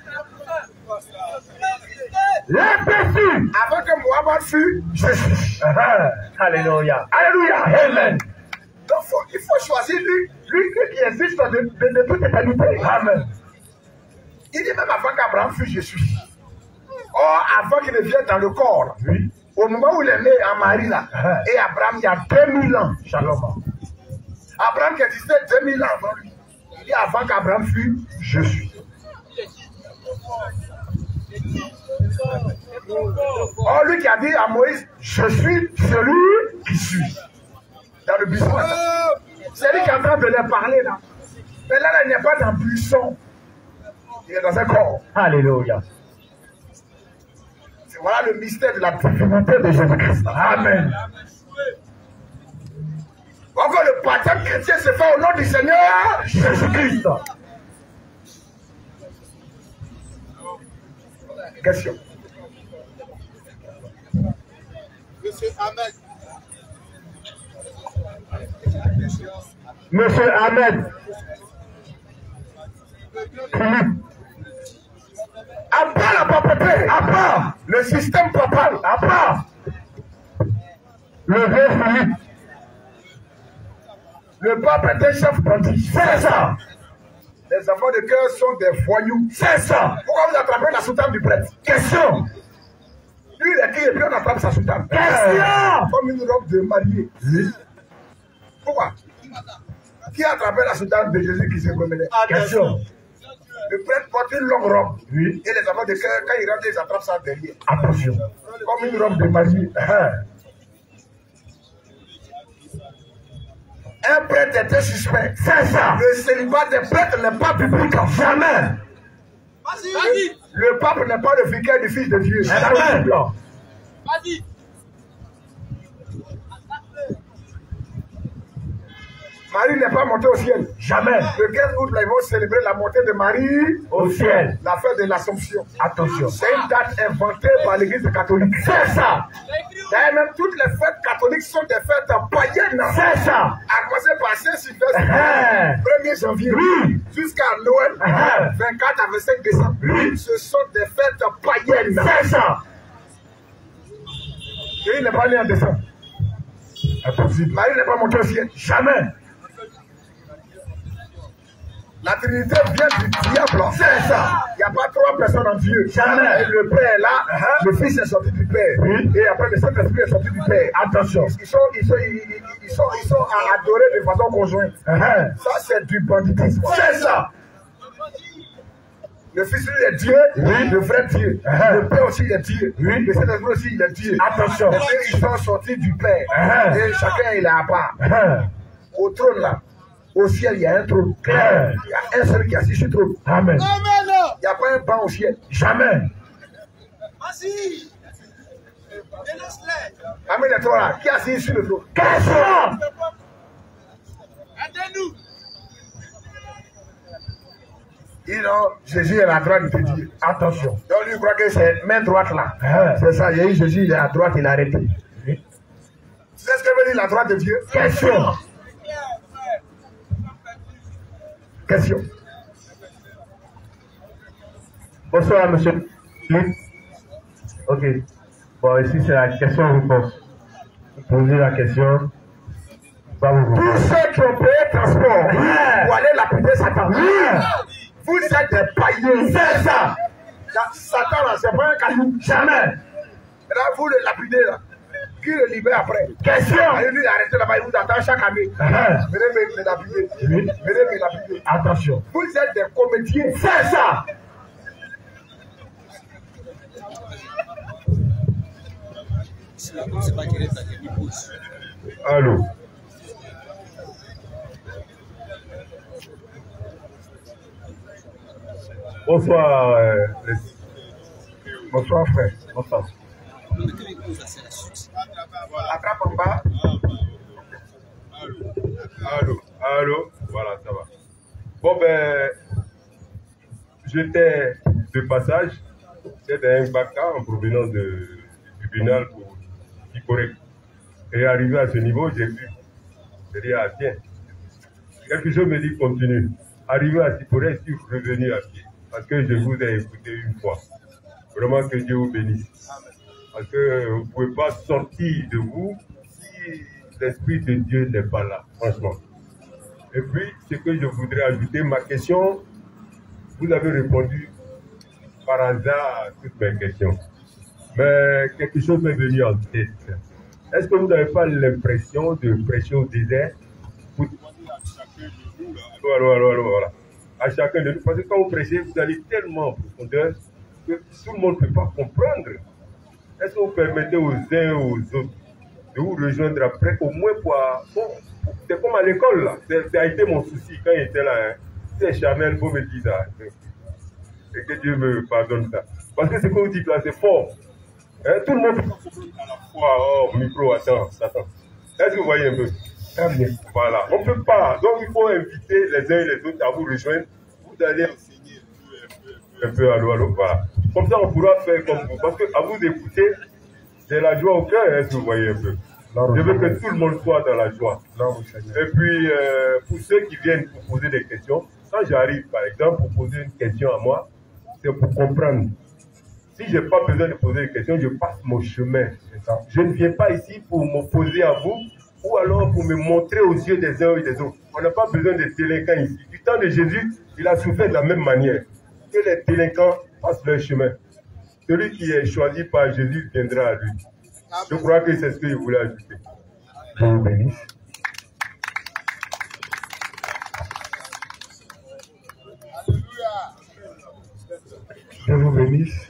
Là-dessus. Avant que Mohamed fût, Jésus. Alléluia. Alléluia. Amen. Donc faut, il faut choisir lui, lui, lui qui existe de, de, de toute éternité. Amen. Il dit même avant qu'Abraham fût Jésus. Or, avant qu'il ne vienne dans le corps, Oui. au moment où il est né en Marie là, Ah. et Abraham, il y a deux mille ans. Shalom. Abraham qui existait deux mille ans avant lui. Il dit avant qu'Abraham fût, je suis. Or, lui qui a dit à Moïse, je suis celui qui suis. Dans le buisson. C'est lui qui est en train de leur parler là. Mais là, là il n'est pas dans le buisson. Il est dans un corps. Alléluia. Voilà le mystère de la divinité de Jésus-Christ. Amen. Encore le baptême chrétien se fait au nom du Seigneur Jésus-Christ. Question. Monsieur Ahmed. Monsieur Ahmed. Philippe. À part la papeterie, à part le système papal, à part le vieux Philippe. Le pape était chef bandit. C'est ça. Les enfants de cœur sont des voyous. C'est ça. Pourquoi vous attrapez la soutane du prêtre? Question. Lui, il est qui et puis on attrape sa soutane. Question. Comme une robe de mariée. Oui. Pourquoi? Qui a attrapé la soutane de Jésus qui s'est promené? Question. Le prêtre porte une longue robe. Oui. Et les enfants de cœur, quand ils rentrent, ils attrapent ça derrière. Attention. Comme une robe de mariée. Un prêtre était suspect. C'est ça. Le célibat des prêtres n'est pas public. Jamais. Vas-y. Vas-y. Le pape n'est pas le vicaire du Fils de Dieu. Amen. Vas-y. Marie n'est pas montée au ciel. Jamais. Le quinze août, là, ils vont célébrer la montée de Marie au ciel. La fête de l'Assomption. Attention. C'est une date inventée par l'Église catholique. C'est ça. D'ailleurs, même toutes les fêtes catholiques sont des fêtes païennes. C'est ça. À commencer par Saint-Sylvestre, premier janvier, oui. Jusqu'à Noël, uh-huh. vingt-quatre à vingt-cinq décembre. Oui. Ce sont des fêtes païennes. C'est ça. Et il n'est pas né en décembre. Impossible. Marie n'est pas montée au ciel. Jamais. La Trinité vient du diable. C'est ça. Il n'y a pas trois personnes en Dieu. Jamais. Le Père est là, uh-huh. Le Fils est sorti du Père. Oui. Et après le Saint-Esprit est sorti du Père. Attention. Ils sont, ils sont, ils, ils, ils sont, ils sont adorés de façon conjointe. Uh-huh. Ça, c'est du banditisme. C'est ça. Le Fils lui est Dieu, oui. Le vrai Dieu. Uh-huh. Le Père aussi est Dieu. Oui. Le Saint-Esprit aussi il est Dieu. Attention. Et ils sont sortis du Père. Uh-huh. Et chacun il est à part. Uh-huh. Au trône là. Au ciel, il y a un trône. Claire. Il y a un seul qui est assis sur le trône. Amen. Amen. Il n'y a pas un banc au ciel. Jamais. Vas-y. Amen. Et toi là, qui est assis sur le trône? Question. Aidez-nous. Il non, Jésus est à la droite de Dieu. Attention. Donc lui croit que c'est main droite là. Ah. C'est ça, il y a eu Jésus, il est à droite, il a arrêté. Oui. C'est ce que veut dire la droite de Dieu? Question. Question. Bonsoir, monsieur. Ok. Bon, ici, c'est la question-réponse. Vous posez la question. Tous ceux qui ont payé transport yeah. Pour aller lapider Satan. Yeah. Vous êtes des païens. C'est ça. Satan, là, c'est pas un caillou. Jamais. Et là, vous le lapidez, là. Qui le libère après? Question. Et lui, il est arrêté là-bas, il vous attend chaque année. Uh-huh. Venez me lapider. Oui. Venez me lapider. Attention. Vous êtes des comédiens. C'est ça. Allô. Bonsoir. Euh, les... Bonsoir, frère. Bonsoir. Attrape en bas. Allô, allô, voilà, ça va. Bon, ben, j'étais de passage, j'étais un Baka en provenance de, du tribunal pour Kikoré. Et arrivé à ce niveau, j'ai vu, j'ai dit, ah tiens, quelque chose me dit continue. Arrivé à Kikoré, je suis revenu à pied, parce que je vous ai écouté une fois. Vraiment que Dieu vous bénisse. Parce que vous ne pouvez pas sortir de vous si l'Esprit de Dieu n'est pas là, franchement. Et puis, ce que je voudrais ajouter, ma question, vous avez répondu par hasard à toutes mes questions. Mais quelque chose m'est venu en tête. Est-ce que vous n'avez pas l'impression de prêcher au désert? Vous... Allô, allô, allô, voilà. À chacun de nous, parce que quand vous prêchez, vous allez tellement en profondeur que tout le monde ne peut pas comprendre. Est-ce que vous permettez aux uns aux autres de vous rejoindre après, au moins pour... Bon, c'est comme à l'école, là. Ça a été mon souci quand il était là. Hein. C'est Chanel, vous me dites ça. Et que Dieu me pardonne ça. Parce que ce que vous dites là, c'est fort. Hein, tout le monde à la fois, oh, micro, attends, attends. Est-ce que vous voyez un peu? Très bien. Voilà. On ne peut pas. Donc il faut inviter les uns et les autres à vous rejoindre. Vous allez enseigner un peu, un peu, allô, allô, voilà. Comme ça, on pourra faire comme vous. Parce que à vous d'écouter, c'est la joie au cœur, est-ce que vous voyez un peu? Je veux que tout le monde soit dans la joie. Et puis, euh, pour ceux qui viennent pour poser des questions, quand j'arrive, par exemple, pour poser une question à moi, c'est pour comprendre. Si je n'ai pas besoin de poser des questions, je passe mon chemin. Je ne viens pas ici pour m'opposer à vous ou alors pour me montrer aux yeux des uns et des autres. On n'a pas besoin de délinquants ici. Du temps de Jésus, il a souffert de la même manière. Que les délinquants passent leur chemin. Celui qui est choisi par Jésus viendra à lui. Je crois que c'est ce qu'il voulait ajouter. Dieu vous bénisse. Dieu vous bénisse.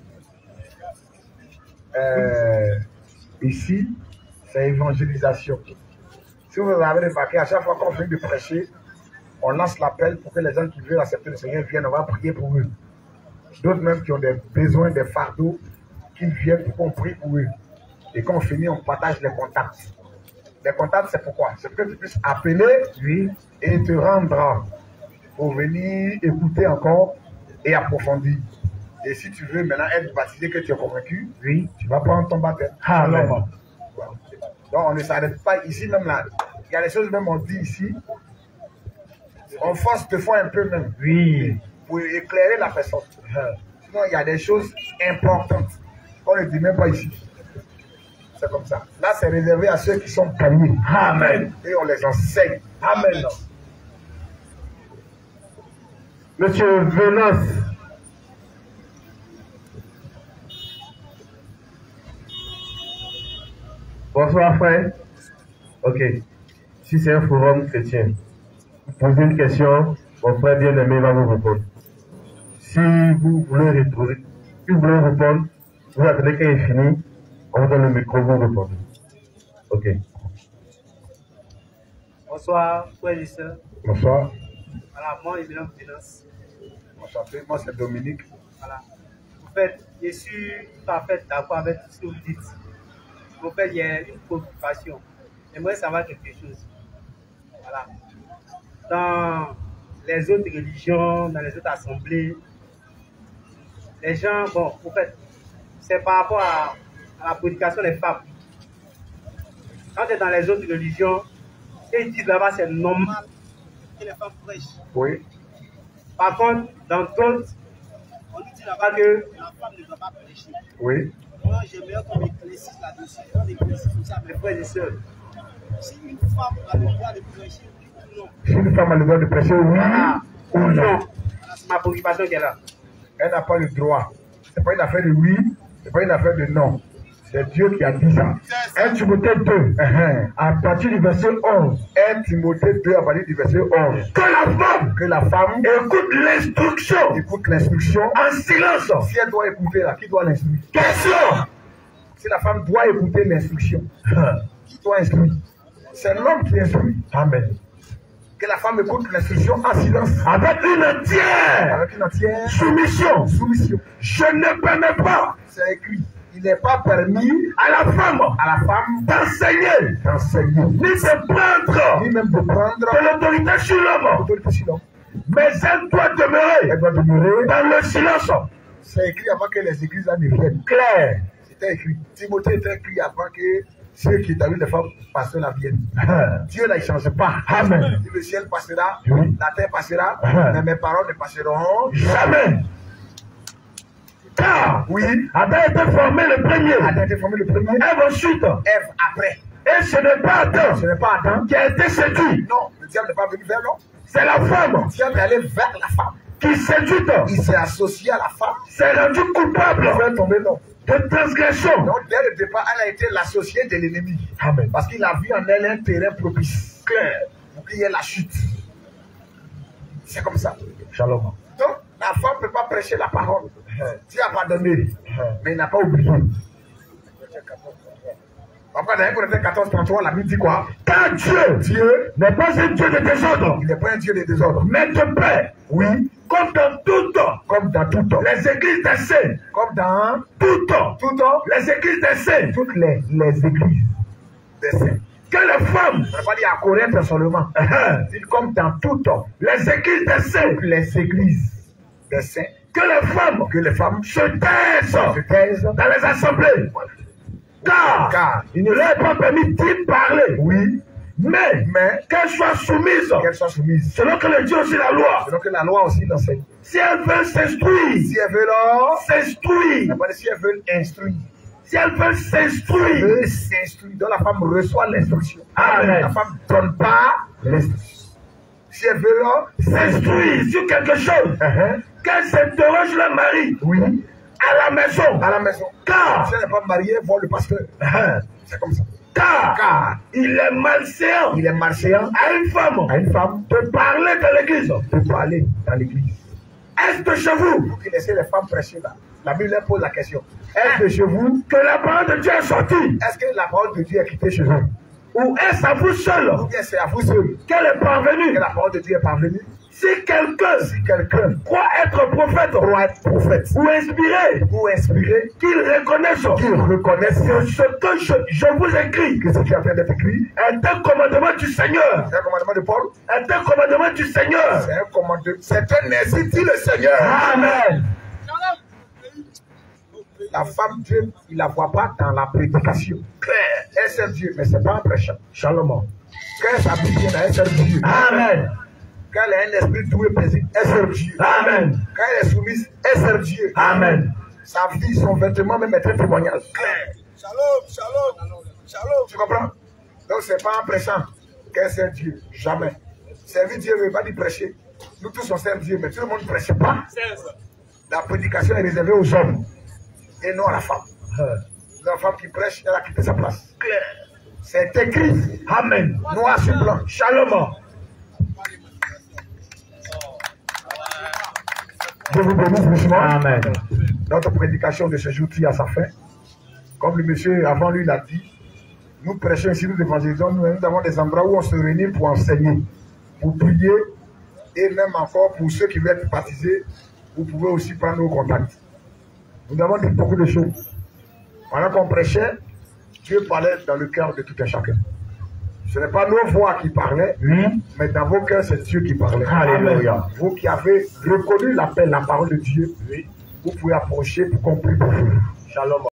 Euh, ici, c'est évangélisation. Si vous avez remarqué, à chaque fois qu'on finit de prêcher, on lance l'appel pour que les gens qui veulent accepter le Seigneur viennent, on va prier pour eux. D'autres même qui ont des besoins, des fardeaux, qu'ils viennent pour qu'on prie pour eux. Et quand on finit, on partage les contacts. Les contacts, c'est pourquoi? C'est pour que tu puisses appeler, lui, et te rendre pour venir écouter encore et approfondir. Et si tu veux maintenant être baptisé, que tu es convaincu, oui, tu vas prendre ton baptême. Amen. Voilà. Donc on ne s'arrête pas ici même là. Il y a des choses même on dit ici. On force deux fois un peu même. Oui. Pour éclairer la personne. Sinon il y a des choses importantes qu'on ne dit même pas ici. C'est comme ça. Là c'est réservé à ceux qui sont gagnés. Amen. Et on les enseigne. Amen. Monsieur Venance. Bonsoir frère. Ok. Si c'est un forum chrétien, vous posez une question, mon frère bien-aimé va vous répondre. Si vous voulez répondre, si vous voulez répondre, vous attendez qu'il est fini, on vous donne le micro, vous répondez. Ok. Bonsoir, frères et sœurs. Bonsoir. Voilà, moi, Évidemment Finance. Enchanté, moi c'est Dominique. Voilà. En fait, je suis tout à fait d'accord avec tout ce que vous dites. En fait, il y a une préoccupation. J'aimerais savoir quelque chose. Voilà. Dans les autres religions, dans les autres assemblées, les gens, bon, en fait, c'est par rapport à, à la prédication des femmes. Quand tu es dans les autres religions, ils disent là-bas, c'est normal que les femmes prêchent. Oui. Par contre, dans d'autres, on dit là-bas que la femme ne doit pas prêcher. Oui. Moi, j'aimerais qu'on éclaircisse là-dessus, qu'on éclaircisse tout ça, mes frères et sœurs. Si une femme a le droit de prêcher, oui ou non? Si une femme a le droit de prêcher, oui ah, ou non? Voilà, c'est ma préoccupation qui est là. Elle n'a pas le droit. Ce n'est pas une affaire de oui, ce n'est pas une affaire de non. C'est Dieu qui a dit ça. un Timothée deux, uh-huh. À partir du verset onze. un Timothée deux, à partir du verset onze. Que la femme, que la femme écoute l'instruction. Écoute l'instruction en silence. Si elle doit écouter là, qui doit l'instruire? Question. Si la femme doit écouter l'instruction, qui doit instruire? C'est l'homme qui instruit. Amen. Que la femme écoute l'instruction en silence. Avec une entière. Avec une entière soumission. Soumission. Je ne permets pas. C'est écrit. Il n'est pas permis à la femme, à la femme d'enseigner, d'enseigner, ni de prendre, ni même de prendre de l'autorité sur l'homme. Mais elle doit demeurer, elle doit demeurer dans le silence. C'est écrit avant que les églises en deviennent claires. C'était écrit. Timothée était écrit avant que ceux qui établissent les femmes passent la vienne. Dieu ne change pas. Amen. Le ciel passera, oui. La terre passera, mais mes paroles ne passeront jamais. Car, oui, Adam a été formé le premier. Adam a été formé le premier. Ève ensuite. Ève après. Et ce n'est pas Adam. Ce n'est pas Adam qui a été séduit. Non, le diable n'est pas venu vers l'homme. C'est la femme. Le diable est allé vers la femme. Qui séduite. Il s'est associé à la femme. C'est rendu coupable. Il fait tomber l'homme. De transgression. Donc, dès le départ, elle a été l'associée de l'ennemi. Amen. Parce qu'il a vu en elle un terrain propice. Clair. Pour qu'il y ait la chute. C'est comme ça. Shalom. Donc, la femme ne peut pas prêcher la parole. Dieu a pardonné, mais il n'a pas oublié. Après, dans un Corinthiens quatorze trente-trois, la Bible dit quoi? Car Dieu, Dieu n'est pas un Dieu de désordre, il n'est pas un Dieu de désordre, mais de paix. oui, Comme dans tout temps, comme dans tout temps, les églises des saints, comme dans tout temps, tout temps, les églises des saints, toutes les, les églises des saints. que les femmes, On n'a pas dit à Corinthe seulement, uh-huh, dit comme dans tout temps, les églises des saints, toutes les églises des saints, que les femmes que les femmes se taisent se taisent, dans les assemblées. Car, car il ne leur est pas permis d'y parler, oui, mais, mais qu'elles soient soumises, qu'elles soient soumises, selon que le Dieu aussi la loi. selon que la loi aussi l'enseigne. Si elles veulent s'instruire, Si elles veulent, on s'instruire, n'a pas dit si elles veulent instruire, si elles veulent elles s'instruire, veulent s'instruire, donc la femme reçoit l'instruction. Amen. La femme ne donne pas l'instruction. Si elles veulent s'instruire sur quelque chose, uh-huh, qu'elles s'interrogent le mari oui, à la maison. à la maison. Car, Si elle n'est pas mariée, voir le pasteur. uh-huh, C'est comme ça. car, Car il est malséant il est marchéant à une femme à une femme de parler dans l'église. de parler dans l'église. Est-ce de chez vous Pour qu'il laisse les femmes prêcher là. La Bible leur pose la question. Est-ce de chez vous? que la parole de Dieu est sortie? Est-ce que la parole de Dieu est quittée chez eux? Ou est-ce à vous seul Ou bien c'est à vous seul qu'elle est parvenue? que la parole de Dieu est parvenue? Si quelqu'un Si quelqu'un croit être prophète croit être prophète ou inspiré, ou inspiré, qu'il reconnaisse qu'il reconnaisse que ce que je, je vous écris que ce qui est en train d'être écrit, est un commandement du Seigneur. c'est un commandement de Paul, Est un commandement du Seigneur. c'est un commandement, c'est un ainsi dit le Seigneur. Amen. La femme, Dieu, il la voit pas dans la prédication. Claire, elle sert Dieu, mais c'est pas un prêchant. Shalom. Quand elle s'habille bien, elle sert Dieu. Amen. Quand elle a un esprit doué, paisible, elle sert Dieu. Amen. Quand elle est soumise, elle sert Dieu. Amen. Sa vie, son vêtement, même est un témoignage. Claire. Shalom, shalom, shalom. Tu comprends? Donc, c'est pas un prêchant qu'elle sert Dieu. Jamais. Servir Dieu ne veut pas dire prêcher. Nous tous, on sert Dieu, mais tout le monde ne prêche pas. La prédication est réservée aux hommes et non à la femme. La femme qui prêche, elle a quitté sa place. Claire. C'est écrit. Amen. Noir sur blanc. Shalom. Je vous bénisse richement. Amen. Notre prédication de ce jour tire à sa fin. Comme le monsieur avant lui l'a dit, nous prêchons ici, nous évangélisons, nous, nous avons des endroits où on se réunit pour enseigner, pour prier, et même encore pour ceux qui veulent être baptisés, vous pouvez aussi prendre nos contacts. Nous avons dit beaucoup de choses. Pendant qu'on prêchait, Dieu parlait dans le cœur de tout un chacun. Ce n'est pas nos voix qui parlaient, Oui. mais dans vos cœurs, c'est Dieu qui parlait. Alléluia. Vous qui avez reconnu l'appel, la parole de Dieu, vous pouvez approcher pour qu'on prie pour vous. Shalom.